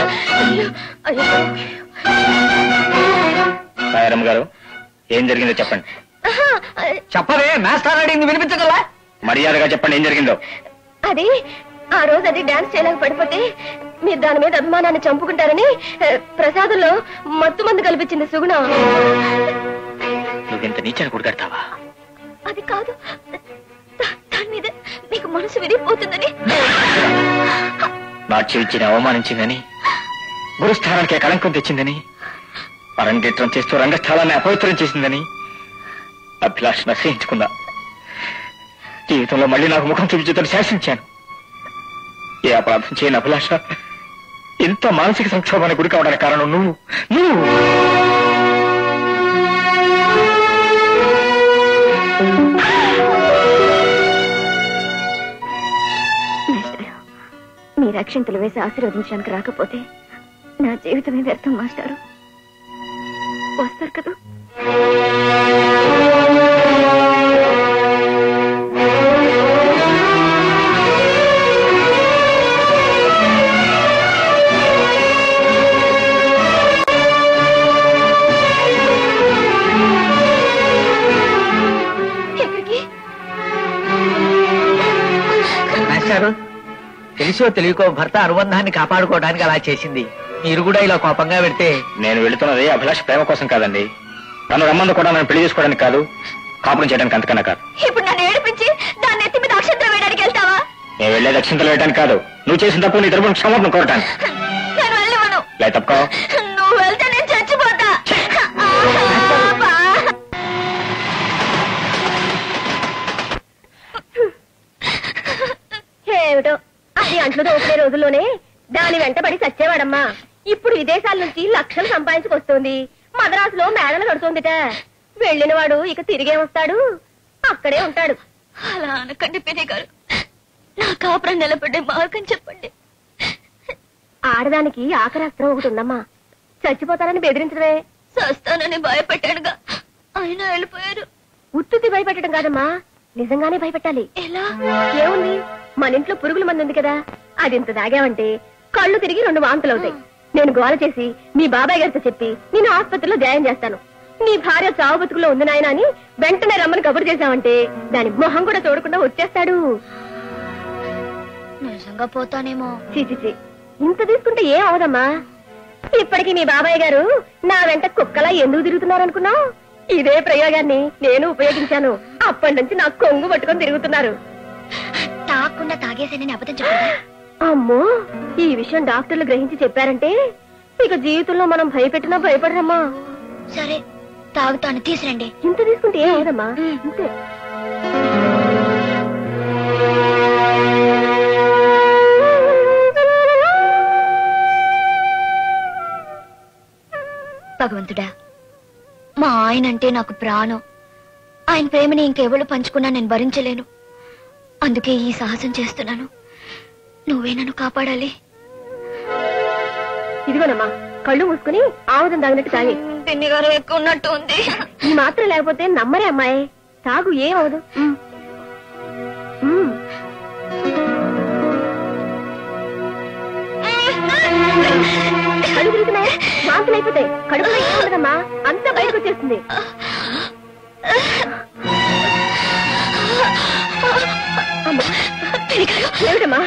నాయరమ్మ గారు, ఏం జరిగిందో చెప్పండి. చెప్పవే, మాస్టర్ అడిగింది వినిపించగల? మర్యాదగా చెప్పండి, ఏం జరిగిందో. అది ఆ రోజు అది డాన్స్ చేయలేక పడిపోతే మీరు దాని మీద అభిమానాన్ని చంపుకుంటారని ప్రసాదంలో మత్తు మందు కల్పించింది సుగుణ. నువ్వింత నీచని గుడిగడతావా? అది కాదు, దాని మీద మీకు మనసు విరిగిపోతుందని. నాట్యం ఇచ్చిన అవమానించిందని, గురుస్థానానికి కళంకం తెచ్చిందని, అరంగేట్రం చేస్తూ రంగస్థలాన్ని అపవిత్రం చేసిందని అభిలాష నశయించుకున్నా. జీవితంలో మళ్ళీ నాకు ముఖం చూపించుతూ శాసించాను. ఏ అపరాధం చేయని అభిలాష ఇంత మానసిక సంక్షోభానికి గురి కావడానికి కారణం నువ్వు నువ్వు మీరు అక్షింతలు వేసి ఆశీర్వదించడానికి రాకపోతే నా జీవితమే వ్యర్థం మాస్టారు. వస్తారు కదా? తెలిసో తెలియకో భర్త అనుబంధాన్ని కాపాడుకోవడానికి అలా చేసింది. మీరు కూడా ఇలా కోపంగా పెడితే? నేను వెళుతున్నది అభిలాష ప్రేమ కోసం కాదండి. నన్ను రమ్మందు కూడా నన్ను పెళ్లి చేసుకోవడానికి కాదు, కాపురం చేయడానికి అంతకన్నా కాదు. ఇప్పుడు నన్ను ఏడిపించి దాన్ని ఎత్తి మీద అక్షంతలు వేయడానికి వెళ్తావా? నేను వెళ్ళేది అక్షంతలు వేయడానికి కాదు, నువ్వు చేసిన తప్పు నీ తరపున క్షమాపణ కోరటానికి. నేను వెళ్ళవను. లే తప్పుకో. నువ్వు వెళ్తే నేను చచ్చిపోతా. ఏమిటో అది అంట్లు దోపునే రోజుల్లోనే దాని వెంటబడి చచ్చేవాడమ్మా. ఇప్పుడు విదేశాల నుంచి లక్షలు సంపాదించుకొస్తుంది. మద్రాసులో మేడలు కడుతోందిట. వెళ్ళిన వాడు ఇక తిరిగే వస్తాడు, అక్కడే ఉంటాడు. అలా అనకండి పిన్ని గారు, నా కాపురం నిలబడ్డే మార్గం చెప్పండి. ఆడదానికి ఆఖరాస్త్రం ఒకటి ఉందమ్మా, చచ్చిపోతానని బెదిరించడమే. చస్తానని భయపెట్టాడుగా, ఆయన వెళ్ళిపోయారు. ఉత్తుతి భయపెట్టడం కాదమ్మా, నిజంగానే భయపెట్టాలి. ఎలా? ఏముంది, మన ఇంట్లో పురుగుల మంది ఉంది కదా, అది ఇంత దాగామంటే కళ్ళు తిరిగి రెండు వాంతులు అవుతాయి. నేను గోల చేసి మీ బాబాయ్ గారితో చెప్పి నేను ఆసుపత్రిలో జాయిన్ చేస్తాను. నీ భార్య చావు బతుకులో ఉంది నాయన అని వెంటనే రమ్మని కబురు చేశామంటే దాని మొహం కూడా చూడకుండా వచ్చేస్తాడు. నిజంగా పోతానేమో. చీచిచి, ఇంత తీసుకుంటే ఏం అవదమ్మా. ఇప్పటికీ మీ బాబాయ్ గారు నా వెంట కుక్కలా ఎందుకు తిరుగుతున్నారనుకున్నావు? ఇదే ప్రయోగాన్ని నేను ఉపయోగించాను. అప్పటి నుంచి నాకు కొంగు పట్టుకొని తిరుగుతున్నారు. తాగకుండా తాగేసానని అబద్ధం చెప్పారా? అమ్మో, ఈ విషయం డాక్టర్లు గ్రహించి చెప్పారంటే ఇక జీవితంలో మనం భయపెట్టినా భయపడరమ్మా. సరే తాగుతాను, తీసురండి. ఇంత తీసుకుంటే ఏం అవదమ్మా, అంతే. భగవంతుడా, మా ఆయన అంటే నాకు ప్రాణం. ఆయన ప్రేమని ఇంకెవరు పంచుకున్నా నేను భరించలేను. అందుకే ఈ సాహసం చేస్తున్నాను. నువ్వే నన్ను కాపాడాలి. ఇదిగోనమ్మా, కళ్ళు మూసుకుని ఆముదం తాగినట్టు తాగి. పిన్ని గారు ఎక్కువ ఉన్నట్టు ఉంది. ఈ మాత్రం లేకపోతే నమ్మరే అమ్మాయి. తాగు, ఏం అవదు. కళ్ళు తిరుగుతున్నాయా? వాంతులు అయిపోతాయి. కడుపులో ఏం ఉండదమ్మా, అంతా బయటకు వచ్చేస్తుంది. ఏమిటమ్మా?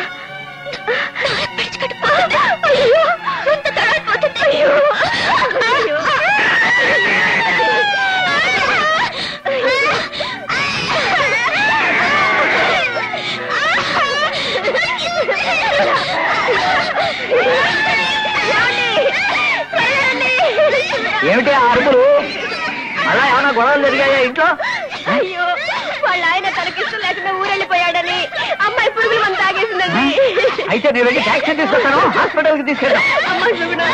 గొడవలు జరిగాయా ఇంట్లో? అయ్యో వాళ్ళ ఆయన తనకిష్టం లేకుండా ఊరెళ్ళిపోయాడని అమ్మాయి పురుగులు మనం తాగేసిందండి. అయితే నేను వెళ్ళి ట్యాక్సీ తీసుకొస్తాను, హాస్పిటల్ కి తీసుకెళ్తాను. అమ్మాయి సుగుణ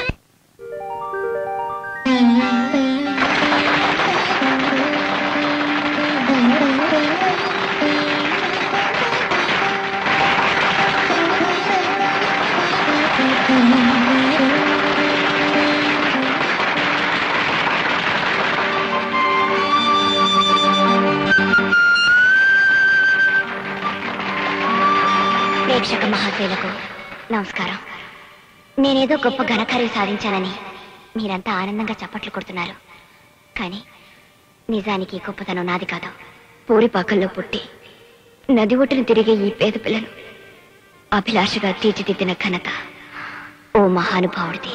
ప్రేక్షక మహాశయులకు నమస్కారం. నేనేదో గొప్ప ఘనకార్యం సాధించానని మీరంతా ఆనందంగా చప్పట్లు కొడుతున్నారు. కానీ నిజానికి గొప్పతనం నాది కాదు. పూరిపాకల్లో పుట్టి నది ఒట్టును తిరిగే ఈ పేద పిల్లను అభిలాషగా తీర్చిదిద్దిన ఘనత ఓ మహానుభావుడిది.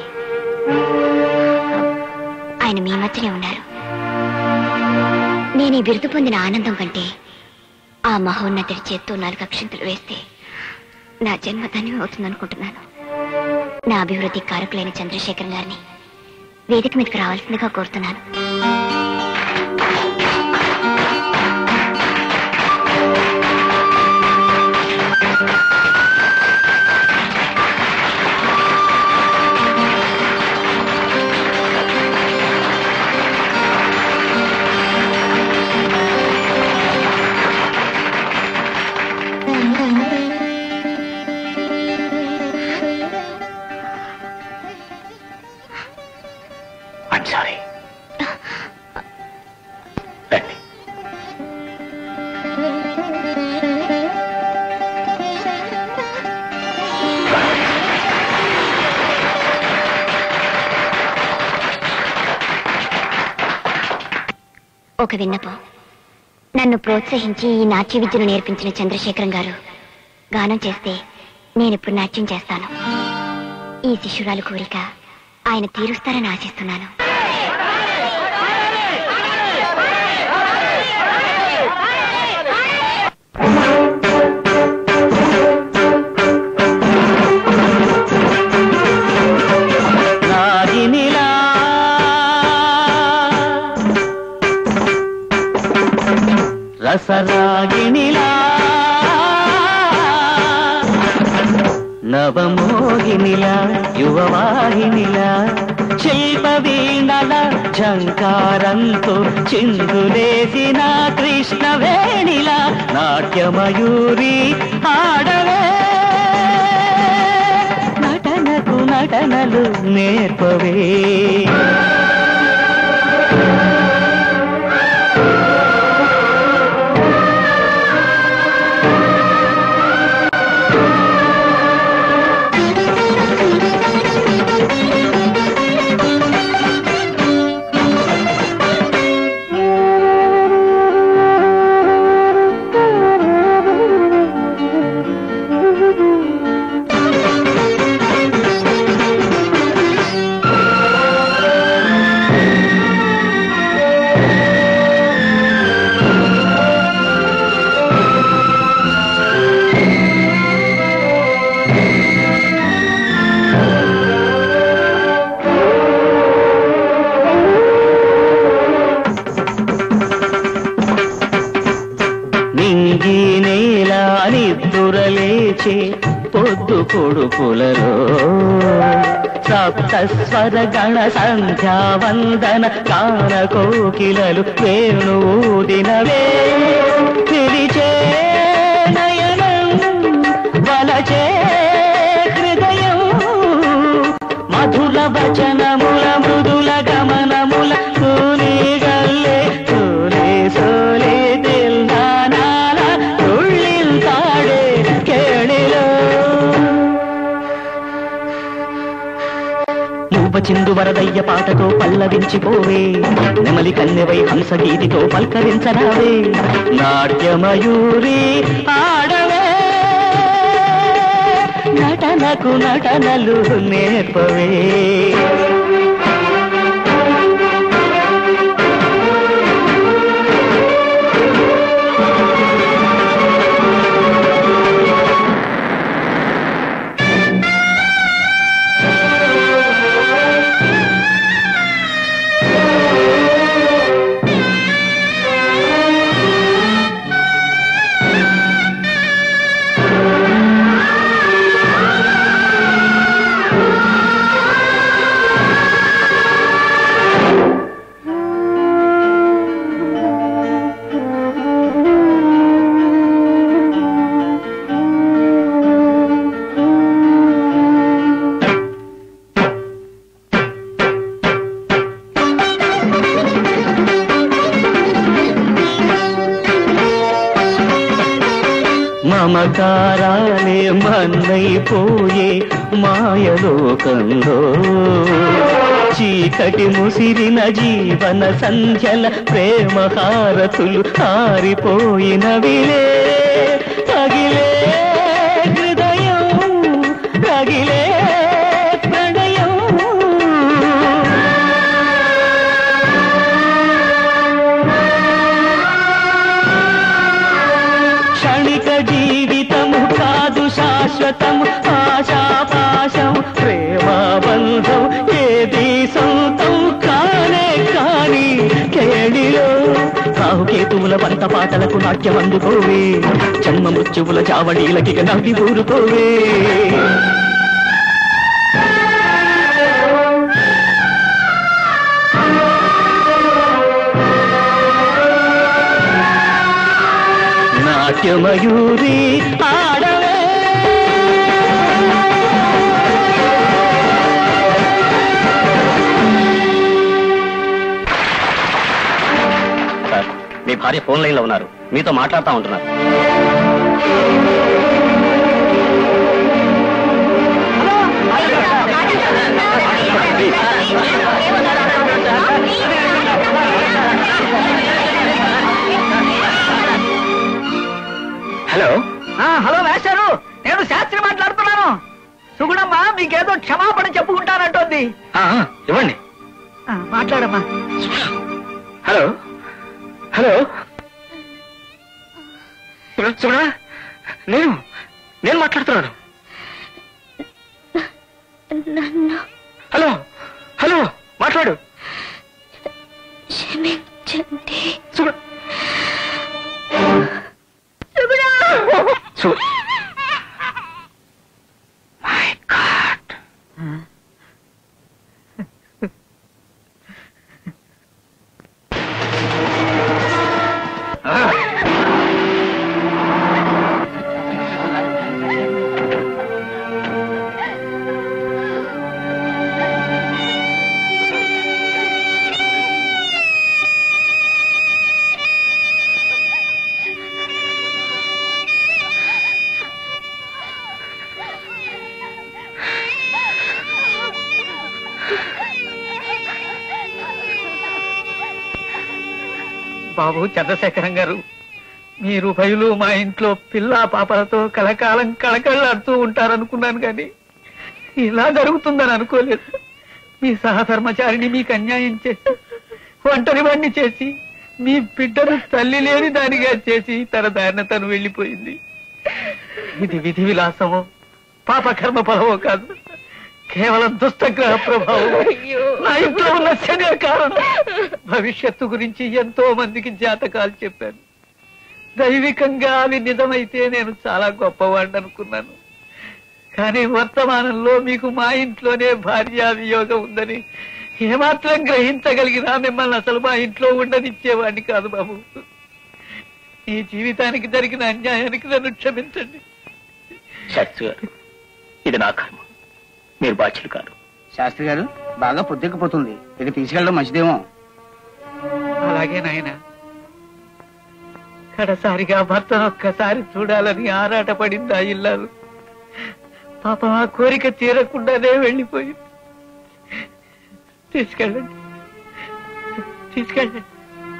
ఆయన మీ మధ్యనే ఉన్నారు. నేను ఈ బిరుదు పొందిన ఆనందం కంటే ఆ మహోన్నతుడి చేత్తో నాలుగు అక్షంతలు వేస్తే నా జన్మ ధన్యం అవుతుందనుకుంటున్నాను. నా అభివృద్ధి కారకులైన చంద్రశేఖర్ గారిని వేదిక మీదకి రావాల్సిందిగా కోరుతున్నాను. I'm sorry. రండి. ఒక విన్నపం. నన్ను ప్రోత్సహించి ఈ నాట్య విద్యను నేర్పించిన చంద్రశేఖరం గారు గానం చేస్తే నేను ఇప్పుడు నాట్యం చేస్తాను. ఈ శిష్యురాలు కోరిక ఆయన తీరుస్తారని ఆశిస్తున్నాను. రసరాగిణిలా నవమోహినిలా యువవాహినిలా శిల్ప వీణల ఝంకారంతో చిందులేసిన కృష్ణవేణిలా నాట్యమయూరి ఆడవే నటనకు నటనలు నేర్పవే. పొద్దు కొడుకులలో సప్తస్వర గణ సంధ్యా వందన గాన కోకిలలు వేణుదినవే పిలిచే నయనం వలచే హృదయం మధుర వచనముల మృదుల గమనముల తూలి గల్లే తూలి సోలి తిల్దానాల తుళ్ళింతాడే కేళిలో చిందు వరదయ్య పాటతో పల్లవించిపోవే నెమలి కన్నెవై హంస గీతితో పల్కరించరావే నాట్యమయూరి ఆడవే నటనకు నటనలు నేర్పవే. మమకారాలే మన్నైపోయే మాయలోకంలో చీకటి ముసిరిన జీవన సంధ్యల ప్రేమ హారతులు ఆరిపోయినవిలే తగిలే హృదయం తగిలే ప్రణయం క్షణిక జీవితము కాదు శాశ్వతము ఆశాపాశం ప్రేమాబంధం ఏది సొంతం కానే కాని కేడిలో రాహుకేతువుల పంట పాటలకు నాట్యం అందుకోవే జన్మ మృత్యువుల చావడీలకి నవ్వి ఊరుకోవే నాట్యమయూరి ఆడవే సార్ మీ భార్య ఫోన్ లైన్ లో ఉన్నారు, మీతో మాట్లాడుతూ ఉంటున్నారు. హలో హలో వేశారు, నేను శాస్త్రి మాట్లాడుతున్నాను. సుగుణమ్మ మీకేదో క్షమాపణ చెప్పుకుంటానంటోంది. ఇవ్వండి. మాట్లాడమ్మా. హలో హలో చూడా, నేను నేను మాట్లాడుతున్నాను. హలో హలో మాట్లాడు. క్షమించండి. చూడ So, my God. బాబు చంద్రశేఖరం గారు, మీరు భయులు మా ఇంట్లో పిల్ల పాపలతో కలకాలం కళకళ్ళాడుతూ ఉంటారనుకున్నాను, కానీ ఇలా జరుగుతుందని అనుకోలేదు. మీ సహధర్మచారిని మీకు అన్యాయం చేసి ఒంటరి వాడిని చేసి మీ బిడ్డను తల్లి లేని దానిగా చేసి తన దారిన తను వెళ్ళిపోయింది. ఇది విధి విలాసమో పాపకర్మ ఫలమో కాదు, కేవలం దుష్టగ్రహ ప్రభావం. నా ఇంట్లో ఉన్న శని కారణం. భవిష్యత్తు గురించి ఎంతో మందికి జాతకాలు చెప్పాను. దైవికంగా అవి నిజమైతే నేను చాలా గొప్పవాడిని అనుకున్నాను. కానీ వర్తమానంలో మీకు మా ఇంట్లోనే భార్యా వియోగం ఉందని ఏమాత్రం గ్రహించగలిగినా మిమ్మల్ని అసలు మా ఇంట్లో ఉండనిచ్చేవాడిని కాదు బాబు. ఈ జీవితానికి జరిగిన అన్యాయానికి నన్ను క్షమించండి. శాస్త్రి గారు, ఇది నా కర్మ, మీరు బాధ్యులు కాదు. శాస్త్రి గారు, బాగా పొద్దెక్కిపోతుంది, ఇది తీసుకెళ్ళడం మంచిదేమో. అలాగే నాయన. కడసారిగా భర్తను ఒక్కసారి చూడాలని ఆరాట పడింది ఆ ఇల్లాలు. పాపం ఆ కోరిక తీరకుండానే వెళ్ళిపోయింది. తీసుకెళ్ళండి, తీసుకెళ్ళండి.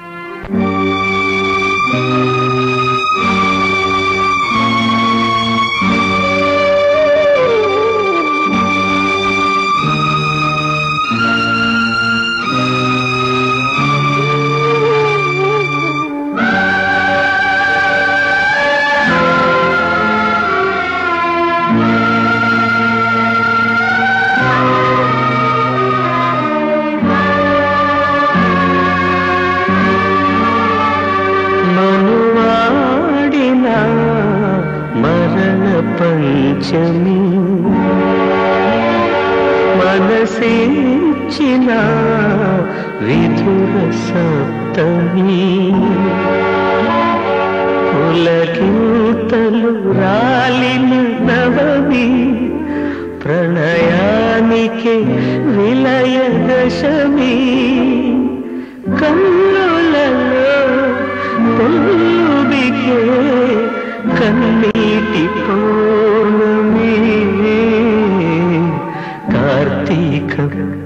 పంచమి మనసిచ్చిన విధుర సప్తమి పులకింతలు రాలిన నవమి ప్రణయానికి విలయ దశమి కన్నులలో తెలుబికే కన్నీటి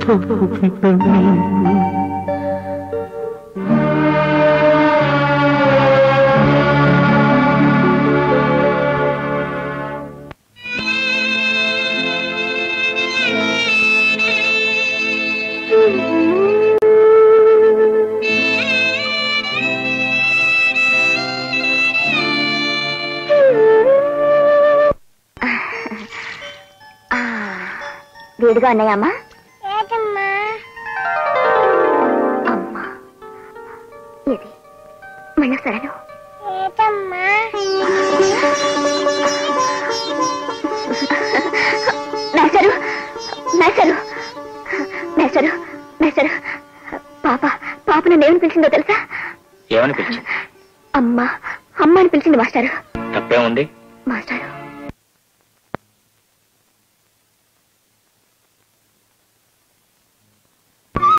వేడిగా ఉన్నాయమ్మా? అమ్మా ఇది మళ్ళీ సరేను. మేసరు మేసరు మేసరు మేసరు పాప పాప నన్ను ఏమని పిలిచిందో తెలుసా? ఏమని పిలిచింది? అమ్మా అమ్మ అని పిలిచింది మాస్టారు. తప్పేముంది? మాస్టారు